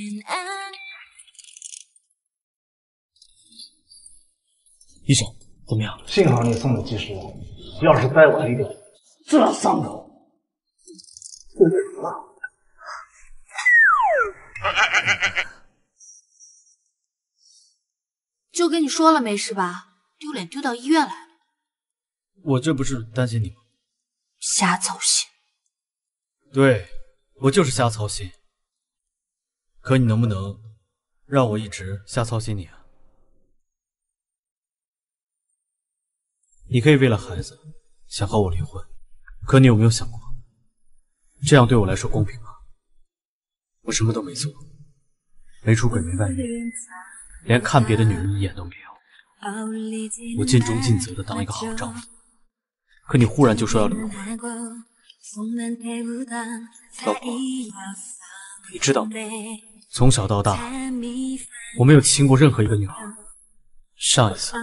医生，怎么样？ 幸好你送的及时，要是再晚一点，这伤口就忍了。 就跟你说了没事吧？丢脸丢到医院来了。 我这不是担心你吗？ 瞎操心。 对，我就是瞎操心。可你能不能让我一直瞎操心你啊？你可以为了孩子想和我离婚，可你有没有想过，这样对我来说公平吗？我什么都没做，没出轨没外遇，连看别的女人一眼都没有。我尽忠尽责的当一个好丈夫，可你忽然就说要离婚， 老婆，你知道的，从小到大，我没有亲过任何一个女孩。上一次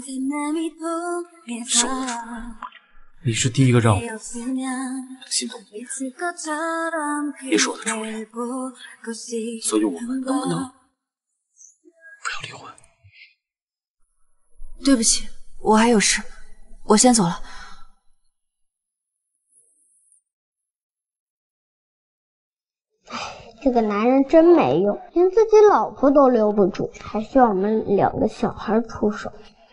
是我的初恋，你是第一个让我心动的女人，也是我的初恋，所以我们能不能不要离婚？ 对不起，我还有事，我先走了。 这个男人真没用，连自己老婆都留不住，还需要我们2个小孩出手。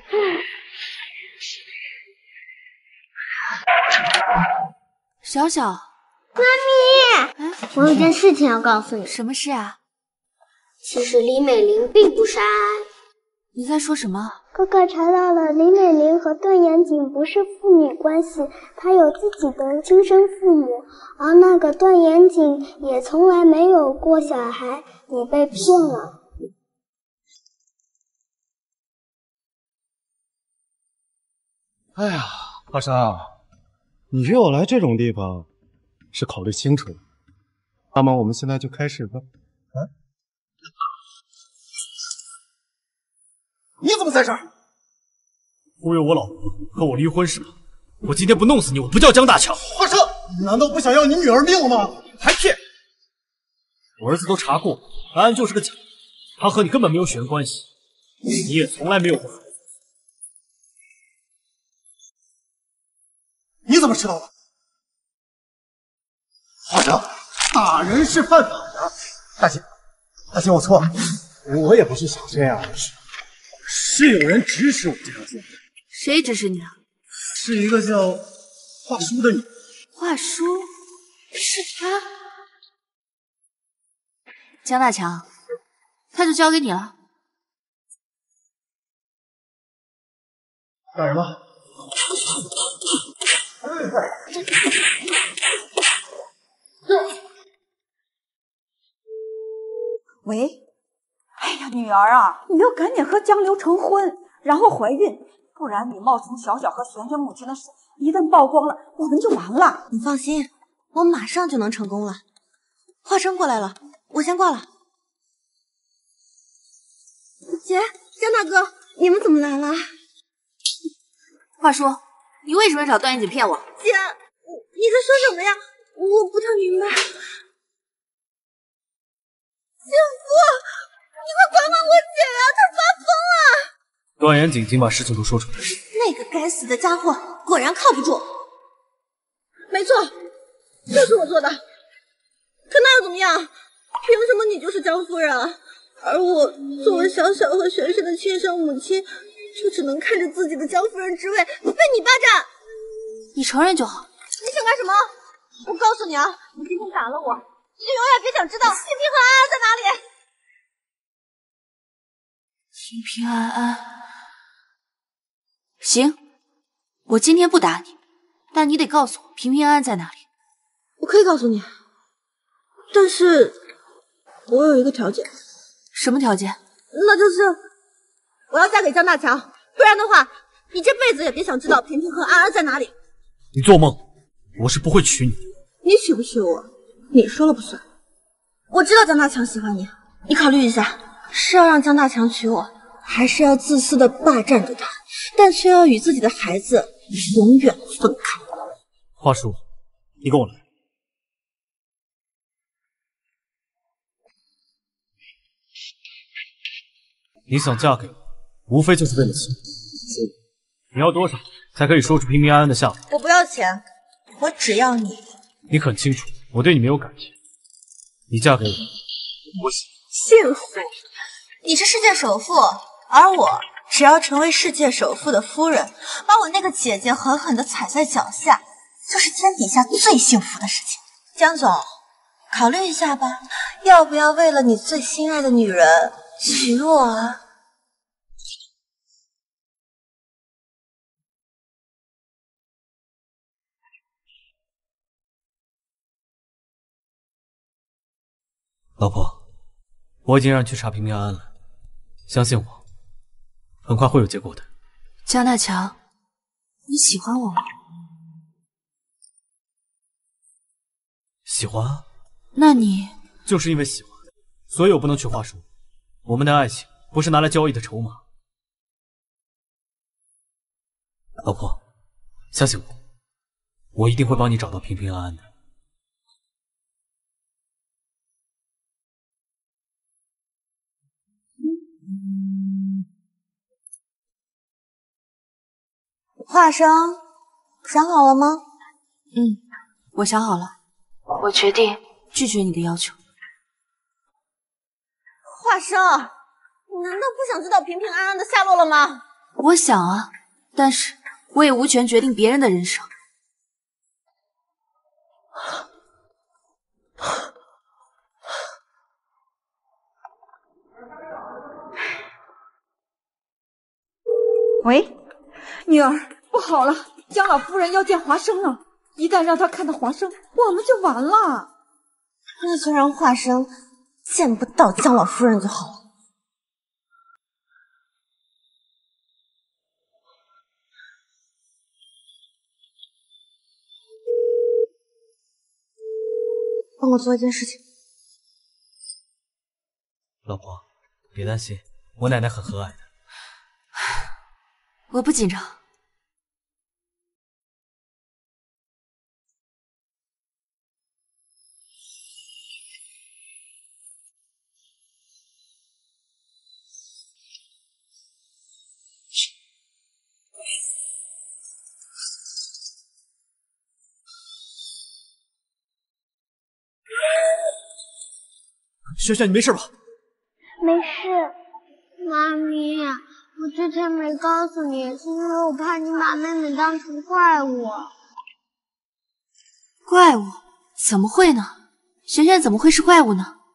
小小， 妈咪，我有件事情要告诉你。 什么事啊？ 其实李美玲并不是安安。 你在说什么？ 哥哥查到了，李美玲和段延景不是父女关系，她有自己的亲生父母，而那个段延景也从来没有过小孩，你被骗了。 哎呀，华山，你约我来这种地方，是考虑清楚了。那么我们现在就开始吧。你怎么在这儿？ 忽悠我老婆和我离婚是吧？我今天不弄死你，我不叫江大强。 华山，你难道不想要你女儿命了吗？ 还骗！我儿子都查过，安安就是个假，他和你根本没有血缘关系，你也从来没有过孩子。 你怎么知道的？华山，打人是犯法的。大姐，我错了，我也不是想这样的事。是有人指使我这样做。 谁指使你了？ 是一个叫华叔的女人。 华叔？是他？江大强，他就交给你了。 干什么？ 喂，哎呀，女儿啊，你要赶紧和江流成婚，然后怀孕，不然你冒充小小和璇璇母亲的事一旦曝光了，我们就完了。 你放心，我马上就能成功了。华生过来了，我先挂了。姐，江大哥，你们怎么来了？ 华叔，你为什么找段延景骗我？ 姐，你在说什么呀？我不太明白。姐夫，你快管管我姐呀，她发疯了！ 段延景已经把事情都说出来了。 那个该死的家伙果然靠不住。没错，就是我做的。可那又怎么样？凭什么你就是江夫人，而我作为小小和璇璇的亲生母亲，就只能看着自己的江夫人之位被你霸占？ 你承认就好。 你想干什么？我告诉你啊，你今天打了我，你就永远别想知道平平和安安在哪里。 平平安安。行，我今天不打你，但你得告诉我平平安安在哪里。 我可以告诉你，但是我有一个条件。 什么条件？ 那就是我要嫁给江大强，不然的话，你这辈子也别想知道平平和安安在哪里。 你做梦，我是不会娶你的。 你娶不娶我，你说了不算。我知道江大强喜欢你，你考虑一下，是要让江大强娶我，还是要自私的霸占着他，但却要与自己的孩子永远分开？ 华叔，你跟我来。你想嫁给我，无非就是为了钱。你要多少才可以说出平平安安的下落？ 我不要钱，我只要你。 你很清楚，我对你没有感情。你嫁给我，我幸福。你是世界首富，而我只要成为世界首富的夫人，把我那个姐姐狠狠地踩在脚下，就是天底下最幸福的事情。江总，考虑一下吧，要不要为了你最心爱的女人娶我啊？ 老婆，我已经让人去查平平安安了，相信我，很快会有结果的。 江大强，你喜欢我吗？ 喜欢啊？ 那你就是因为喜欢，所以我不能娶华叔。我们的爱情不是拿来交易的筹码。老婆，相信我，我一定会帮你找到平平安安的。 华生，想好了吗？ 我想好了，我决定拒绝你的要求。 华生，你难道不想知道平平安安的下落了吗？ 我想啊，但是我也无权决定别人的人生。 喂，女儿，不好了，江老夫人要见华生了。一旦让她看到华生，我们就完了。 那就让华生见不到江老夫人就好了。帮我做一件事情。 老婆，别担心，我奶奶很和蔼的。 我不紧张。 萱萱，你没事吧？ 没事，妈咪，我之前没告诉你，是因为我怕你把妹妹当成怪物。 怪物？怎么会呢？萱萱怎么会是怪物呢？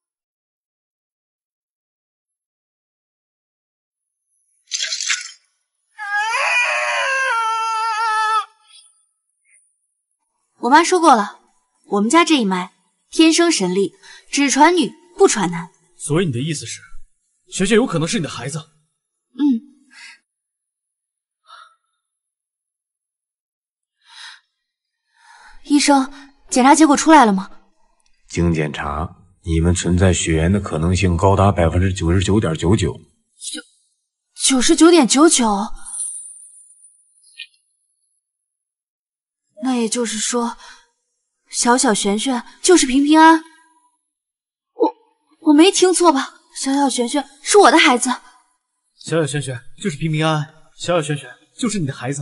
我妈说过了，我们家这一脉天生神力，只传女不传男。 所以你的意思是，萱萱有可能是你的孩子？ 医生，检查结果出来了吗？ 经检查，你们存在血缘的可能性高达99.99%。 99.99%？那也就是说，小小璇璇就是平平安？我没听错吧？小小璇璇是我的孩子。 小小璇璇就是平平安安，小小璇璇就是你的孩子。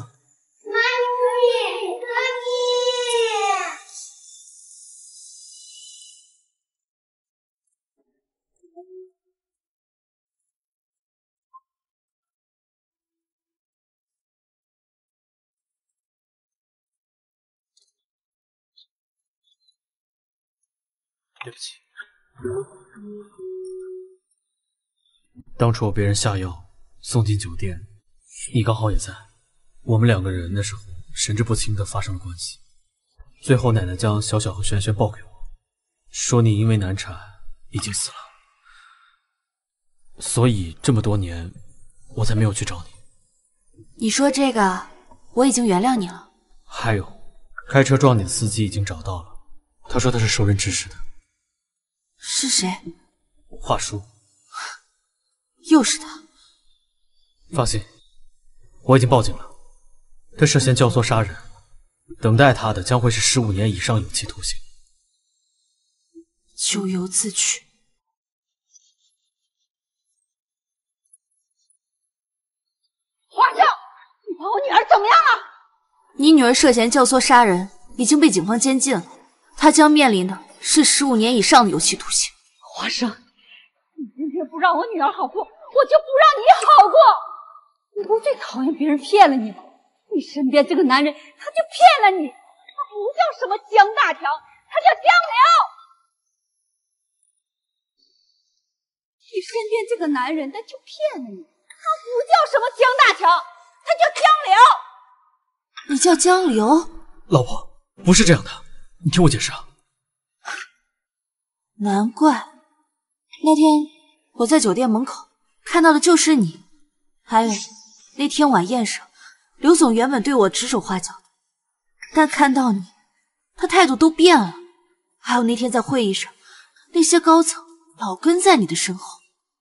对不起，当初我被人下药送进酒店，你刚好也在。我们两个人那时候神志不清的发生了关系，最后奶奶将小小和萱萱抱给我，说你因为难产已经死了，所以这么多年我才没有去找你。 你说这个，我已经原谅你了。 还有，开车撞你的司机已经找到了，他说他是熟人指使的。 是谁？ 华叔。 又是他。 放心，我已经报警了，他涉嫌教唆杀人，等待他的将会是15年以上有期徒刑。 咎由自取。 华生，你把我女儿怎么样了？ 你女儿涉嫌教唆杀人，已经被警方监禁了，她将面临的是15年以上的有期徒刑。 华生，你今天不让我女儿好过，我就不让你好过。你不最讨厌别人骗了你吗？你身边这个男人，他就骗了你，他不叫什么江大强，他叫江流。你身边这个男人，他就骗了你，他不叫什么江大强，他叫江流。 你叫江流？ 老婆，不是这样的，你听我解释啊。 难怪那天我在酒店门口看到的就是你，还有那天晚宴上，刘总原本对我指手画脚的，但看到你，他态度都变了， 还有那天在会议上，那些高层老跟在你的身后。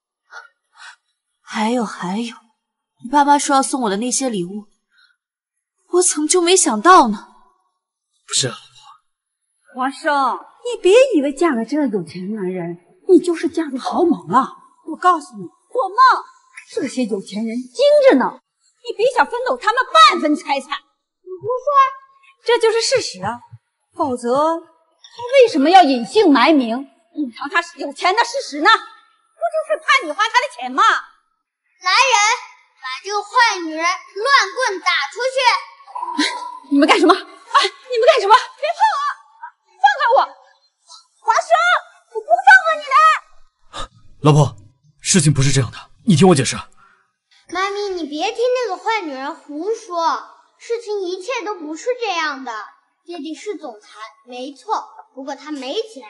还有，你爸妈说要送我的那些礼物，我怎么就没想到呢？ 不是啊， 华生，你别以为嫁了这个有钱男人，你就是嫁入豪门了。我告诉你，做梦！这些有钱人精着呢，你别想分走他们半分财产。你胡说，这就是事实啊！否则他为什么要隐姓埋名，隐藏他有钱的事实呢？不就是怕你花他的钱吗？ 来人，把这个坏女人乱棍打出去！ 你们干什么？啊！你们干什么？别碰我！放开我！华生，我不放过你的！ 老婆，事情不是这样的，你听我解释。 妈咪，你别听那个坏女人胡说，事情一切都不是这样的。爹地是总裁，没错，不过他没钱。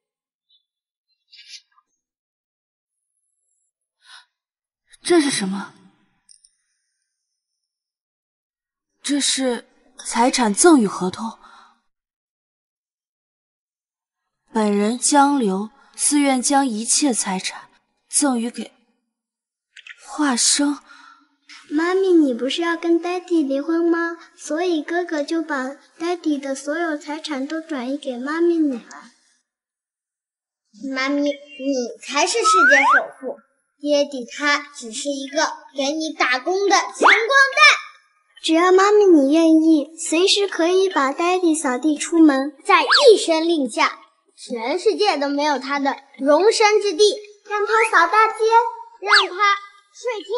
这是什么？这是财产赠与合同。本人江流自愿将一切财产赠与给华生。 妈咪，你不是要跟爹地离婚吗？所以哥哥就把爹地的所有财产都转移给妈咪你了。妈咪，你才是世界首富，爹地他只是一个给你打工的穷光蛋。只要妈咪你愿意，随时可以把爹地扫地出门，再一声令下，全世界都没有他的容身之地。让他扫大街，让他睡天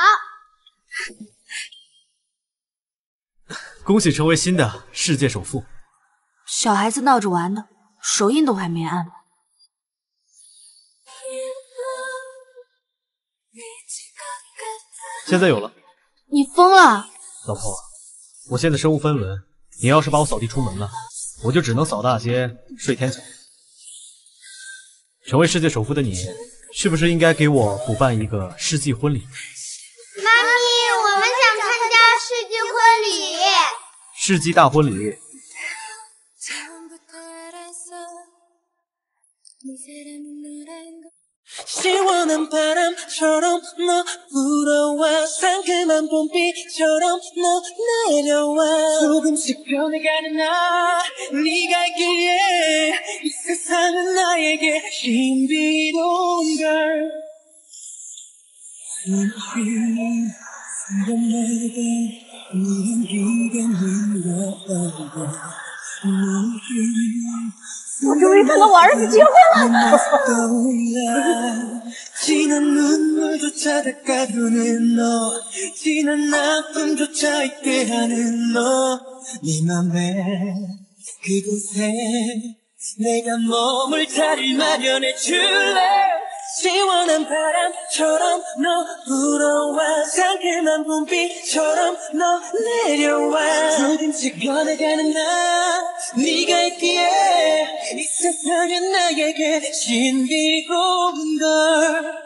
桥。 恭喜成为新的世界首富。 小孩子闹着玩的，手印都还没按呢。 现在有了。 你疯了！ 老婆，我现在身无分文，你要是把我扫地出门了，我就只能扫大街睡天桥。成为世界首富的你，是不是应该给我补办一个世纪婚礼？ 妈咪，我们想参加世纪婚礼。 世纪大婚礼。 我终于等到我儿子结婚了。 시원한 바람처럼 너 불어와 상큼한 봄비처럼 너 내려와 조금씩 변해가는 나 네가 있기에 이 세상은 나에게 신비로운 걸